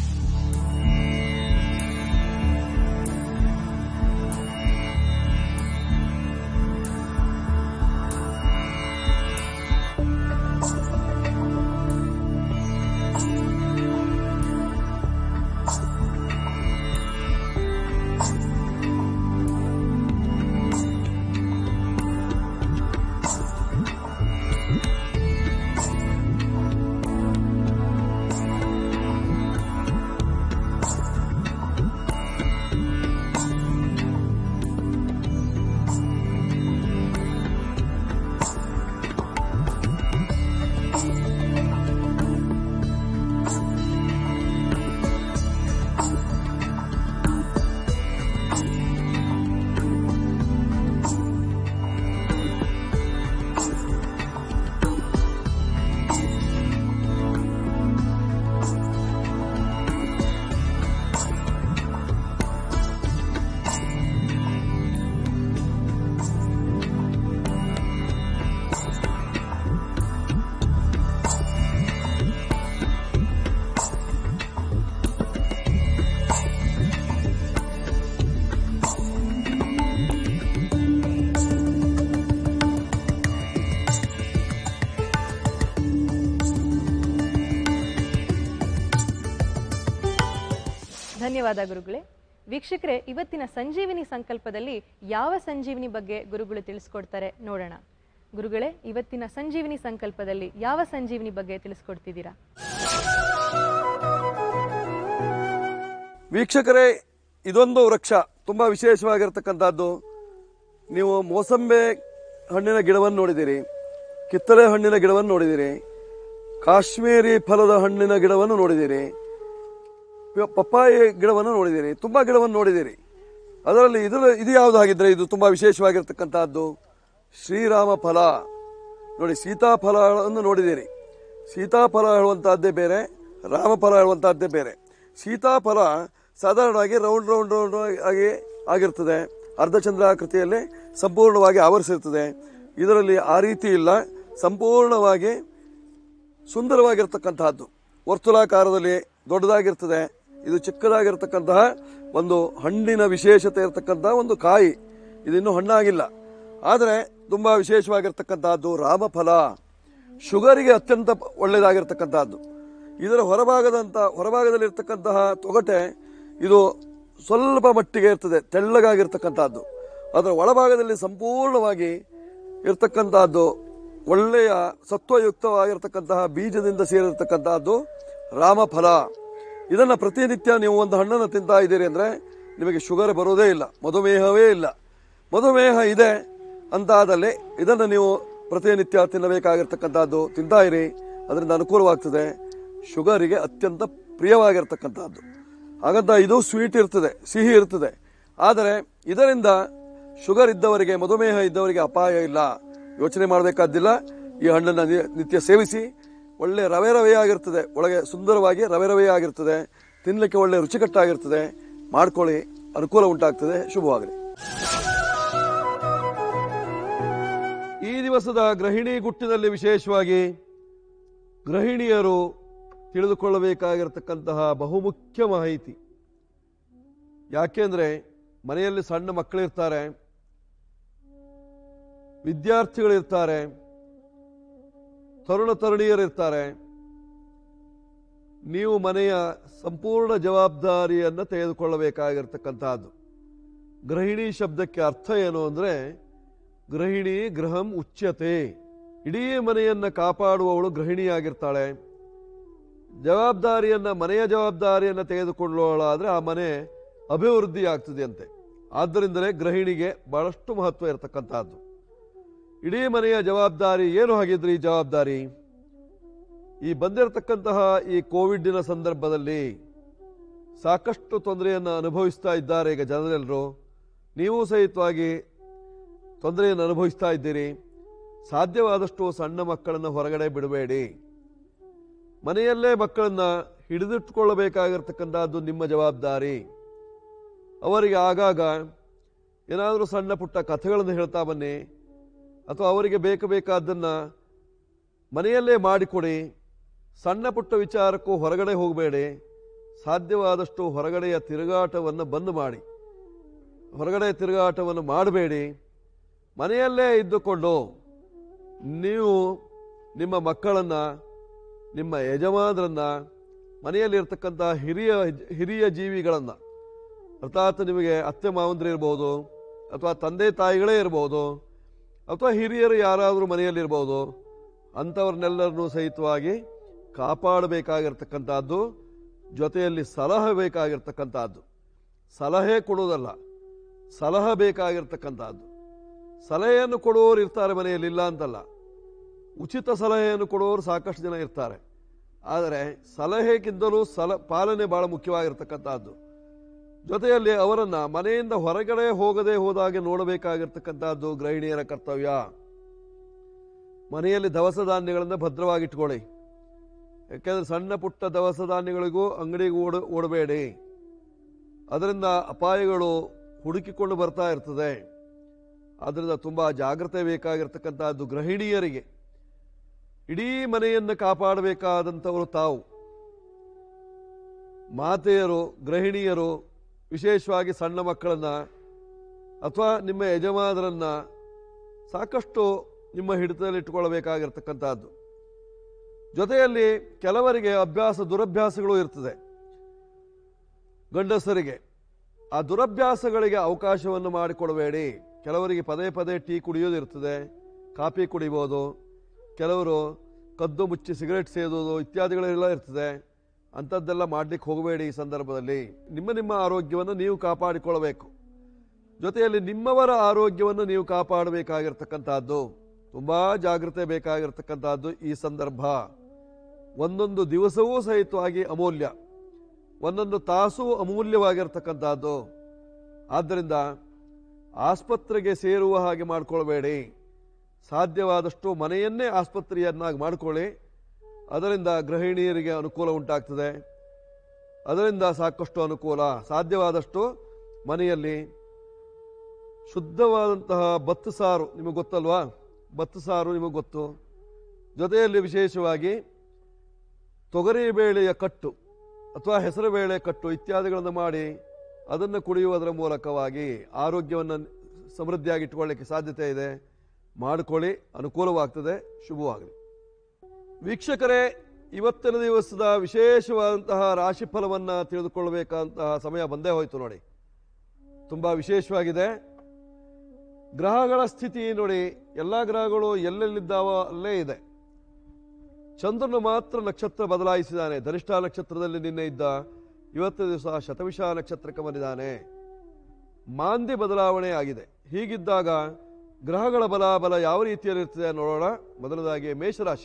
ಧನ್ಯವಾದ ಗುರುಗಳೇ. ವೀಕ್ಷಕರೇ, ಇವತ್ತಿನ ಸಂಜೀವಿನಿ ಸಂಕಲ್ಪದಲ್ಲಿ ಯಾವ ಸಂಜೀವಿನಿ ಬಗ್ಗೆ ಗುರುಗಳು ತಿಳಿಸ್ಕೊಡ್ತಾರೆ ನೋಡೋಣ. ಗುರುಗಳೇ, ಇವತ್ತಿನ ಸಂಜೀವಿನಿ ಸಂಕಲ್ಪದಲ್ಲಿ ಯಾವ ಸಂಜೀವಿನಿ ಬಗ್ಗೆ ತಿಳಿಸ್ಕೊಡ್ತಿದ್ದೀರಾ?
ವೀಕ್ಷಕರೇ, ಇದೊಂದು ವೃಕ್ಷ ತುಂಬಾ ವಿಶೇಷವಾಗಿರ್ತಕ್ಕಂಥದ್ದು. ನೀವು ಮೋಸಂಬೆ ಹಣ್ಣಿನ ಗಿಡವನ್ನು ನೋಡಿದಿರಿ, ಕಿತ್ತಳೆ ಹಣ್ಣಿನ ಗಿಡವನ್ನು ನೋಡಿದಿರಿ, ಕಾಶ್ಮೀರಿ ಫಲದ ಹಣ್ಣಿನ ಗಿಡವನ್ನು ನೋಡಿದಿರಿ, ಪಪ್ಪಾಯಿ ಗಿಡವನ್ನು ನೋಡಿದಿರಿ, ತುಂಬಾ ಗಿಡವನ್ನು ನೋಡಿದಿರಿ. ಅದರಲ್ಲಿ ಇದು ಇದು ಯಾವುದಾಗಿದ್ರೆ ಇದು ತುಂಬಾ ವಿಶೇಷವಾಗಿರ್ತಕ್ಕಂಥದ್ದು ಶ್ರೀರಾಮ ಫಲ ನೋಡಿ. ಸೀತಾಫಲವನ್ನು ನೋಡಿದಿರಿ. ಸೀತಾಫಲ ಹೇಳುವಂತಹದ್ದೇ ಬೇರೆ, ರಾಮಫಲ ಹೇಳುವಂತಹದ್ದೇ ಬೇರೆ. ಸೀತಾಫಲ ಸಾಧಾರಣವಾಗಿ ರೌಂಡ್ ರೌಂಡ್ ರೌಂಡ್ ಆಗಿ ಆಗಿರ್ತದೆ, ಅರ್ಧಚಂದ್ರಾಕೃತಿಯಲ್ಲಿ ಸಂಪೂರ್ಣವಾಗಿ ಆವರಿಸಿರ್ತದೆ. ಇದರಲ್ಲಿ ಆ ರೀತಿ ಇಲ್ಲ, ಸಂಪೂರ್ಣವಾಗಿ ಸುಂದರವಾಗಿರ್ತಕ್ಕಂತಹದ್ದು. ವರ್ತುಲಾಕಾರದಲ್ಲಿ ದೊಡ್ಡದಾಗಿರ್ತದೆ. ಇದು ಚಿಕ್ಕದಾಗಿರ್ತಕ್ಕಂತಹ ಒಂದು ಹಣ್ಣಿನ ವಿಶೇಷತೆ ಇರತಕ್ಕಂತಹ ಒಂದು ಕಾಯಿ. ಇದಿನ್ನೂ ಹಣ್ಣಾಗಿಲ್ಲ, ಆದರೆ ತುಂಬಾ ವಿಶೇಷವಾಗಿರ್ತಕ್ಕಂತಹದ್ದು ರಾಮಫಲ. ಶುಗರಿಗೆ ಅತ್ಯಂತ ಒಳ್ಳೆಯದಾಗಿರ್ತಕ್ಕಂತಹದ್ದು. ಇದರ ಹೊರಭಾಗದಂತ ಹೊರಭಾಗದಲ್ಲಿರ್ತಕ್ಕಂತಹ ತೊಗಟೆ ಇದು ಸ್ವಲ್ಪ ಮಟ್ಟಿಗೆ ಇರ್ತದೆ, ತೆಳ್ಳಗಾಗಿರ್ತಕ್ಕಂಥದ್ದು. ಅದರ ಒಳಭಾಗದಲ್ಲಿ ಸಂಪೂರ್ಣವಾಗಿ ಇರ್ತಕ್ಕಂತಹದ್ದು ಒಳ್ಳೆಯ ಸತ್ವಯುಕ್ತವಾಗಿರ್ತಕ್ಕಂತಹ ಬೀಜದಿಂದ ಸೇರಿರ್ತಕ್ಕಂತಹದ್ದು ರಾಮಫಲ. ಇದನ್ನ ಪ್ರತಿನಿತ್ಯ ನೀವು ಒಂದು ಹಣ್ಣನ್ನು ತಿಂತಾ ಇದ್ದೀರಿ ಅಂದ್ರೆ ನಿಮಗೆ ಶುಗರ್ ಬರೋದೇ ಇಲ್ಲ, ಮಧುಮೇಹವೇ ಇಲ್ಲ. ಮಧುಮೇಹ ಇದೆ ಅಂತಾದಲ್ಲಿ ಇದನ್ನು ನೀವು ಪ್ರತಿನಿತ್ಯ ತಿನ್ನಬೇಕಾಗಿರ್ತಕ್ಕಂಥದ್ದು. ತಿಂತಾ ಇರಿ, ಅದರಿಂದ ಅನುಕೂಲವಾಗ್ತದೆ. ಶುಗರಿಗೆ ಅತ್ಯಂತ ಪ್ರಿಯವಾಗಿರ್ತಕ್ಕಂಥದ್ದು. ಹಾಗಂತ ಇದು ಸ್ವೀಟ್ ಇರ್ತದೆ, ಸಿಹಿ ಇರ್ತದೆ. ಆದರೆ ಇದರಿಂದ ಶುಗರ್ ಇದ್ದವರಿಗೆ, ಮಧುಮೇಹ ಇದ್ದವರಿಗೆ ಅಪಾಯ ಇಲ್ಲ, ಯೋಚನೆ ಮಾಡಬೇಕಾದ್ದಿಲ್ಲ. ಈ ಹಣ್ಣನ್ನು ನಿತ್ಯ ಸೇವಿಸಿ. ಒಳ್ಳೆ ರವೆ ರವೆಯಾಗಿರ್ತದೆ, ಒಳಗೆ ಸುಂದರವಾಗಿ ರವೆ ರವೆಯಾಗಿರ್ತದೆ, ತಿನ್ನಲಿಕ್ಕೆ ಒಳ್ಳೆ ರುಚಿಕಟ್ಟಾಗಿರ್ತದೆ. ಮಾಡ್ಕೊಳ್ಳಿ, ಅನುಕೂಲ ಉಂಟಾಗ್ತದೆ. ಶುಭವಾಗಲಿ. ಈ ದಿವಸದ ಗೃಹಿಣಿ ಗುಟ್ಟಿನಲ್ಲಿ ವಿಶೇಷವಾಗಿ ಗೃಹಿಣಿಯರು ತಿಳಿದುಕೊಳ್ಳಬೇಕಾಗಿರತಕ್ಕಂತಹ ಬಹುಮುಖ್ಯ ಮಾಹಿತಿ. ಯಾಕೆಂದ್ರೆ ಮನೆಯಲ್ಲಿ ಸಣ್ಣ ಮಕ್ಕಳಿರ್ತಾರೆ, ವಿದ್ಯಾರ್ಥಿಗಳಿರ್ತಾರೆ, ತರುಣ ತರುಣಿಯರಿರ್ತಾರೆ. ನೀವು ಮನೆಯ ಸಂಪೂರ್ಣ ಜವಾಬ್ದಾರಿಯನ್ನು ತೆಗೆದುಕೊಳ್ಳಬೇಕಾಗಿರ್ತಕ್ಕಂತಹದ್ದು. ಗೃಹಿಣಿ ಶಬ್ದಕ್ಕೆ ಅರ್ಥ ಏನು ಅಂದ್ರೆ, ಗೃಹಿಣಿ ಗೃಹಂ ಉಚ್ಯತೆ. ಇಡೀ ಮನೆಯನ್ನ ಕಾಪಾಡುವವಳು ಗೃಹಿಣಿಯಾಗಿರ್ತಾಳೆ. ಜವಾಬ್ದಾರಿಯನ್ನ, ಮನೆಯ ಜವಾಬ್ದಾರಿಯನ್ನ ತೆಗೆದುಕೊಳ್ಳೋಳಾದ್ರೆ ಆ ಮನೆ ಅಭಿವೃದ್ಧಿ ಆಗ್ತದೆ ಅಂತೆ. ಆದ್ದರಿಂದಲೇ ಗೃಹಿಣಿಗೆ ಬಹಳಷ್ಟು ಮಹತ್ವ ಇರತಕ್ಕಂತಹದ್ದು. ಇಡೀ ಮನೆಯ ಜವಾಬ್ದಾರಿ ಏನು ಹಾಗಿದ್ರಿ? ಜವಾಬ್ದಾರಿ ಈ ಬಂದಿರತಕ್ಕಂತಹ ಈ ಕೋವಿಡ್ನ ಸಂದರ್ಭದಲ್ಲಿ ಸಾಕಷ್ಟು ತೊಂದರೆಯನ್ನು ಅನುಭವಿಸ್ತಾ ಇದ್ದಾರೆ ಈಗ ಜನರೆಲ್ಲರೂ. ನೀವು ಸಹಿತವಾಗಿ ತೊಂದರೆಯನ್ನು ಅನುಭವಿಸ್ತಾ ಇದ್ದೀರಿ. ಸಾಧ್ಯವಾದಷ್ಟು ಸಣ್ಣ ಮಕ್ಕಳನ್ನು ಹೊರಗಡೆ ಬಿಡಬೇಡಿ. ಮನೆಯಲ್ಲೇ ಮಕ್ಕಳನ್ನ ಹಿಡಿದಿಟ್ಟುಕೊಳ್ಳಬೇಕಾಗಿರ್ತಕ್ಕಂಥದ್ದು ನಿಮ್ಮ ಜವಾಬ್ದಾರಿ. ಅವರಿಗೆ ಆಗಾಗ ಏನಾದರೂ ಸಣ್ಣ ಪುಟ್ಟ ಕಥೆಗಳನ್ನು ಹೇಳ್ತಾ ಬನ್ನಿ, ಅಥವಾ ಅವರಿಗೆ ಬೇಕು ಬೇಕಾದ್ದನ್ನ ಮನೆಯಲ್ಲೇ ಮಾಡಿಕೊಡಿ. ಸಣ್ಣ ಪುಟ್ಟ ವಿಚಾರಕ್ಕೂ ಹೊರಗಡೆ ಹೋಗಬೇಡಿ. ಸಾಧ್ಯವಾದಷ್ಟು ಹೊರಗಡೆಯ ತಿರುಗಾಟವನ್ನು ಬಂದ್ ಮಾಡಿ. ಹೊರಗಡೆ ತಿರುಗಾಟವನ್ನು ಮಾಡಬೇಡಿ. ಮನೆಯಲ್ಲೇ ಇದ್ದುಕೊಂಡು ನೀವು ನಿಮ್ಮ ಮಕ್ಕಳನ್ನ, ನಿಮ್ಮ ಯಜಮಾನರನ್ನ, ಮನೆಯಲ್ಲಿರ್ತಕ್ಕಂಥ ಹಿರಿಯ ಹಿರಿಯ ಜೀವಿಗಳನ್ನ, ಅರ್ಥಾತ್ ನಿಮಗೆ ಅತ್ತೆ ಮಾವಂದ್ರು ಇರ್ಬೋದು, ಅಥವಾ ತಂದೆ ತಾಯಿಗಳೇ ಇರ್ಬೋದು, ಅಥವಾ ಹಿರಿಯರು ಯಾರಾದರೂ ಮನೆಯಲ್ಲಿರ್ಬೋದು, ಅಂಥವ್ರನ್ನೆಲ್ಲರನ್ನೂ ಸಹಿತವಾಗಿ ಕಾಪಾಡಬೇಕಾಗಿರ್ತಕ್ಕಂಥದ್ದು. ಜೊತೆಯಲ್ಲಿ ಸಲಹೆ ಬೇಕಾಗಿರ್ತಕ್ಕಂಥದ್ದು. ಸಲಹೆ ಕೊಡುವುದಲ್ಲ, ಸಲಹೆ ಬೇಕಾಗಿರ್ತಕ್ಕಂಥದ್ದು. ಸಲಹೆಯನ್ನು ಕೊಡುವವರು ಇರ್ತಾರೆ ಮನೆಯಲ್ಲಿ, ಇಲ್ಲ ಅಂತಲ್ಲ. ಉಚಿತ ಸಲಹೆಯನ್ನು ಕೊಡುವವರು ಸಾಕಷ್ಟು ಜನ ಇರ್ತಾರೆ. ಆದರೆ ಸಲಹೆಗಿಂತಲೂ ಸಲ ಪಾಲನೆ ಬಹಳ ಮುಖ್ಯವಾಗಿರ್ತಕ್ಕಂಥದ್ದು. ಜೊತೆಯಲ್ಲಿ ಅವರನ್ನ ಮನೆಯಿಂದ ಹೊರಗಡೆ ಹೋಗದೆ ಹೋದಾಗೆ ನೋಡಬೇಕಾಗಿರ್ತಕ್ಕಂಥದ್ದು ಗೃಹಿಣಿಯರ ಕರ್ತವ್ಯ. ಮನೆಯಲ್ಲಿ ದವಸ ಧಾನ್ಯಗಳನ್ನು ಭದ್ರವಾಗಿಟ್ಕೊಳ್ಳಿ. ಯಾಕೆಂದ್ರೆ ಸಣ್ಣ ಪುಟ್ಟ ದವಸ ಧಾನ್ಯಗಳಿಗೂ ಅಂಗಡಿಗೂ ಓಡ ಓಡಬೇಡಿ. ಅದರಿಂದ ಅಪಾಯಗಳು ಹುಡುಕಿಕೊಂಡು ಬರ್ತಾ ಇರ್ತದೆ. ಆದ್ದರಿಂದ ತುಂಬಾ ಜಾಗ್ರತೆ ಬೇಕಾಗಿರ್ತಕ್ಕಂಥದ್ದು ಗೃಹಿಣಿಯರಿಗೆ. ಇಡೀ ಮನೆಯನ್ನು ಕಾಪಾಡಬೇಕಾದಂಥವರು ತಾವು. ಮಾತೆಯರು, ಗೃಹಿಣಿಯರು ವಿಶೇಷವಾಗಿ ಸಣ್ಣ ಮಕ್ಕಳನ್ನ ಅಥವಾ ನಿಮ್ಮ ಯಜಮಾನರನ್ನ ಸಾಕಷ್ಟು ನಿಮ್ಮ ಹಿಡಿತದಲ್ಲಿ ಇಟ್ಟುಕೊಳ್ಳಬೇಕಾಗಿರ್ತಕ್ಕಂಥದ್ದು. ಜೊತೆಯಲ್ಲಿ ಕೆಲವರಿಗೆ ಅಭ್ಯಾಸ ದುರಭ್ಯಾಸಗಳು ಇರ್ತದೆ ಗಂಡಸರಿಗೆ. ಆ ದುರಭ್ಯಾಸಗಳಿಗೆ ಅವಕಾಶವನ್ನು ಮಾಡಿಕೊಡಬೇಡಿ. ಕೆಲವರಿಗೆ ಪದೇ ಪದೇ ಟೀ ಕುಡಿಯೋದು ಇರ್ತದೆ, ಕಾಫಿ ಕುಡಿಬೋದು, ಕೆಲವರು ಕದ್ದು ಮುಚ್ಚಿ ಸಿಗರೇಟ್ ಸೇದೋದು ಇತ್ಯಾದಿಗಳೆಲ್ಲ ಇರ್ತದೆ. ಅಂಥದ್ದೆಲ್ಲ ಮಾಡ್ಲಿಕ್ಕೆ ಹೋಗಬೇಡಿ. ಈ ಸಂದರ್ಭದಲ್ಲಿ ನಿಮ್ಮ ನಿಮ್ಮ ಆರೋಗ್ಯವನ್ನು ನೀವು ಕಾಪಾಡಿಕೊಳ್ಳಬೇಕು. ಜೊತೆಯಲ್ಲಿ ನಿಮ್ಮವರ ಆರೋಗ್ಯವನ್ನು ನೀವು ಕಾಪಾಡಬೇಕಾಗಿರ್ತಕ್ಕಂಥದ್ದು. ತುಂಬಾ ಜಾಗ್ರತೆ ಬೇಕಾಗಿರ್ತಕ್ಕಂಥದ್ದು ಈ ಸಂದರ್ಭ. ಒಂದೊಂದು ದಿವಸವೂ ಸಹಿತವಾಗಿ ಅಮೂಲ್ಯ, ಒಂದೊಂದು ತಾಸು ಅಮೂಲ್ಯವಾಗಿರ್ತಕ್ಕಂಥದ್ದು. ಆದ್ದರಿಂದ ಆಸ್ಪತ್ರೆಗೆ ಸೇರುವ ಹಾಗೆ ಮಾಡಿಕೊಳ್ಬೇಡಿ. ಸಾಧ್ಯವಾದಷ್ಟು ಮನೆಯನ್ನೇ ಆಸ್ಪತ್ರೆಯನ್ನಾಗಿ ಮಾಡಿಕೊಳ್ಳಿ. ಅದರಿಂದ ಗೃಹಿಣಿಯರಿಗೆ ಅನುಕೂಲ ಉಂಟಾಗ್ತದೆ. ಅದರಿಂದ ಸಾಕಷ್ಟು ಅನುಕೂಲ. ಸಾಧ್ಯವಾದಷ್ಟು ಮನೆಯಲ್ಲಿ ಶುದ್ಧವಾದಂತಹ ಭತ್ತ ಸಾರು, ನಿಮಗೆ ಗೊತ್ತಲ್ವಾ? ಭತ್ತ ಸಾರು ನಿಮಗೆ ಗೊತ್ತು. ಜೊತೆಯಲ್ಲಿ ವಿಶೇಷವಾಗಿ ತೊಗರಿ ಬೇಳೆಯ ಕಟ್ಟು ಅಥವಾ ಹೆಸರು ಬೇಳೆ ಕಟ್ಟು ಇತ್ಯಾದಿಗಳನ್ನು ಮಾಡಿ ಅದನ್ನು ಕುಡಿಯುವುದರ ಮೂಲಕವಾಗಿ ಆರೋಗ್ಯವನ್ನು ಸಮೃದ್ಧಿಯಾಗಿ ಇಟ್ಟುಕೊಳ್ಳಿಕ್ಕೆ ಸಾಧ್ಯತೆ ಇದೆ. ಮಾಡಿಕೊಳ್ಳಿ, ಅನುಕೂಲವಾಗ್ತದೆ. ಶುಭವಾಗಲಿ. ವೀಕ್ಷಕರೇ, ಇವತ್ತಿನ ದಿವಸದ ವಿಶೇಷವಾದಂತಹ ರಾಶಿಫಲವನ್ನು ತಿಳಿದುಕೊಳ್ಳಬೇಕಾದಂತಹ ಸಮಯ ಬಂದೇ ಹೋಯಿತು ನೋಡಿ. ತುಂಬ ವಿಶೇಷವಾಗಿದೆ. ಗ್ರಹಗಳ ಸ್ಥಿತಿ ನೋಡಿ, ಎಲ್ಲ ಗ್ರಹಗಳು ಎಲ್ಲೆಲ್ಲಿದ್ದಾವ ಅಲ್ಲೇ ಇದೆ. ಚಂದ್ರನು ಮಾತ್ರ ನಕ್ಷತ್ರ ಬದಲಾಯಿಸಿದ್ದಾನೆ. ಧನಿಷ್ಠ ನಕ್ಷತ್ರದಲ್ಲಿ ನಿನ್ನೆ ಇದ್ದ, ಇವತ್ತು ದಿವಸ ಶತವಿಷ ನಕ್ಷತ್ರಕ್ಕೆ ಬಂದಿದ್ದಾನೆ. ಮಾಂದಿ ಬದಲಾವಣೆ ಆಗಿದೆ. ಹೀಗಿದ್ದಾಗ ಗ್ರಹಗಳ ಬಲಾಬಲ ಯಾವ ರೀತಿಯಲ್ಲಿರ್ತದೆ ನೋಡೋಣ. ಮೊದಲದಾಗಿ ಮೇಷರಾಶಿ.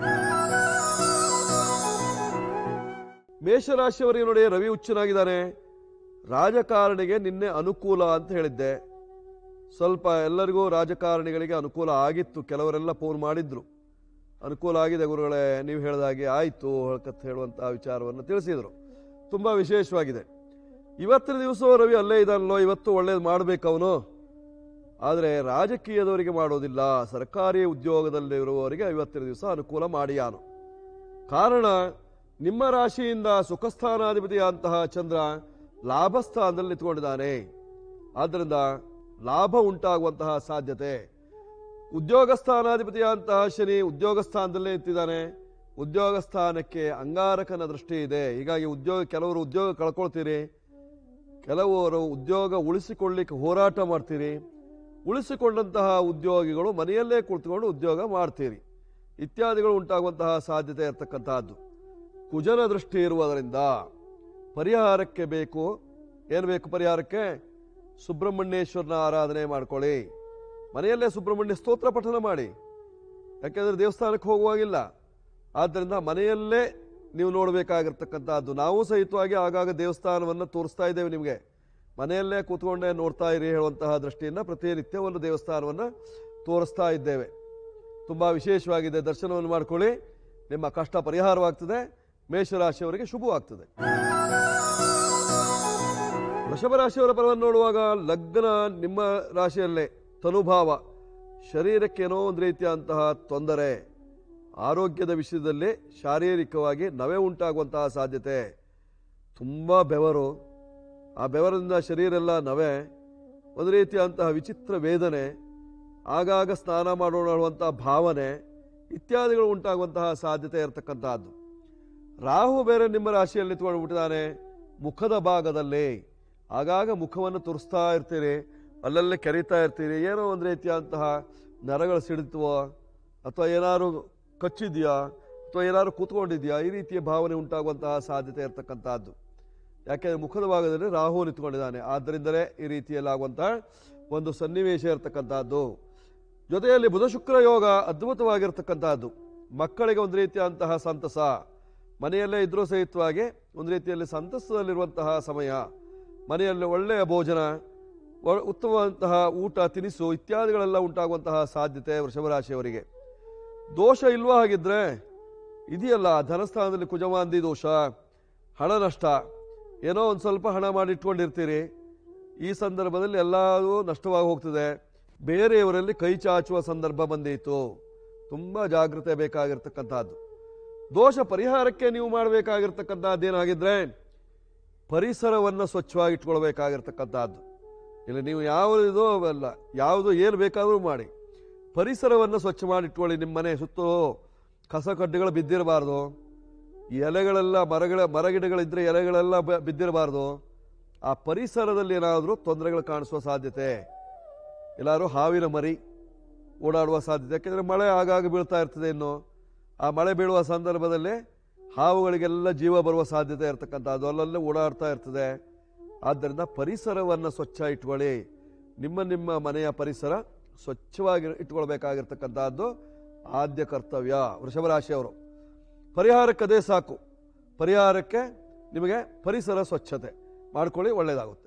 ಮೇಷರಾಶಿಯವರಿಗೆ ನೋಡಿ, ರವಿ ಉಚ್ಚನಾಗಿದ್ದಾನೆ. ರಾಜಕಾರಣಿಗೆ ನಿನ್ನೆ ಅನುಕೂಲ ಅಂತ ಹೇಳಿದ್ದೆ. ಸ್ವಲ್ಪ ಎಲ್ಲರಿಗೂ ರಾಜಕಾರಣಿಗಳಿಗೆ ಅನುಕೂಲ ಆಗಿತ್ತು. ಕೆಲವರೆಲ್ಲ ಫೋನ್ ಮಾಡಿದ್ರು, ಅನುಕೂಲ ಆಗಿದೆ ಗುರುಗಳೇ, ನೀವು ಹೇಳಿದಾಗೆ ಆಯಿತು ಹೇಳ್ಕತ್ ಹೇಳುವಂತಹ ವಿಚಾರವನ್ನು ತಿಳಿಸಿದರು. ತುಂಬ ವಿಶೇಷವಾಗಿದೆ. ಇವತ್ತಿನ ದಿವಸ ರವಿ ಅಲ್ಲೇ ಇದ್ದಾನಲ್ಲೋ, ಇವತ್ತು ಒಳ್ಳೇದು ಮಾಡಬೇಕು ಅವನು. ಆದರೆ ರಾಜಕೀಯದವರಿಗೆ ಮಾಡೋದಿಲ್ಲ. ಸರ್ಕಾರಿ ಉದ್ಯೋಗದಲ್ಲಿರುವವರಿಗೆ ಇವತ್ತಿನ ದಿವಸ ಅನುಕೂಲ ಮಾಡಿಯಾನು. ಕಾರಣ, ನಿಮ್ಮ ರಾಶಿಯಿಂದ ಸುಖಸ್ಥಾನಾಧಿಪತಿಯಾದಂತಹ ಚಂದ್ರ ಲಾಭಸ್ಥಾನದಲ್ಲಿ ನಿಂತ್ಕೊಂಡಿದ್ದಾನೆ. ಆದ್ದರಿಂದ ಲಾಭ ಉಂಟಾಗುವಂತಹ ಸಾಧ್ಯತೆ. ಉದ್ಯೋಗ ಸ್ಥಾನಾಧಿಪತಿಯಾದಂತಹ ಶನಿ ಉದ್ಯೋಗ ಸ್ಥಾನದಲ್ಲೇ ನಿಂತಿದ್ದಾನೆ. ಉದ್ಯೋಗ ಸ್ಥಾನಕ್ಕೆ ಅಂಗಾರಕನ ದೃಷ್ಟಿ ಇದೆ. ಹೀಗಾಗಿ ಉದ್ಯೋಗ, ಕೆಲವರು ಉದ್ಯೋಗ ಕಳ್ಕೊಳ್ತೀರಿ, ಕೆಲವರು ಉದ್ಯೋಗ ಉಳಿಸಿಕೊಳ್ಳಿಕ್ಕೆ ಹೋರಾಟ ಮಾಡ್ತೀರಿ. ಉಳಿಸಿಕೊಂಡಂತಹ ಉದ್ಯೋಗಿಗಳು ಮನೆಯಲ್ಲೇ ಕುಳಿತುಕೊಂಡು ಉದ್ಯೋಗ ಮಾಡ್ತೀರಿ ಇತ್ಯಾದಿಗಳು ಉಂಟಾಗುವಂತಹ ಸಾಧ್ಯತೆ ಇರತಕ್ಕಂತಹದ್ದು. ಕುಜನ ದೃಷ್ಟಿ ಇರುವುದರಿಂದ ಪರಿಹಾರಕ್ಕೆ ಬೇಕು. ಏನು ಬೇಕು ಪರಿಹಾರಕ್ಕೆ? ಸುಬ್ರಹ್ಮಣ್ಯೇಶ್ವರನ ಆರಾಧನೆ ಮಾಡ್ಕೊಳ್ಳಿ. ಮನೆಯಲ್ಲೇ ಸುಬ್ರಹ್ಮಣ್ಯ ಸ್ತೋತ್ರ ಪಠನ ಮಾಡಿ. ಯಾಕೆಂದರೆ ದೇವಸ್ಥಾನಕ್ಕೆ ಹೋಗುವಾಗಿಲ್ಲ. ಆದ್ದರಿಂದ ಮನೆಯಲ್ಲೇ ನೀವು ನೋಡಬೇಕಾಗಿರ್ತಕ್ಕಂಥದ್ದು. ನಾವು ಸಹಿತವಾಗಿ ಆಗಾಗ ದೇವಸ್ಥಾನವನ್ನು ತೋರಿಸ್ತಾ ಇದ್ದೇವೆ ನಿಮಗೆ. ಮನೆಯಲ್ಲೇ ಕೂತ್ಕೊಂಡೇ ನೋಡ್ತಾ ಇರಿ ಹೇಳುವಂತಹ ದೃಷ್ಟಿಯಿಂದ ಪ್ರತಿನಿತ್ಯ ಒಂದು ದೇವಸ್ಥಾನವನ್ನು ತೋರಿಸ್ತಾ ಇದ್ದೇವೆ. ತುಂಬ ವಿಶೇಷವಾಗಿದೆ. ದರ್ಶನವನ್ನು ಮಾಡ್ಕೊಳ್ಳಿ, ನಿಮ್ಮ ಕಷ್ಟ ಪರಿಹಾರವಾಗ್ತದೆ. ಮೇಷರಾಶಿಯವರಿಗೆ ಶುಭವಾಗ್ತದೆ. ವೃಷಭ ರಾಶಿಯವರ ಫಲವನ್ನು ನೋಡುವಾಗ ಲಗ್ನ ನಿಮ್ಮ ರಾಶಿಯಲ್ಲೇ, ತನುಭಾವ, ಶರೀರಕ್ಕೇನೋ ಒಂದು ರೀತಿಯಂತಹ ತೊಂದರೆ, ಆರೋಗ್ಯದ ವಿಷಯದಲ್ಲಿ ಶಾರೀರಿಕವಾಗಿ ನವೆ ಉಂಟಾಗುವಂತಹ ಸಾಧ್ಯತೆ. ತುಂಬ ಬೆವರು, ಆ ಬೆವರಿಂದ ಶರೀರ ಎಲ್ಲ ನವೆ, ಒಂದು ರೀತಿಯಂತಹ ವಿಚಿತ್ರ ವೇದನೆ, ಆಗಾಗ ಸ್ನಾನ ಮಾಡೋಣ ಅನ್ನುವಂತಹ ಭಾವನೆ ಇತ್ಯಾದಿಗಳು ಉಂಟಾಗುವಂತಹ ಸಾಧ್ಯತೆ ಇರತಕ್ಕಂತಹದ್ದು. ರಾಹು ಬೇರೆ ನಿಮ್ಮ ರಾಶಿಯಲ್ಲಿ ನಿಂತ್ಕೊಂಡು ಬಿಟ್ಟಿದ್ದಾನೆ. ಮುಖದ ಭಾಗದಲ್ಲಿ ಆಗಾಗ ಮುಖವನ್ನು ತುರಿಸ್ತಾ ಇರ್ತೀರಿ, ಅಲ್ಲಲ್ಲೇ ಕೆರೀತಾ ಇರ್ತೀರಿ. ಏನೋ ಒಂದು ರೀತಿಯಂತಹ ನರಗಳು ಸಿಡಿತವೋ ಅಥವಾ ಏನಾದ್ರು ಕಚ್ಚಿದ್ಯಾ ಅಥವಾ ಏನಾದ್ರು ಕೂತ್ಕೊಂಡಿದ್ಯಾ, ಈ ರೀತಿಯ ಭಾವನೆ ಉಂಟಾಗುವಂತಹ ಸಾಧ್ಯತೆ ಇರತಕ್ಕಂತಹದ್ದು. ಯಾಕೆಂದರೆ ಮುಖದ ಭಾಗದಲ್ಲಿ ರಾಹು ನಿಂತ್ಕೊಂಡಿದ್ದಾನೆ. ಆದ್ದರಿಂದಲೇ ಈ ರೀತಿಯಲ್ಲಾಗುವಂತಹ ಒಂದು ಸನ್ನಿವೇಶ ಇರತಕ್ಕಂತಹದ್ದು. ಜೊತೆಯಲ್ಲಿ ಬುಧ ಶುಕ್ರ ಯೋಗ ಅದ್ಭುತವಾಗಿರ್ತಕ್ಕಂತಹದ್ದು. ಮಕ್ಕಳಿಗೆ ಒಂದು ರೀತಿಯಂತಹ ಸಂತಸ, ಮನೆಯಲ್ಲೇ ಇದ್ರೂ ಸಹಿತವಾಗಿ ಒಂದು ರೀತಿಯಲ್ಲಿ ಸಂತಸದಲ್ಲಿರುವಂತಹ ಸಮಯ. ಮನೆಯಲ್ಲಿ ಒಳ್ಳೆಯ ಭೋಜನ, ಉತ್ತಮವಾದಂತಹ ಊಟ ತಿನಿಸು ಇತ್ಯಾದಿಗಳೆಲ್ಲ ಉಂಟಾಗುವಂತಹ ಸಾಧ್ಯತೆ ವೃಷಭರಾಶಿಯವರಿಗೆ. ದೋಷ ಇಲ್ವಾ ಹಾಗಿದ್ರೆ? ಇದೆಯಲ್ಲ, ಧನಸ್ಥಾನದಲ್ಲಿ ಕುಜಮಾಂದಿ ದೋಷ, ಹಣ ನಷ್ಟ, ಏನೋ ಒಂದು ಸ್ವಲ್ಪ ಹಣ ಮಾಡಿಟ್ಕೊಂಡಿರ್ತೀರಿ. ಈ ಸಂದರ್ಭದಲ್ಲಿ ಎಲ್ಲವೂ ನಷ್ಟವಾಗಿ ಹೋಗ್ತದೆ. ಬೇರೆಯವರಲ್ಲಿ ಕೈ ಚಾಚುವ ಸಂದರ್ಭ ಬಂದಿತ್ತು. ತುಂಬ ಜಾಗೃತೆ ಬೇಕಾಗಿರ್ತಕ್ಕಂಥದ್ದು. ದೋಷ ಪರಿಹಾರಕ್ಕೆ ನೀವು ಮಾಡಬೇಕಾಗಿರ್ತಕ್ಕಂಥದ್ದು ಏನಾಗಿದ್ರೆ ಪರಿಸರವನ್ನು ಸ್ವಚ್ಛವಾಗಿ ಇಟ್ಕೊಳ್ಬೇಕಾಗಿರ್ತಕ್ಕಂಥದ್ದು. ಇಲ್ಲಿ ನೀವು ಯಾವುದಿದೋ ಅಲ್ಲ, ಯಾವುದು ಏನು ಬೇಕಾದರೂ ಮಾಡಿ ಪರಿಸರವನ್ನು ಸ್ವಚ್ಛ ಮಾಡಿಟ್ಕೊಳ್ಳಿ. ನಿಮ್ಮ ಮನೆ ಸುತ್ತಲೂ ಕಸ ಕಡ್ಡಿಗಳು ಬಿದ್ದಿರಬಾರ್ದು. ಎಲೆಗಳೆಲ್ಲ ಮರಗಳ ಮರಗಿಡಗಳಿದ್ರೆ ಎಲೆಗಳೆಲ್ಲ ಬಿದ್ದಿರಬಾರ್ದು. ಆ ಪರಿಸರದಲ್ಲಿ ಏನಾದರೂ ತೊಂದರೆಗಳು ಕಾಣಿಸುವ ಸಾಧ್ಯತೆ, ಎಲ್ಲರೂ ಹಾವಿನ ಮರಿ ಓಡಾಡುವ ಸಾಧ್ಯತೆ. ಯಾಕೆಂದರೆ ಮಳೆ ಆಗಾಗ ಬೀಳ್ತಾ ಇರ್ತದೆ. ಇನ್ನು ಆ ಮಳೆ ಬೀಳುವ ಸಂದರ್ಭದಲ್ಲಿ ಹಾವುಗಳಿಗೆಲ್ಲ ಜೀವ ಬರುವ ಸಾಧ್ಯತೆ ಇರ್ತಕ್ಕಂಥದ್ದು, ಅಲ್ಲಲ್ಲೇ ಓಡಾಡ್ತಾ ಇರ್ತದೆ. ಆದ್ದರಿಂದ ಪರಿಸರವನ್ನು ಸ್ವಚ್ಛ ಇಟ್ಕೊಳ್ಳಿ. ನಿಮ್ಮ ನಿಮ್ಮ ಮನೆಯ ಪರಿಸರ ಸ್ವಚ್ಛವಾಗಿ ಇಟ್ಕೊಳ್ಬೇಕಾಗಿರ್ತಕ್ಕಂಥದ್ದು ಆದ್ಯ ಕರ್ತವ್ಯ. ವೃಷಭರಾಶಿಯವರು ಪರಿಹಾರಕ್ಕೆ ಅದೇ ಸಾಕು. ಪರಿಹಾರಕ್ಕೆ ನಿಮಗೆ ಪರಿಸರ ಸ್ವಚ್ಛತೆ ಮಾಡ್ಕೊಳ್ಳಿ, ಒಳ್ಳೆಯದಾಗುತ್ತೆ.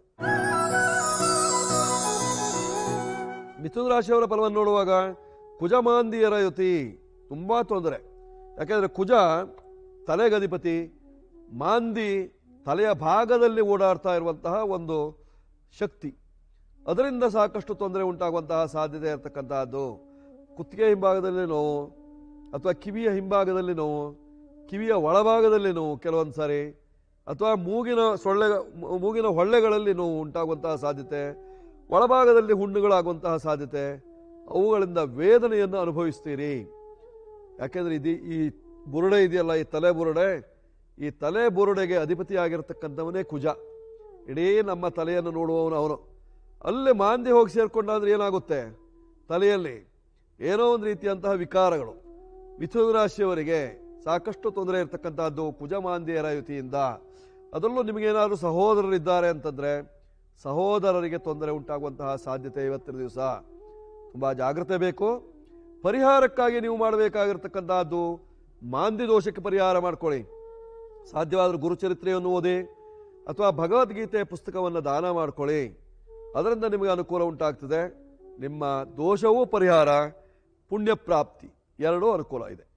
ಮಿಥುನ ರಾಶಿಯವರ ಫಲವನ್ನು ನೋಡುವಾಗ ಕುಜಮಾಂದಿಯರ ಯುತಿ ತುಂಬಾ ತೊಂದರೆ. ಯಾಕೆಂದರೆ ಕುಜ ತಲೆಗಧಿಪತಿ, ಮಾಂದಿ ತಲೆಯ ಭಾಗದಲ್ಲಿ ಓಡಾಡ್ತಾ ಇರುವಂತಹ ಒಂದು ಶಕ್ತಿ. ಅದರಿಂದ ಸಾಕಷ್ಟು ತೊಂದರೆ ಉಂಟಾಗುವಂತಹ ಸಾಧ್ಯತೆ ಇರತಕ್ಕಂತಹದ್ದು. ಕುತ್ತಿಗೆ ಹಿಂಭಾಗದಲ್ಲಿ ನೋವು ಅಥವಾ ಕಿವಿಯ ಹಿಂಭಾಗದಲ್ಲಿ ನೋವು, ಕಿವಿಯ ಒಳಭಾಗದಲ್ಲಿ ನೋವು ಕೆಲವೊಂದು ಸಾರಿ, ಅಥವಾ ಮೂಗಿನ ಸೊಳ್ಳೆ ಮೂಗಿನ ಹೊಳ್ಳೆಗಳಲ್ಲಿ ನೋವು ಉಂಟಾಗುವಂತಹ ಸಾಧ್ಯತೆ, ಒಳಭಾಗದಲ್ಲಿ ಹುಣ್ಣುಗಳಾಗುವಂತಹ ಸಾಧ್ಯತೆ, ಅವುಗಳಿಂದ ವೇದನೆಯನ್ನು ಅನುಭವಿಸ್ತೀರಿ. ಯಾಕೆಂದರೆ ಇದು ಈ ಬುರುಡೆ ಇದೆಯಲ್ಲ, ಈ ತಲೆ ಬುರುಡೆ, ಈ ತಲೆ ಬುರುಡೆಗೆ ಅಧಿಪತಿಯಾಗಿರ್ತಕ್ಕಂಥವನೇ ಕುಜ. ಇಡೀ ನಮ್ಮ ತಲೆಯನ್ನು ನೋಡುವವನು ಅವನು. ಅಲ್ಲಿ ಮಾಂದಿ ಹೋಗಿ ಸೇರ್ಕೊಂಡಾದ್ರೆ ಏನಾಗುತ್ತೆ, ತಲೆಯಲ್ಲಿ ಏನೋ ಒಂದು ರೀತಿಯಂತಹ ವಿಕಾರಗಳು. ಮಿಥುನ ರಾಶಿಯವರಿಗೆ ಸಾಕಷ್ಟು ತೊಂದರೆ ಇರತಕ್ಕಂಥದ್ದು ಕುಜ ಮಾಂದಿಯರ ಯುತಿಯಿಂದ. ಅದರಲ್ಲೂ ನಿಮಗೇನಾದರೂ ಸಹೋದರರಿದ್ದಾರೆ ಅಂತಂದರೆ ಸಹೋದರರಿಗೆ ತೊಂದರೆ ಉಂಟಾಗುವಂತಹ ಸಾಧ್ಯತೆ ಇವತ್ತಿನ ದಿವಸ. ತುಂಬ ಜಾಗ್ರತೆ ಬೇಕು. ಪರಿಹಾರಕ್ಕಾಗಿ ನೀವು ಮಾಡಬೇಕಾಗಿರ್ತಕ್ಕಂಥದ್ದು ಮಾಂದಿ ದೋಷಕ್ಕೆ ಪರಿಹಾರ ಮಾಡ್ಕೊಳ್ಳಿ. ಸಾಧ್ಯವಾದರೂ ಗುರುಚರಿತ್ರೆಯನ್ನು ಓದಿ ಅಥವಾ ಭಗವದ್ಗೀತೆ ಪುಸ್ತಕವನ್ನು ದಾನ ಮಾಡ್ಕೊಳ್ಳಿ. ಅದರಿಂದ ನಿಮಗೆ ಅನುಕೂಲ ಉಂಟಾಗ್ತದೆ. ನಿಮ್ಮ ದೋಷವೂ ಪರಿಹಾರ, ಪುಣ್ಯ ಪ್ರಾಪ್ತಿ ಎರಡೂ ಅನುಕೂಲ ಇದೆ.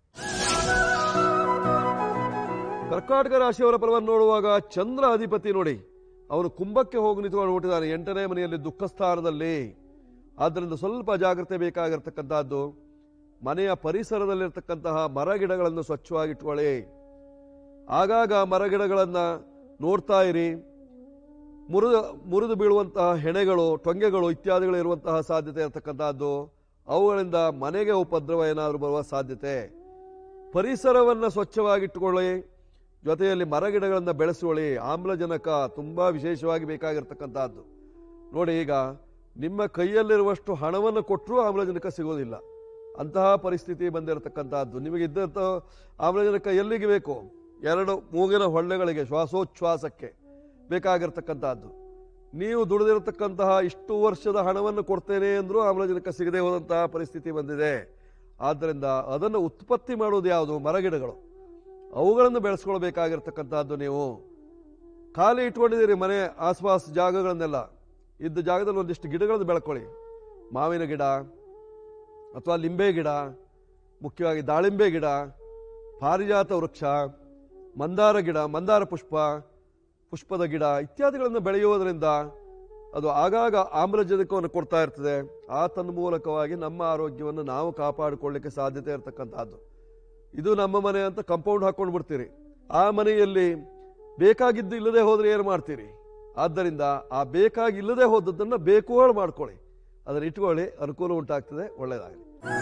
ಕರ್ಕಾಟಕ ರಾಶಿಯವರ ಫಲವನ್ನು ನೋಡುವಾಗ ಚಂದ್ರ ಅಧಿಪತಿ ನೋಡಿ, ಅವನು ಕುಂಭಕ್ಕೆ ಹೋಗಿ ನಿಂತುಕೊಂಡು ಹುಟ್ಟಿದ್ದಾನೆ, ಎಂಟನೇ ಮನೆಯಲ್ಲಿ ದುಃಖ ಸ್ಥಾನದಲ್ಲಿ. ಆದ್ದರಿಂದ ಸ್ವಲ್ಪ ಜಾಗ್ರತೆ ಬೇಕಾಗಿರ್ತಕ್ಕಂಥದ್ದು. ಮನೆಯ ಪರಿಸರದಲ್ಲಿರ್ತಕ್ಕಂತಹ ಮರಗಿಡಗಳನ್ನು ಸ್ವಚ್ಛವಾಗಿಟ್ಕೊಳ್ಳಿ. ಆಗಾಗ ಮರಗಿಡಗಳನ್ನು ನೋಡ್ತಾ ಇರಿ. ಮುರಿದು ಮುರಿದು ಬೀಳುವಂತಹ ಹೆಣೆಗಳು, ಟೊಂಗೆಗಳು ಇತ್ಯಾದಿಗಳು ಇರುವಂತಹ ಸಾಧ್ಯತೆ ಇರತಕ್ಕಂಥದ್ದು. ಅವುಗಳಿಂದ ಮನೆಗೆ ಉಪದ್ರವ ಏನಾದರೂ ಬರುವ ಸಾಧ್ಯತೆ. ಪರಿಸರವನ್ನು ಸ್ವಚ್ಛವಾಗಿಟ್ಟುಕೊಳ್ಳಿ, ಜೊತೆಯಲ್ಲಿ ಮರಗಿಡಗಳನ್ನು ಬೆಳೆಸಿಕೊಳ್ಳಿ. ಆಮ್ಲಜನಕ ತುಂಬ ವಿಶೇಷವಾಗಿ ಬೇಕಾಗಿರ್ತಕ್ಕಂಥದ್ದು. ನೋಡಿ, ಈಗ ನಿಮ್ಮ ಕೈಯಲ್ಲಿರುವಷ್ಟು ಹಣವನ್ನು ಕೊಟ್ಟರೂ ಆಮ್ಲಜನಕ ಸಿಗೋದಿಲ್ಲ, ಅಂತಹ ಪರಿಸ್ಥಿತಿ ಬಂದಿರತಕ್ಕಂಥದ್ದು. ನಿಮಗಿದ್ದಂಥ ಆಮ್ಲಜನಕ ಎಲ್ಲಿಗೆ ಬೇಕು? ಎರಡು ಮೂಗಿನ ಹೊಳ್ಳೆಗಳಿಗೆ, ಶ್ವಾಸೋಚ್ಛ್ವಾಸಕ್ಕೆ ಬೇಕಾಗಿರ್ತಕ್ಕಂಥದ್ದು. ನೀವು ದುಡಿದಿರತಕ್ಕಂತಹ ಇಷ್ಟು ವರ್ಷದ ಹಣವನ್ನು ಕೊಡ್ತೇನೆ ಅಂದರೂ ಆಮ್ಲಜನಕ ಸಿಗದೆ ಹೋದಂತಹ ಪರಿಸ್ಥಿತಿ ಬಂದಿದೆ. ಆದ್ದರಿಂದ ಅದನ್ನು ಉತ್ಪತ್ತಿ ಮಾಡೋದು ಯಾವುದು? ಮರಗಿಡಗಳು. ಅವುಗಳನ್ನು ಬೆಳೆಸ್ಕೊಳ್ಬೇಕಾಗಿರ್ತಕ್ಕಂಥದ್ದು. ನೀವು ಖಾಲಿ ಇಟ್ಕೊಂಡಿದ್ದೀರಿ ಮನೆ ಆಸ್ಪಾಸ್ ಜಾಗಗಳನ್ನೆಲ್ಲ, ಇದ್ದ ಜಾಗದಲ್ಲಿ ಒಂದಿಷ್ಟು ಗಿಡಗಳನ್ನು ಬೆಳ್ಕೊಳ್ಳಿ. ಮಾವಿನ ಗಿಡ ಅಥವಾ ಲಿಂಬೆ ಗಿಡ, ಮುಖ್ಯವಾಗಿ ದಾಳಿಂಬೆ ಗಿಡ, ಪಾರಿಜಾತ ವೃಕ್ಷ, ಮಂದಾರ ಗಿಡ, ಮಂದಾರ ಪುಷ್ಪ, ಪುಷ್ಪದ ಗಿಡ ಇತ್ಯಾದಿಗಳನ್ನು ಬೆಳೆಯುವುದರಿಂದ ಅದು ಆಗಾಗ ಆಮ್ಲಜನಕವನ್ನು ಕೊಡ್ತಾ ಇರ್ತದೆ. ಆ ತನ್ನ ಮೂಲಕವಾಗಿ ನಮ್ಮ ಆರೋಗ್ಯವನ್ನು ನಾವು ಕಾಪಾಡಿಕೊಳ್ಳಿಕ್ಕೆ ಸಾಧ್ಯತೆ ಇರತಕ್ಕಂಥದ್ದು. ಇದು ನಮ್ಮ ಮನೆ ಅಂತ ಕಂಪೌಂಡ್ ಹಾಕೊಂಡು ಬಿಡ್ತೀರಿ, ಆ ಮನೆಯಲ್ಲಿ ಬೇಕಾಗಿದ್ದು ಇಲ್ಲದೆ ಹೋದರೆ ಏನು ಮಾಡ್ತೀರಿ? ಆದ್ದರಿಂದ ಆ ಬೇಕಾಗಿಲ್ಲದೆ ಹೋದದ್ದನ್ನು ಬೇಕುಗಳು ಮಾಡ್ಕೊಳ್ಳಿ, ಅದನ್ನು ಇಟ್ಕೊಳ್ಳಿ, ಅನುಕೂಲ ಉಂಟಾಗ್ತದೆ. ಒಳ್ಳೆಯದಾಗಲಿ.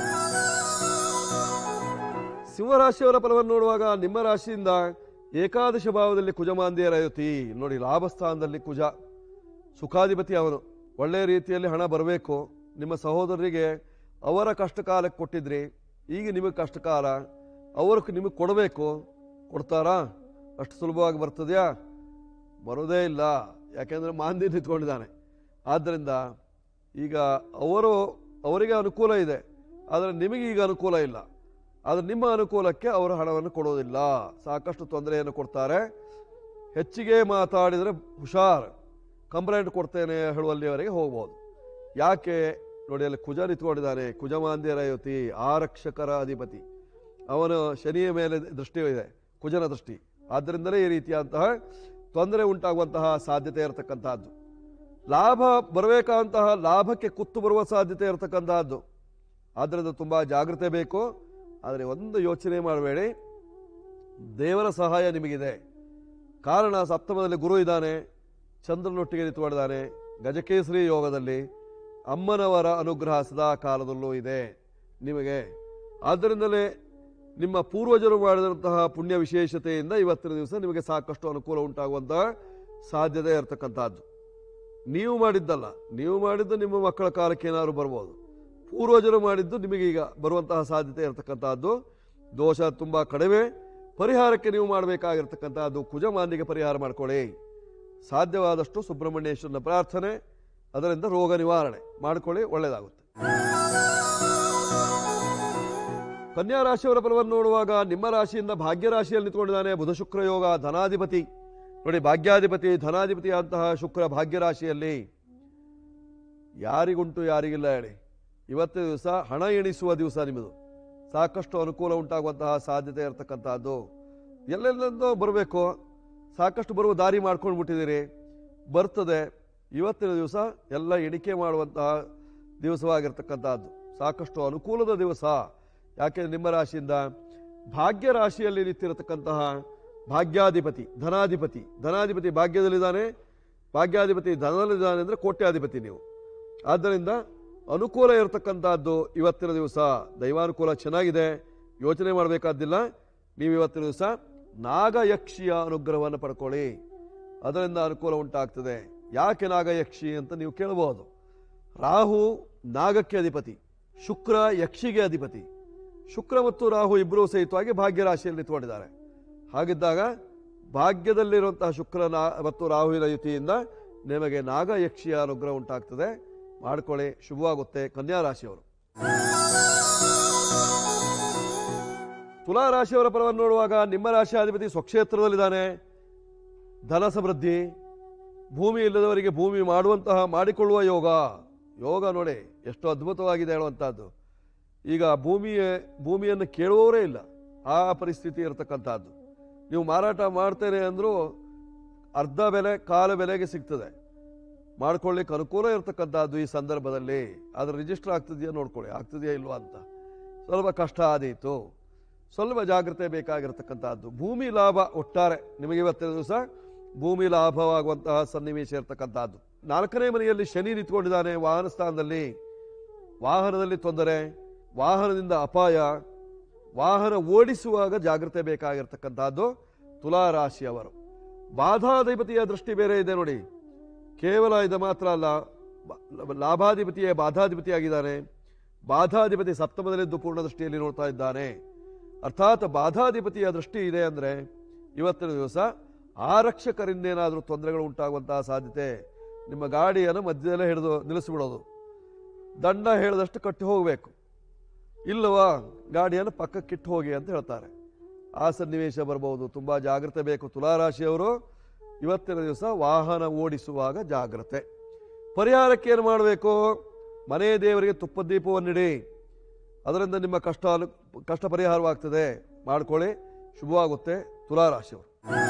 ಸಿಂಹರಾಶಿಯವರ ಫಲವನ್ನು ನೋಡುವಾಗ ನಿಮ್ಮ ರಾಶಿಯಿಂದ ಏಕಾದಶ ಭಾವದಲ್ಲಿ ಕುಜಮಾಂದಿಯರ ಯುತಿ ನೋಡಿ. ಲಾಭಸ್ಥಾನದಲ್ಲಿ ಕುಜ, ಸುಖಾಧಿಪತಿ ಅವನು. ಒಳ್ಳೆಯ ರೀತಿಯಲ್ಲಿ ಹಣ ಬರಬೇಕು. ನಿಮ್ಮ ಸಹೋದರರಿಗೆ ಅವರ ಕಷ್ಟಕಾಲಕ್ಕೆ ಕೊಟ್ಟಿದ್ರಿ, ಈಗ ನಿಮಗೆ ಕಷ್ಟಕಾಲ, ಅವರು ನಿಮಗೆ ಕೊಡಬೇಕು. ಕೊಡ್ತಾರಾ? ಅಷ್ಟು ಸುಲಭವಾಗಿ ಬರ್ತದೆಯಾ? ಬರೋದೇ ಇಲ್ಲ. ಯಾಕೆಂದರೆ ಮಾಂದಿ ನಿಂತ್ಕೊಂಡಿದ್ದಾನೆ. ಆದ್ದರಿಂದ ಈಗ ಅವರು ಅವರಿಗೆ ಅನುಕೂಲ ಇದೆ, ಆದರೆ ನಿಮಗೆ ಈಗ ಅನುಕೂಲ ಇಲ್ಲ. ಆದರೆ ನಿಮ್ಮ ಅನುಕೂಲಕ್ಕೆ ಅವರು ಹಣವನ್ನು ಕೊಡೋದಿಲ್ಲ, ಸಾಕಷ್ಟು ತೊಂದರೆಯನ್ನು ಕೊಡ್ತಾರೆ. ಹೆಚ್ಚಿಗೆ ಮಾತಾಡಿದರೆ ಹುಷಾರ್, ಕಂಪ್ಲೇಂಟ್ ಕೊಡ್ತೇನೆ ಹೇಳುವಲ್ಲಿವರೆಗೆ ಹೋಗ್ಬೋದು. ಯಾಕೆ ನೋಡಿ, ಅಲ್ಲಿ ಕುಜ ನಿಂತ್ಕೊಂಡಿದ್ದಾನೆ. ಕುಜಮಾಂದ್ಯರ ಯುತಿ, ಆರಕ್ಷಕರ ಅಧಿಪತಿ ಅವನು. ಶನಿಯ ಮೇಲೆ ದೃಷ್ಟಿ ಇದೆ, ಕುಜನ ದೃಷ್ಟಿ. ಆದ್ದರಿಂದಲೇ ಈ ರೀತಿಯಾದಂತಹ ತೊಂದರೆ ಉಂಟಾಗುವಂತಹ ಸಾಧ್ಯತೆ ಇರತಕ್ಕಂತಹದ್ದು. ಲಾಭ ಬರಬೇಕಾದಂತಹ ಲಾಭಕ್ಕೆ ಕುತ್ತು ಬರುವ ಸಾಧ್ಯತೆ ಇರತಕ್ಕಂತಹದ್ದು. ಆದ್ದರಿಂದ ತುಂಬಾ ಜಾಗ್ರತೆ ಬೇಕು. ಆದರೆ ಒಂದು ಯೋಚನೆ ಮಾಡಬೇಡಿ, ದೇವರ ಸಹಾಯ ನಿಮಗಿದೆ. ಕಾರಣ ಸಪ್ತಮದಲ್ಲಿ ಗುರು ಇದ್ದಾನೆ, ಚಂದ್ರನೊಟ್ಟಿಗೆ ನಿಂತುಕೊಂಡಿದ್ದಾನೆ, ಗಜಕೇಸರಿ ಯೋಗದಲ್ಲಿ. ಅಮ್ಮನವರ ಅನುಗ್ರಹ ಸದಾ ಕಾಲದಲ್ಲೂ ಇದೆ ನಿಮಗೆ. ಆದ್ದರಿಂದಲೇ ನಿಮ್ಮ ಪೂರ್ವಜರು ಮಾಡಿದಂತಹ ಪುಣ್ಯ ವಿಶೇಷತೆಯಿಂದ ಇವತ್ತಿನ ದಿವಸ ನಿಮಗೆ ಸಾಕಷ್ಟು ಅನುಕೂಲ ಉಂಟಾಗುವಂತಹ ಸಾಧ್ಯತೆ ಇರತಕ್ಕಂಥದ್ದು. ನೀವು ಮಾಡಿದ್ದಲ್ಲ, ನೀವು ಮಾಡಿದ್ದು ನಿಮ್ಮ ಮಕ್ಕಳ ಕಾಲಕ್ಕೆ ಏನಾದ್ರು ಬರ್ಬೋದು. ಪೂರ್ವಜರು ಮಾಡಿದ್ದು ನಿಮಗೀಗ ಬರುವಂತಹ ಸಾಧ್ಯತೆ ಇರತಕ್ಕಂಥದ್ದು. ದೋಷ ತುಂಬ ಕಡಿಮೆ. ಪರಿಹಾರಕ್ಕೆ ನೀವು ಮಾಡಬೇಕಾಗಿರ್ತಕ್ಕಂಥದ್ದು ಕುಜಮಾಂದಿಗೆ ಪರಿಹಾರ ಮಾಡ್ಕೊಳ್ಳಿ. ಸಾಧ್ಯವಾದಷ್ಟು ಸುಬ್ರಹ್ಮಣ್ಯೇಶ್ವರನ ಪ್ರಾರ್ಥನೆ, ಅದರಿಂದ ರೋಗ ನಿವಾರಣೆ ಮಾಡಿಕೊಳ್ಳಿ, ಒಳ್ಳೆಯದಾಗುತ್ತೆ. ಕನ್ಯಾ ರಾಶಿಯವರ ಫಲವನ್ನು ನೋಡುವಾಗ ನಿಮ್ಮ ರಾಶಿಯಿಂದ ಭಾಗ್ಯ ರಾಶಿಯಲ್ಲಿ ನಿಂತ್ಕೊಂಡಿದ್ದಾನೆ ಬುಧ ಶುಕ್ರ ಯೋಗ, ಧನಾಧಿಪತಿ ನೋಡಿ. ಭಾಗ್ಯಾಧಿಪತಿ ಧನಾಧಿಪತಿ ಅಂತಹ ಶುಕ್ರ ಭಾಗ್ಯ ರಾಶಿಯಲ್ಲಿ. ಯಾರಿಗುಂಟು ಯಾರಿಗಿಲ್ಲ ಹೇಳಿ. ಇವತ್ತು ದಿವಸ ಹಣ ಎಣಿಸುವ ದಿವಸ ನಿಮ್ಮದು. ಸಾಕಷ್ಟು ಅನುಕೂಲ ಉಂಟಾಗುವಂತಹ ಸಾಧ್ಯತೆ ಇರತಕ್ಕಂತಹದ್ದು. ಎಲ್ಲೆಲ್ಲಂದೋ ಬರಬೇಕು, ಸಾಕಷ್ಟು ಬರುವ ದಾರಿ ಮಾಡ್ಕೊಂಡು ಬಿಟ್ಟಿದ್ದೀರಿ, ಬರ್ತದೆ. ಇವತ್ತಿನ ದಿವಸ ಎಲ್ಲ ಎಣಿಕೆ ಮಾಡುವಂತಹ ದಿವಸವಾಗಿರ್ತಕ್ಕಂಥದ್ದು. ಸಾಕಷ್ಟು ಅನುಕೂಲದ ದಿವಸ. ಯಾಕೆಂದ್ರೆ ನಿಮ್ಮ ರಾಶಿಯಿಂದ ಭಾಗ್ಯ ರಾಶಿಯಲ್ಲಿ ನಿಂತಿರತಕ್ಕಂತಹ ಭಾಗ್ಯಾಧಿಪತಿ ಧನಾಧಿಪತಿ, ಧನಾಧಿಪತಿ ಭಾಗ್ಯದಲ್ಲಿದ್ದಾನೆ, ಭಾಗ್ಯಾಧಿಪತಿ ಧನದಲ್ಲಿದ್ದಾನೆ ಅಂದರೆ ಕೋಟ್ಯಾಧಿಪತಿ ನೀವು. ಆದ್ದರಿಂದ ಅನುಕೂಲ ಇರತಕ್ಕಂಥದ್ದು ಇವತ್ತಿನ ದಿವಸ. ದೈವಾನುಕೂಲ ಚೆನ್ನಾಗಿದೆ, ಯೋಚನೆ ಮಾಡಬೇಕಾದ್ದಿಲ್ಲ. ನೀವು ಇವತ್ತಿನ ದಿವಸ ನಾಗಯಕ್ಷಿಯ ಅನುಗ್ರಹವನ್ನು ಪಡ್ಕೊಳ್ಳಿ, ಅದರಿಂದ ಅನುಕೂಲ ಉಂಟಾಗ್ತದೆ. ಯಾಕೆ ನಾಗಯಕ್ಷಿ ಅಂತ ನೀವು ಕೇಳಬಹುದು. ರಾಹು ನಾಗಕ್ಕೆ ಅಧಿಪತಿ, ಶುಕ್ರ ಯಕ್ಷಿಗೆ ಅಧಿಪತಿ. ಶುಕ್ರ ಮತ್ತು ರಾಹು ಇಬ್ಬರೂ ಸಹಿತವಾಗಿ ಭಾಗ್ಯ ರಾಶಿಯಲ್ಲಿ ನಿಂತುಕೊಂಡಿದ್ದಾರೆ. ಹಾಗಿದ್ದಾಗ ಭಾಗ್ಯದಲ್ಲಿರುವಂತಹ ಶುಕ್ರನ ಮತ್ತು ರಾಹುವಿನ ಯುತಿಯಿಂದ ನಿಮಗೆ ನಾಗಯಕ್ಷಿಯ ಅನುಗ್ರಹ ಉಂಟಾಗ್ತದೆ. ಮಾಡ್ಕೊಳ್ಳಿ, ಶುಭವಾಗುತ್ತೆ. ಕನ್ಯಾ ರಾಶಿಯವರು. ತುಲಾ ರಾಶಿಯವರ ಫಲವನ್ನು ನೋಡುವಾಗ ನಿಮ್ಮ ರಾಶಿ ಅಧಿಪತಿ ಸ್ವಕ್ಷೇತ್ರದಲ್ಲಿದ್ದಾನೆ. ಧನ ಸಮೃದ್ಧಿ, ಭೂಮಿ ಇಲ್ಲದವರಿಗೆ ಭೂಮಿ ಮಾಡುವಂತಹ ಮಾಡಿಕೊಳ್ಳುವ ಯೋಗ. ಯೋಗ ನೋಡಿ ಎಷ್ಟು ಅದ್ಭುತವಾಗಿದೆ ಹೇಳುವಂತಹದ್ದು. ಈಗ ಭೂಮಿಯ ಭೂಮಿಯನ್ನು ಕೇಳುವವರೇ ಇಲ್ಲ, ಆ ಪರಿಸ್ಥಿತಿ ಇರತಕ್ಕಂಥದ್ದು. ನೀವು ಮಾರಾಟ ಮಾಡ್ತೇನೆ ಅಂದರೂ ಅರ್ಧ ಬೆಲೆ ಕಾಲ ಬೆಲೆಗೆ ಸಿಗ್ತದೆ. ಮಾಡ್ಕೊಳ್ಳಿಕ್ಕೆ ಅನುಕೂಲ ಇರತಕ್ಕಂಥದ್ದು ಈ ಸಂದರ್ಭದಲ್ಲಿ. ಅದ್ರ ರಿಜಿಸ್ಟರ್ ಆಗ್ತದೆಯಾ ನೋಡ್ಕೊಳ್ಳಿ, ಆಗ್ತದೆಯಾ ಇಲ್ವಾ ಅಂತ. ಸ್ವಲ್ಪ ಕಷ್ಟ ಆದೀತು, ಸ್ವಲ್ಪ ಜಾಗ್ರತೆ ಬೇಕಾಗಿರತಕ್ಕಂಥದ್ದು. ಭೂಮಿ ಲಾಭ ಒಟ್ಟಾರೆ ನಿಮಗೆ ಇವತ್ತಿನ ದಿವಸ ಭೂಮಿ ಲಾಭವಾಗುವಂತಹ ಸನ್ನಿವೇಶ ಇರತಕ್ಕಂಥದ್ದು. ನಾಲ್ಕನೇ ಮನೆಯಲ್ಲಿ ಶನಿ ನಿಂತ್ಕೊಂಡಿದ್ದಾನೆ ವಾಹನ ಸ್ಥಾನದಲ್ಲಿ. ವಾಹನದಲ್ಲಿ ತೊಂದರೆ, ವಾಹನದಿಂದ ಅಪಾಯ, ವಾಹನ ಓಡಿಸುವಾಗ ಜಾಗ್ರತೆ ಬೇಕಾಗಿರ್ತಕ್ಕಂಥದ್ದು ತುಲಾ ರಾಶಿಯವರು. ಬಾಧಾಧಿಪತಿಯ ದೃಷ್ಟಿ ಬೇರೆ ಇದೆ ನೋಡಿ. ಕೇವಲ ಇದು ಮಾತ್ರ ಅಲ್ಲ, ಲಾಭಾಧಿಪತಿಯೇ ಬಾಧಾಧಿಪತಿಯಾಗಿದ್ದಾನೆ. ಬಾಧಾಧಿಪತಿ ಸಪ್ತಮದಲ್ಲಿದ್ದು ಪೂರ್ಣ ದೃಷ್ಟಿಯಲ್ಲಿ ನೋಡ್ತಾ ಇದ್ದಾನೆ. ಅರ್ಥಾತ್ ಬಾಧಾಧಿಪತಿಯ ದೃಷ್ಟಿ ಇದೆ ಅಂದ್ರೆ ಇವತ್ತಿನ ದಿವಸ ಆರಕ್ಷಕರಿಂದೇನಾದರೂ ತೊಂದರೆಗಳು ಉಂಟಾಗುವಂತಹ ಸಾಧ್ಯತೆ. ನಿಮ್ಮ ಗಾಡಿಯನ್ನು ಮಧ್ಯದಲ್ಲೇ ಹಿಡಿದು ನಿಲ್ಲಿಸಿಬಿಡೋದು, ದಂಡ ಹೇಳಿದಷ್ಟು ಕಟ್ಟಿ ಹೋಗಬೇಕು, ಇಲ್ಲವಾ ಗಾಡಿಯನ್ನು ಪಕ್ಕಕ್ಕಿಟ್ಟು ಹೋಗಿ ಅಂತ ಹೇಳ್ತಾರೆ. ಆ ಸನ್ನಿವೇಶ ಬರಬಹುದು. ತುಂಬಾ ಜಾಗ್ರತೆ ಬೇಕು ತುಲಾರಾಶಿಯವರು. ಇವತ್ತಿನ ದಿವಸ ವಾಹನ ಓಡಿಸುವಾಗ ಜಾಗ್ರತೆ. ಪರಿಹಾರಕ್ಕೆ ಏನು ಮಾಡಬೇಕು? ಮನೆ ದೇವರಿಗೆ ತುಪ್ಪದ ದೀಪವನ್ನಿಡಿ, ಅದರಿಂದ ನಿಮ್ಮ ಕಷ್ಟ ಕಷ್ಟ ಪರಿಹಾರವಾಗ್ತದೆ. ಮಾಡ್ಕೊಳ್ಳಿ, ಶುಭವಾಗುತ್ತೆ. ತುಲಾರಾಶಿಯವರು.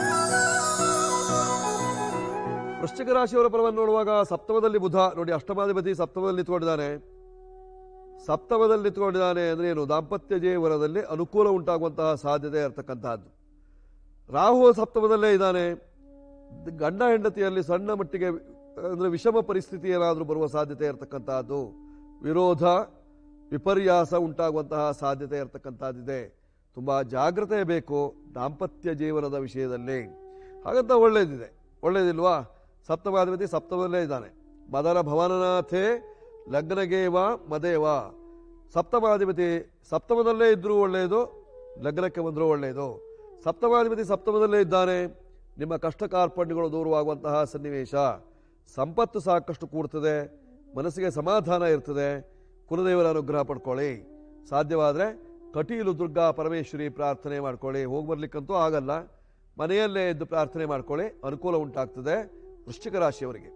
ವೃಶ್ಚಿಕ ರಾಶಿಯವರ ಫಲವನ್ನು ನೋಡುವಾಗ ಸಪ್ತಮದಲ್ಲಿ ಬುಧ ನೋಡಿ, ಅಷ್ಟಮಾಧಿಪತಿ ಸಪ್ತಮದಲ್ಲಿ ನಿಂತ್ಕೊಂಡಿದ್ದಾನೆ. ಸಪ್ತಮದಲ್ಲಿ ನಿಂತ್ಕೊಂಡಿದ್ದಾನೆ ಅಂದ್ರೆ ಏನು? ದಾಂಪತ್ಯ ಜೀವನದಲ್ಲಿ ಅನುಕೂಲ ಉಂಟಾಗುವಂತಹ ಸಾಧ್ಯತೆ ಇರತಕ್ಕಂತಹದ್ದು. ರಾಹು ಸಪ್ತಮದಲ್ಲೇ ಇದ್ದಾನೆ. ಗಂಡ ಹೆಂಡತಿಯಲ್ಲಿ ಸಣ್ಣ ಮಟ್ಟಿಗೆ ಅಂದ್ರೆ ವಿಷಮ ಪರಿಸ್ಥಿತಿ ಏನಾದರೂ ಬರುವ ಸಾಧ್ಯತೆ ಇರತಕ್ಕಂತಹದ್ದು. ವಿರೋಧ ವಿಪರ್ಯಾಸ ಉಂಟಾಗುವಂತಹ ಸಾಧ್ಯತೆ ಇರತಕ್ಕಂತಹದ್ದಿದೆ. ತುಂಬಾ ಜಾಗ್ರತೆ ಬೇಕು ದಾಂಪತ್ಯ ಜೀವನದ ವಿಷಯದಲ್ಲಿ. ಹಾಗಂತ ಒಳ್ಳೇದಿದೆ, ಒಳ್ಳೇದಿಲ್ವಾ? ಸಪ್ತಮಾಧಿಪತಿ ಸಪ್ತಮದಲ್ಲೇ ಇದ್ದಾನೆ. ಮದನ ಭವನನಾಥೇ ಲಗ್ನಗೇವ ಮದೇವ. ಸಪ್ತಮಾಧಿಪತಿ ಸಪ್ತಮದಲ್ಲೇ ಇದ್ರೂ ಒಳ್ಳೆಯದು, ಲಗ್ನಕ್ಕೆ ಬಂದರೂ ಒಳ್ಳೆಯದು. ಸಪ್ತಮಾಧಿಪತಿ ಸಪ್ತಮದಲ್ಲೇ ಇದ್ದಾನೆ. ನಿಮ್ಮ ಕಷ್ಟ ಕಾರ್ಪಣ್ಯಗಳು ದೂರವಾಗುವಂತಹ ಸನ್ನಿವೇಶ. ಸಂಪತ್ತು ಸಾಕಷ್ಟು ಕೂಡ್ತದೆ, ಮನಸ್ಸಿಗೆ ಸಮಾಧಾನ ಇರ್ತದೆ. ಕುಲದೇವರ ಅನುಗ್ರಹ ಪಡ್ಕೊಳ್ಳಿ. ಸಾಧ್ಯವಾದರೆ ಕಟೀಲು ದುರ್ಗಾ ಪರಮೇಶ್ವರಿ ಪ್ರಾರ್ಥನೆ ಮಾಡ್ಕೊಳ್ಳಿ. ಹೋಗಿ ಬರ್ಲಿಕ್ಕಂತೂ ಆಗಲ್ಲ, ಮನೆಯಲ್ಲೇ ಎದ್ದು ಪ್ರಾರ್ಥನೆ ಮಾಡ್ಕೊಳ್ಳಿ, ಅನುಕೂಲ ಉಂಟಾಗ್ತದೆ ವೃಶ್ಚಿಕ ರಾಶಿಯವರಿಗೆ.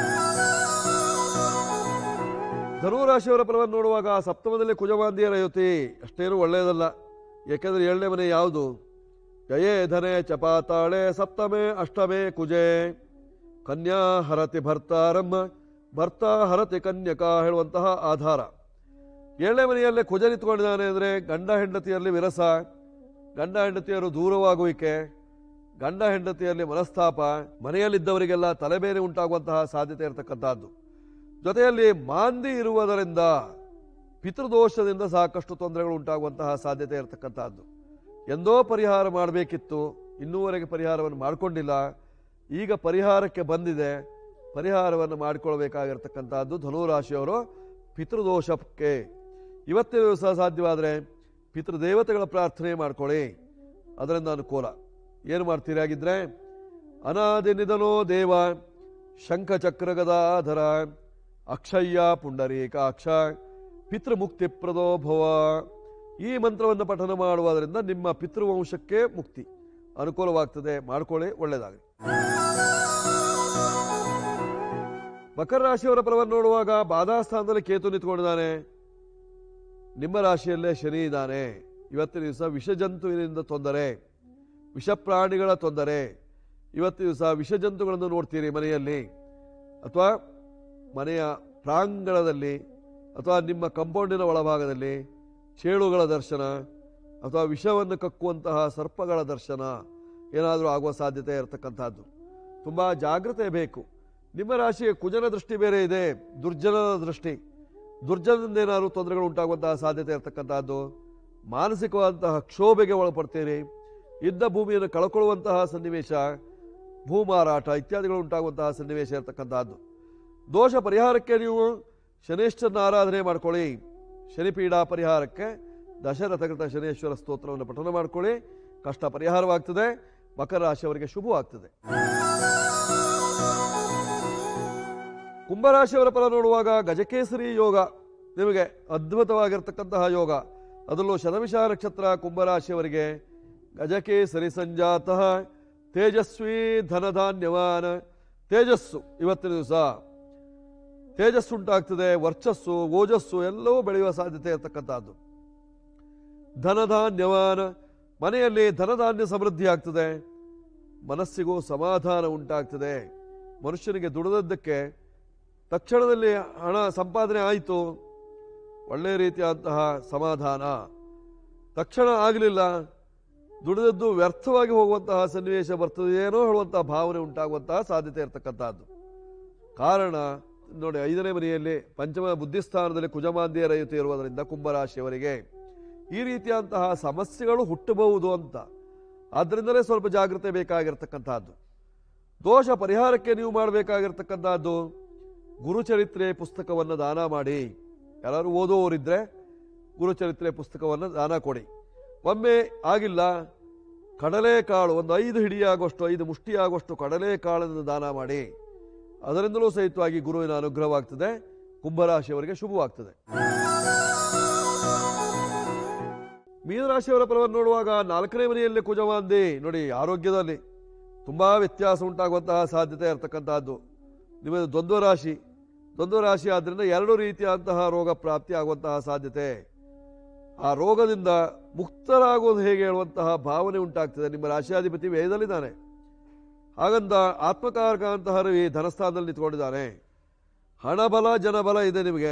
ಧನು ರಾಶಿಯವರ ಫಲವನ್ನು ನೋಡುವಾಗ ಸಪ್ತಮದಲ್ಲಿ ಕುಜಮಾಂದಿಯರ ಯುತಿ ಅಷ್ಟೇನು ಒಳ್ಳೆಯದಲ್ಲ. ಯಾಕೆಂದ್ರೆ ಏಳನೇ ಮನೆ ಯಾವುದು? ಜಯೇ ಧನೆ ಚಪಾತಾಳೆ ಸಪ್ತಮೆ ಅಷ್ಟಮೇ ಕುಜೆ. ಕನ್ಯಾ ಹರತಿ ಭರ್ತಾರಂ ಭರ್ತ ಹರತಿ ಕನ್ಯಕಾ ಹೇಳುವಂತಹ ಆಧಾರ. ಏಳನೇ ಮನೆಯಲ್ಲೇ ಕುಜ ನಿಂತ್ಕೊಂಡಿದ್ದಾನೆ ಅಂದ್ರೆ ಗಂಡ ಹೆಂಡತಿಯಲ್ಲಿ ವಿರಸ, ಗಂಡ ಹೆಂಡತಿಯರು ದೂರವಾಗುವಿಕೆ, ಗಂಡ ಹೆಂಡತಿಯಲ್ಲಿ ಮನಸ್ತಾಪ, ಮನೆಯಲ್ಲಿದ್ದವರಿಗೆಲ್ಲ ತಲೆಬೇನೆ ಉಂಟಾಗುವಂತಹ ಸಾಧ್ಯತೆ ಇರತಕ್ಕಂತಹದ್ದು. ಜೊತೆಯಲ್ಲಿ ಮಾಂದಿ ಇರುವುದರಿಂದ ಪಿತೃದೋಷದಿಂದ ಸಾಕಷ್ಟು ತೊಂದರೆಗಳು ಉಂಟಾಗುವಂತಹ ಸಾಧ್ಯತೆ ಇರತಕ್ಕಂತಹದ್ದು. ಎಂದೋ ಪರಿಹಾರ ಮಾಡಬೇಕಿತ್ತು, ಇನ್ನೂವರೆಗೆ ಪರಿಹಾರವನ್ನು ಮಾಡಿಕೊಂಡಿಲ್ಲ. ಈಗ ಪರಿಹಾರಕ್ಕೆ ಬಂದಿದೆ, ಪರಿಹಾರವನ್ನು ಮಾಡಿಕೊಳ್ಬೇಕಾಗಿರ್ತಕ್ಕಂಥದ್ದು ಧನುರಾಶಿಯವರು. ಪಿತೃದೋಷಕ್ಕೆ ಇವತ್ತಿನ ದಿವಸ ಸಾಧ್ಯವಾದರೆ ಪಿತೃದೇವತೆಗಳ ಪ್ರಾರ್ಥನೆ ಮಾಡ್ಕೊಳ್ಳಿ, ಅದರಿಂದ ಅನುಕೂಲ. ಏನು ಮಾಡ್ತೀರಿ ಆಗಿದ್ರೆ? ಅನಾದಿ ನಿಧನೋ ದೇವ ಶಂಖಚಕ್ರ ಗದಾಧರ ಅಕ್ಷಯ್ಯ ಪುಂಡರೀಕಾಕ್ಷ ಪಿತೃಮುಕ್ತಿ ಪ್ರದೋ ಭವ. ಈ ಮಂತ್ರವನ್ನು ಪಠನ ಮಾಡುವುದರಿಂದ ನಿಮ್ಮ ಪಿತೃವಂಶಕ್ಕೆ ಮುಕ್ತಿ ಅನುಕೂಲವಾಗ್ತದೆ. ಮಾಡ್ಕೊಳ್ಳಿ, ಒಳ್ಳೆಯದಾಗಲಿ. ಮಕರ ರಾಶಿಯವರ ಫಲವನ್ನು ನೋಡುವಾಗ ಬಾಧಾಸ್ಥಾನದಲ್ಲಿ ಕೇತು ನಿಂತ್ಕೊಂಡಿದ್ದಾನೆ. ನಿಮ್ಮ ರಾಶಿಯಲ್ಲೇ ಶನಿ ಇದ್ದಾನೆ. ಇವತ್ತಿನ ದಿವಸ ವಿಷಜಂತುವಿನಿಂದ ತೊಂದರೆ, ವಿಷ ಪ್ರಾಣಿಗಳ ತೊಂದರೆ. ಇವತ್ತಿನ ದಿವಸ ವಿಷಜಂತುಗಳನ್ನು ನೋಡ್ತೀರಿ ಮನೆಯಲ್ಲಿ, ಅಥವಾ ಮನೆಯ ಪ್ರಾಂಗಣದಲ್ಲಿ, ಅಥವಾ ನಿಮ್ಮ ಕಂಪೌಂಡಿನ ಒಳಭಾಗದಲ್ಲಿ ಚೇಳುಗಳ ದರ್ಶನ, ಅಥವಾ ವಿಷವನ್ನು ಕಕ್ಕುವಂತಹ ಸರ್ಪಗಳ ದರ್ಶನ ಏನಾದರೂ ಆಗುವ ಸಾಧ್ಯತೆ ಇರತಕ್ಕಂಥದ್ದು. ತುಂಬ ಜಾಗ್ರತೆ ಬೇಕು. ನಿಮ್ಮ ರಾಶಿಗೆ ಕುಜನ ದೃಷ್ಟಿ ಬೇರೆ ಇದೆ, ದುರ್ಜನದ ದೃಷ್ಟಿ. ದುರ್ಜನದಿಂದ ಏನಾದರೂ ತೊಂದರೆಗಳು ಉಂಟಾಗುವಂತಹ ಸಾಧ್ಯತೆ ಇರತಕ್ಕಂಥದ್ದು. ಮಾನಸಿಕವಾದಂತಹ ಕ್ಷೋಭೆಗೆ ಒಳಪಡ್ತೀರಿ. ಇದ್ದ ಭೂಮಿಯನ್ನು ಕಳ್ಕೊಳ್ಳುವಂತಹ ಸನ್ನಿವೇಶ, ಭೂಮಾರಾಟ ಇತ್ಯಾದಿಗಳು ಉಂಟಾಗುವಂತಹ ಸನ್ನಿವೇಶ ಇರತಕ್ಕಂತಹದ್ದು. ದೋಷ ಪರಿಹಾರಕ್ಕೆ ನೀವು ಶನೇಶ್ವರನ ಆರಾಧನೆ ಮಾಡ್ಕೊಳ್ಳಿ. ಶನಿಪೀಡಾ ಪರಿಹಾರಕ್ಕೆ ದಶರಥಕೃತ ಶನೇಶ್ವರ ಸ್ತೋತ್ರವನ್ನು ಪಠನ ಮಾಡ್ಕೊಳ್ಳಿ. ಕಷ್ಟ ಪರಿಹಾರವಾಗ್ತದೆ. ಮಕರ ರಾಶಿಯವರಿಗೆ ಶುಭವಾಗ್ತದೆ. ಕುಂಭರಾಶಿಯವರ ಫಲ ನೋಡುವಾಗ ಗಜಕೇಸರಿ ಯೋಗ ನಿಮಗೆ ಅದ್ಭುತವಾಗಿರ್ತಕ್ಕಂತಹ ಯೋಗ. ಅದರಲ್ಲೂ ಶತವಿಷ ನಕ್ಷತ್ರ ಕುಂಭರಾಶಿಯವರಿಗೆ ಗಜಕೇಸರಿ ಸಂಜಾತ ತೇಜಸ್ವಿ ಧನಧಾನ್ಯವಾನ್. ತೇಜಸ್ಸು ಇವತ್ತಿನ ದಿವಸ ತೇಜಸ್ಸು ಉಂಟಾಗ್ತದೆ. ವರ್ಚಸ್ಸು ಓಜಸ್ಸು ಎಲ್ಲವೂ ಬೆಳೆಯುವ ಸಾಧ್ಯತೆ ಇರತಕ್ಕಂಥದ್ದು. ಧನಧಾನ್ಯವಾನ್, ಮನೆಯಲ್ಲಿ ಧನಧಾನ್ಯ ಸಮೃದ್ಧಿ ಆಗ್ತದೆ. ಮನಸ್ಸಿಗೂ ಸಮಾಧಾನ ಉಂಟಾಗ್ತದೆ. ಮನುಷ್ಯನಿಗೆ ದುಡಿದದ್ದಕ್ಕೆ ತಕ್ಷಣದಲ್ಲಿ ಹಣ ಸಂಪಾದನೆ ಆಯಿತು, ಒಳ್ಳೆಯ ರೀತಿಯಾದಂತಹ ಸಮಾಧಾನ. ತಕ್ಷಣ ಆಗಲಿಲ್ಲ, ದುಡಿದದ್ದು ವ್ಯರ್ಥವಾಗಿ ಹೋಗುವಂತಹ ಸನ್ನಿವೇಶ ಬರ್ತದೆಯೇನೋ ಹೇಳುವಂತಹ ಭಾವನೆ ಉಂಟಾಗುವಂತಹ ಸಾಧ್ಯತೆ ಇರತಕ್ಕಂಥದ್ದು. ಕಾರಣ ನೋಡಿ, ಐದನೇ ಮನೆಯಲ್ಲಿ ಪಂಚಮ ಬುದ್ಧಿಸ್ಥಾನದಲ್ಲಿ ಕುಜಮಾಂದ್ಯ ರಯುತಿ ಇರುವುದರಿಂದ ಕುಂಭರಾಶಿಯವರಿಗೆ ಈ ರೀತಿಯಂತಹ ಸಮಸ್ಯೆಗಳು ಹುಟ್ಟಬಹುದು ಅಂತ. ಆದ್ದರಿಂದಲೇ ಸ್ವಲ್ಪ ಜಾಗ್ರತೆ ಬೇಕಾಗಿರ್ತಕ್ಕಂಥದ್ದು. ದೋಷ ಪರಿಹಾರಕ್ಕೆ ನೀವು ಮಾಡಬೇಕಾಗಿರ್ತಕ್ಕಂಥದ್ದು ಗುರುಚರಿತ್ರೆ ಪುಸ್ತಕವನ್ನು ದಾನ ಮಾಡಿ. ಯಾರು ಓದುವವರಿದ್ರೆ ಗುರುಚರಿತ್ರೆ ಪುಸ್ತಕವನ್ನು ದಾನ ಕೊಡಿ. ಒಮ್ಮೆ ಆಗಿಲ್ಲ, ಕಡಲೆಕಾಳು ಒಂದು ಐದು ಹಿಡಿಯಾಗುವಷ್ಟು ಐದು ಮುಷ್ಟಿಯಾಗುವಷ್ಟು ಕಡಲೆಕಾಳನ್ನು ದಾನ ಮಾಡಿ. ಅದರಿಂದಲೂ ಸಹಿತವಾಗಿ ಗುರುವಿನ ಅನುಗ್ರಹವಾಗ್ತದೆ. ಕುಂಭರಾಶಿಯವರಿಗೆ ಶುಭವಾಗ್ತದೆ. ಮೀನರಾಶಿಯವರ ಫಲವನ್ನು ನೋಡುವಾಗ ನಾಲ್ಕನೇ ಮನೆಯಲ್ಲಿ ಕುಜಮಾಂದಿ ನೋಡಿ, ಆರೋಗ್ಯದಲ್ಲಿ ತುಂಬಾ ವ್ಯತ್ಯಾಸ ಉಂಟಾಗುವಂತಹ ಸಾಧ್ಯತೆ ಇರತಕ್ಕಂತಹದ್ದು. ನಿಮ್ಮದು ದ್ವಂದ್ವ ರಾಶಿ, ದ್ವಂದ್ವ ರಾಶಿ ಆದ್ರಿಂದ ಎರಡು ರೀತಿಯಾದಂತಹ ರೋಗ ಪ್ರಾಪ್ತಿ ಆಗುವಂತಹ ಸಾಧ್ಯತೆ. ಆ ರೋಗದಿಂದ ಮುಕ್ತರಾಗೋದು ಹೇಗೆ ಹೇಳುವಂತಹ ಭಾವನೆ ಉಂಟಾಗ್ತದೆ. ನಿಮ್ಮ ರಾಶಿಯಾಧಿಪತಿ ವ್ಯಯದಲ್ಲಿದ್ದಾನೆ. ಹಾಗಂತ ಆತ್ಮಕಾರಕ ಅಂತಹ ರವಿ ಧನಸ್ಥಾನದಲ್ಲಿ ನಿಂತ್ಕೊಂಡಿದ್ದಾನೆ. ಹಣಬಲ ಜನಬಲ ಇದೆ ನಿಮಗೆ,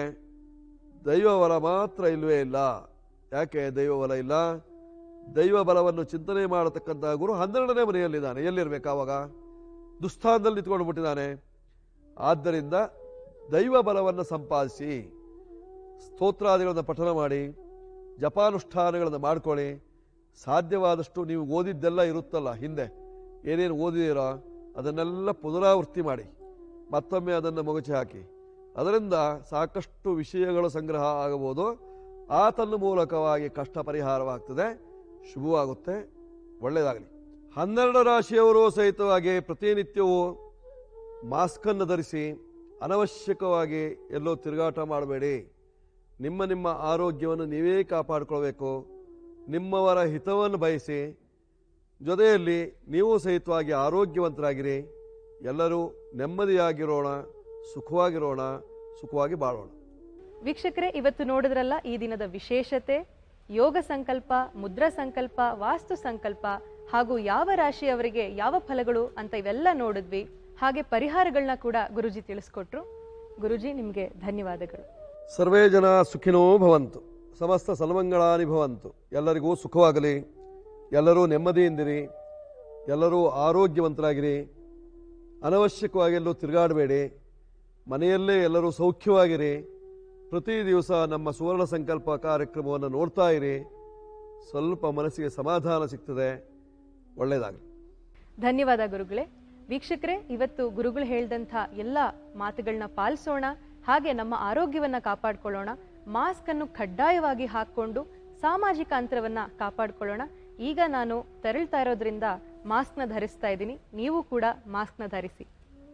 ದೈವಬಲ ಮಾತ್ರ ಇಲ್ಲವೇ ಇಲ್ಲ. ಯಾಕೆ ದೈವಬಲ ಇಲ್ಲ? ದೈವ ಬಲವನ್ನು ಚಿಂತನೆ ಮಾಡತಕ್ಕಂತಹ ಗುರು ಹನ್ನೆರಡನೇ ಮನೆಯಲ್ಲಿದ್ದಾನೆ. ಎಲ್ಲಿರ್ಬೇಕು ಆವಾಗ? ದುಸ್ಥಾನದಲ್ಲಿ ನಿಂತ್ಕೊಂಡು ಬಿಟ್ಟಿದ್ದಾನೆ. ಆದ್ದರಿಂದ ದೈವ ಬಲವನ್ನು ಸಂಪಾದಿಸಿ, ಸ್ತೋತ್ರಾದಿಗಳನ್ನು ಪಠನ ಮಾಡಿ, ಜಪಾನುಷ್ಠಾನಗಳನ್ನು ಮಾಡ್ಕೊಳ್ಳಿ. ಸಾಧ್ಯವಾದಷ್ಟು ನೀವು ಓದಿದ್ದೆಲ್ಲ ಇರುತ್ತಲ್ಲ, ಹಿಂದೆ ಏನೇನು ಓದಿದ್ದೀರೋ ಅದನ್ನೆಲ್ಲ ಪುನರಾವೃತ್ತಿ ಮಾಡಿ, ಮತ್ತೊಮ್ಮೆ ಅದನ್ನು ಮಗುಚಿ ಹಾಕಿ. ಅದರಿಂದ ಸಾಕಷ್ಟು ವಿಷಯಗಳ ಸಂಗ್ರಹ ಆಗಬಹುದು. ಆತನ ಮೂಲಕವಾಗಿ ಕಷ್ಟ ಪರಿಹಾರವಾಗ್ತದೆ, ಶುಭವಾಗುತ್ತೆ, ಒಳ್ಳೆಯದಾಗಲಿ. ಹನ್ನೆರಡು ರಾಶಿಯವರು ಸಹಿತವಾಗಿ ಪ್ರತಿನಿತ್ಯವೂ ಮಾಸ್ಕನ್ನು ಧರಿಸಿ ಅನವಶ್ಯಕವಾಗಿ ಎಲ್ಲೋ ತಿರುಗಾಟ ಮಾಡಬೇಡಿ. ನಿಮ್ಮ ನಿಮ್ಮ ಆರೋಗ್ಯವನ್ನು ನೀವೇ ಕಾಪಾಡಿಕೊಳ್ಬೇಕು. ನಿಮ್ಮವರ ಹಿತವನ್ನು ಬಯಸಿ, ಜೊತೆಯಲ್ಲಿ ನೀವು ಸಹಿತವಾಗಿ ಆರೋಗ್ಯವಂತರಾಗಿರಿ. ಎಲ್ಲರೂ ನೆಮ್ಮದಿಯಾಗಿರೋಣ, ಸುಖವಾಗಿರೋಣ, ಸುಖವಾಗಿ ಬಾಳೋಣ.
ವೀಕ್ಷಕರೇ, ಇವತ್ತು ನೋಡಿದ್ರಲ್ಲ ಈ ದಿನದ ವಿಶೇಷತೆ. ಯೋಗ ಸಂಕಲ್ಪ, ಮುದ್ರಾ ಸಂಕಲ್ಪ, ವಾಸ್ತು ಸಂಕಲ್ಪ ಹಾಗೂ ಯಾವ ರಾಶಿಯವರಿಗೆ ಯಾವ ಫಲಗಳು ಅಂತ ಇವೆಲ್ಲ ನೋಡಿದ್ವಿ. ಹಾಗೆ ಪರಿಹಾರಗಳನ್ನ ಕೂಡ ಗುರುಜಿ ತಿಳಿಸ್ಕೊಟ್ರು. ಗುರುಜಿ, ನಿಮಗೆ ಧನ್ಯವಾದಗಳು.
ಸರ್ವೇ ಜನ ಸುಖಿನೋ ಭವಂತು, ಸಮಸ್ತ ಸನ್ಮಂಗಳಾನಿ ಭವಂತು. ಎಲ್ಲರಿಗೂ ಸುಖವಾಗಲಿ, ಎಲ್ಲರೂ ನೆಮ್ಮದಿಯಿಂದಿರಿ, ಎಲ್ಲರೂ ಆರೋಗ್ಯವಂತರಾಗಿರಿ, ಅನವಶ್ಯಕವಾಗಿ ಎಲ್ಲೂ ತಿರುಗಾಡಬೇಡಿ, ಮನೆಯಲ್ಲೇ ಎಲ್ಲರೂ ಸೌಖ್ಯವಾಗಿರಿ. ಪ್ರತಿ ದಿವಸ ನಮ್ಮ ಸುವರ್ಣ ಸಂಕಲ್ಪ ಕಾರ್ಯಕ್ರಮವನ್ನು ನೋಡ್ತಾ ಇರಿ. ಸ್ವಲ್ಪ ಮನಸ್ಸಿಗೆ ಸಮಾಧಾನ ಸಿಗ್ತದೆ. ಒಳ್ಳೆಯದಾಗಲಿ.
ಧನ್ಯವಾದ ಗುರುಗಳೇ. ವೀಕ್ಷಕರೇ, ಇವತ್ತು ಗುರುಗಳು ಹೇಳಿದಂಥ ಎಲ್ಲ ಮಾತುಗಳನ್ನ ಪಾಲಿಸೋಣ. ಹಾಗೆ ನಮ್ಮ ಆರೋಗ್ಯವನ್ನ ಕಾಪಾಡಿಕೊಳ್ಳೋಣ. ಮಾಸ್ಕ್ ಅನ್ನು ಕಡ್ಡಾಯವಾಗಿ ಹಾಕೊಂಡು ಸಾಮಾಜಿಕ ಅಂತರವನ್ನ ಕಾಪಾಡಿಕೊಳ್ಳೋಣ. ಈಗ ನಾನು ತೆರಳ್ತಾ ಇರೋದ್ರಿಂದ ಮಾಸ್ಕ್ನ ಧರಿಸ್ತಾ ಇದ್ದೀನಿ. ನೀವು ಕೂಡ ಮಾಸ್ಕ್ನ ಧರಿಸಿ.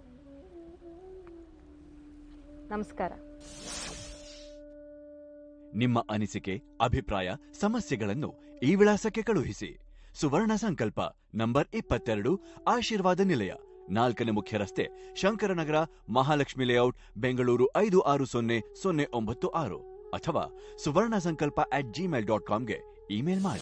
ನಮಸ್ಕಾರ.
ನಿಮ್ಮ ಅನಿಸಿಕೆ, ಅಭಿಪ್ರಾಯ, ಸಮಸ್ಯೆಗಳನ್ನು ಈ ವಿಳಾಸಕ್ಕೆ ಕಳುಹಿಸಿ. ಸುವರ್ಣ ಸಂಕಲ್ಪ, ನಂಬರ್ ಇಪ್ಪತ್ತೆರಡು, ಆಶೀರ್ವಾದ ನಿಲಯ, ನಾಲ್ಕನೇ ಮುಖ್ಯ ರಸ್ತೆ, ಶಂಕರನಗರ, ಮಹಾಲಕ್ಷ್ಮಿ ಲೇಔಟ್, ಬೆಂಗಳೂರು ಐದು ಆರು ಸೊನ್ನೆ ಸೊನ್ನೆ ಒಂಬತ್ತು ಆರು. ಅಥವಾ Suvarna Sankalpa at Gmail dot ಕಾಮ್ಗೆ ಇಮೇಲ್ ಮಾಡಿ.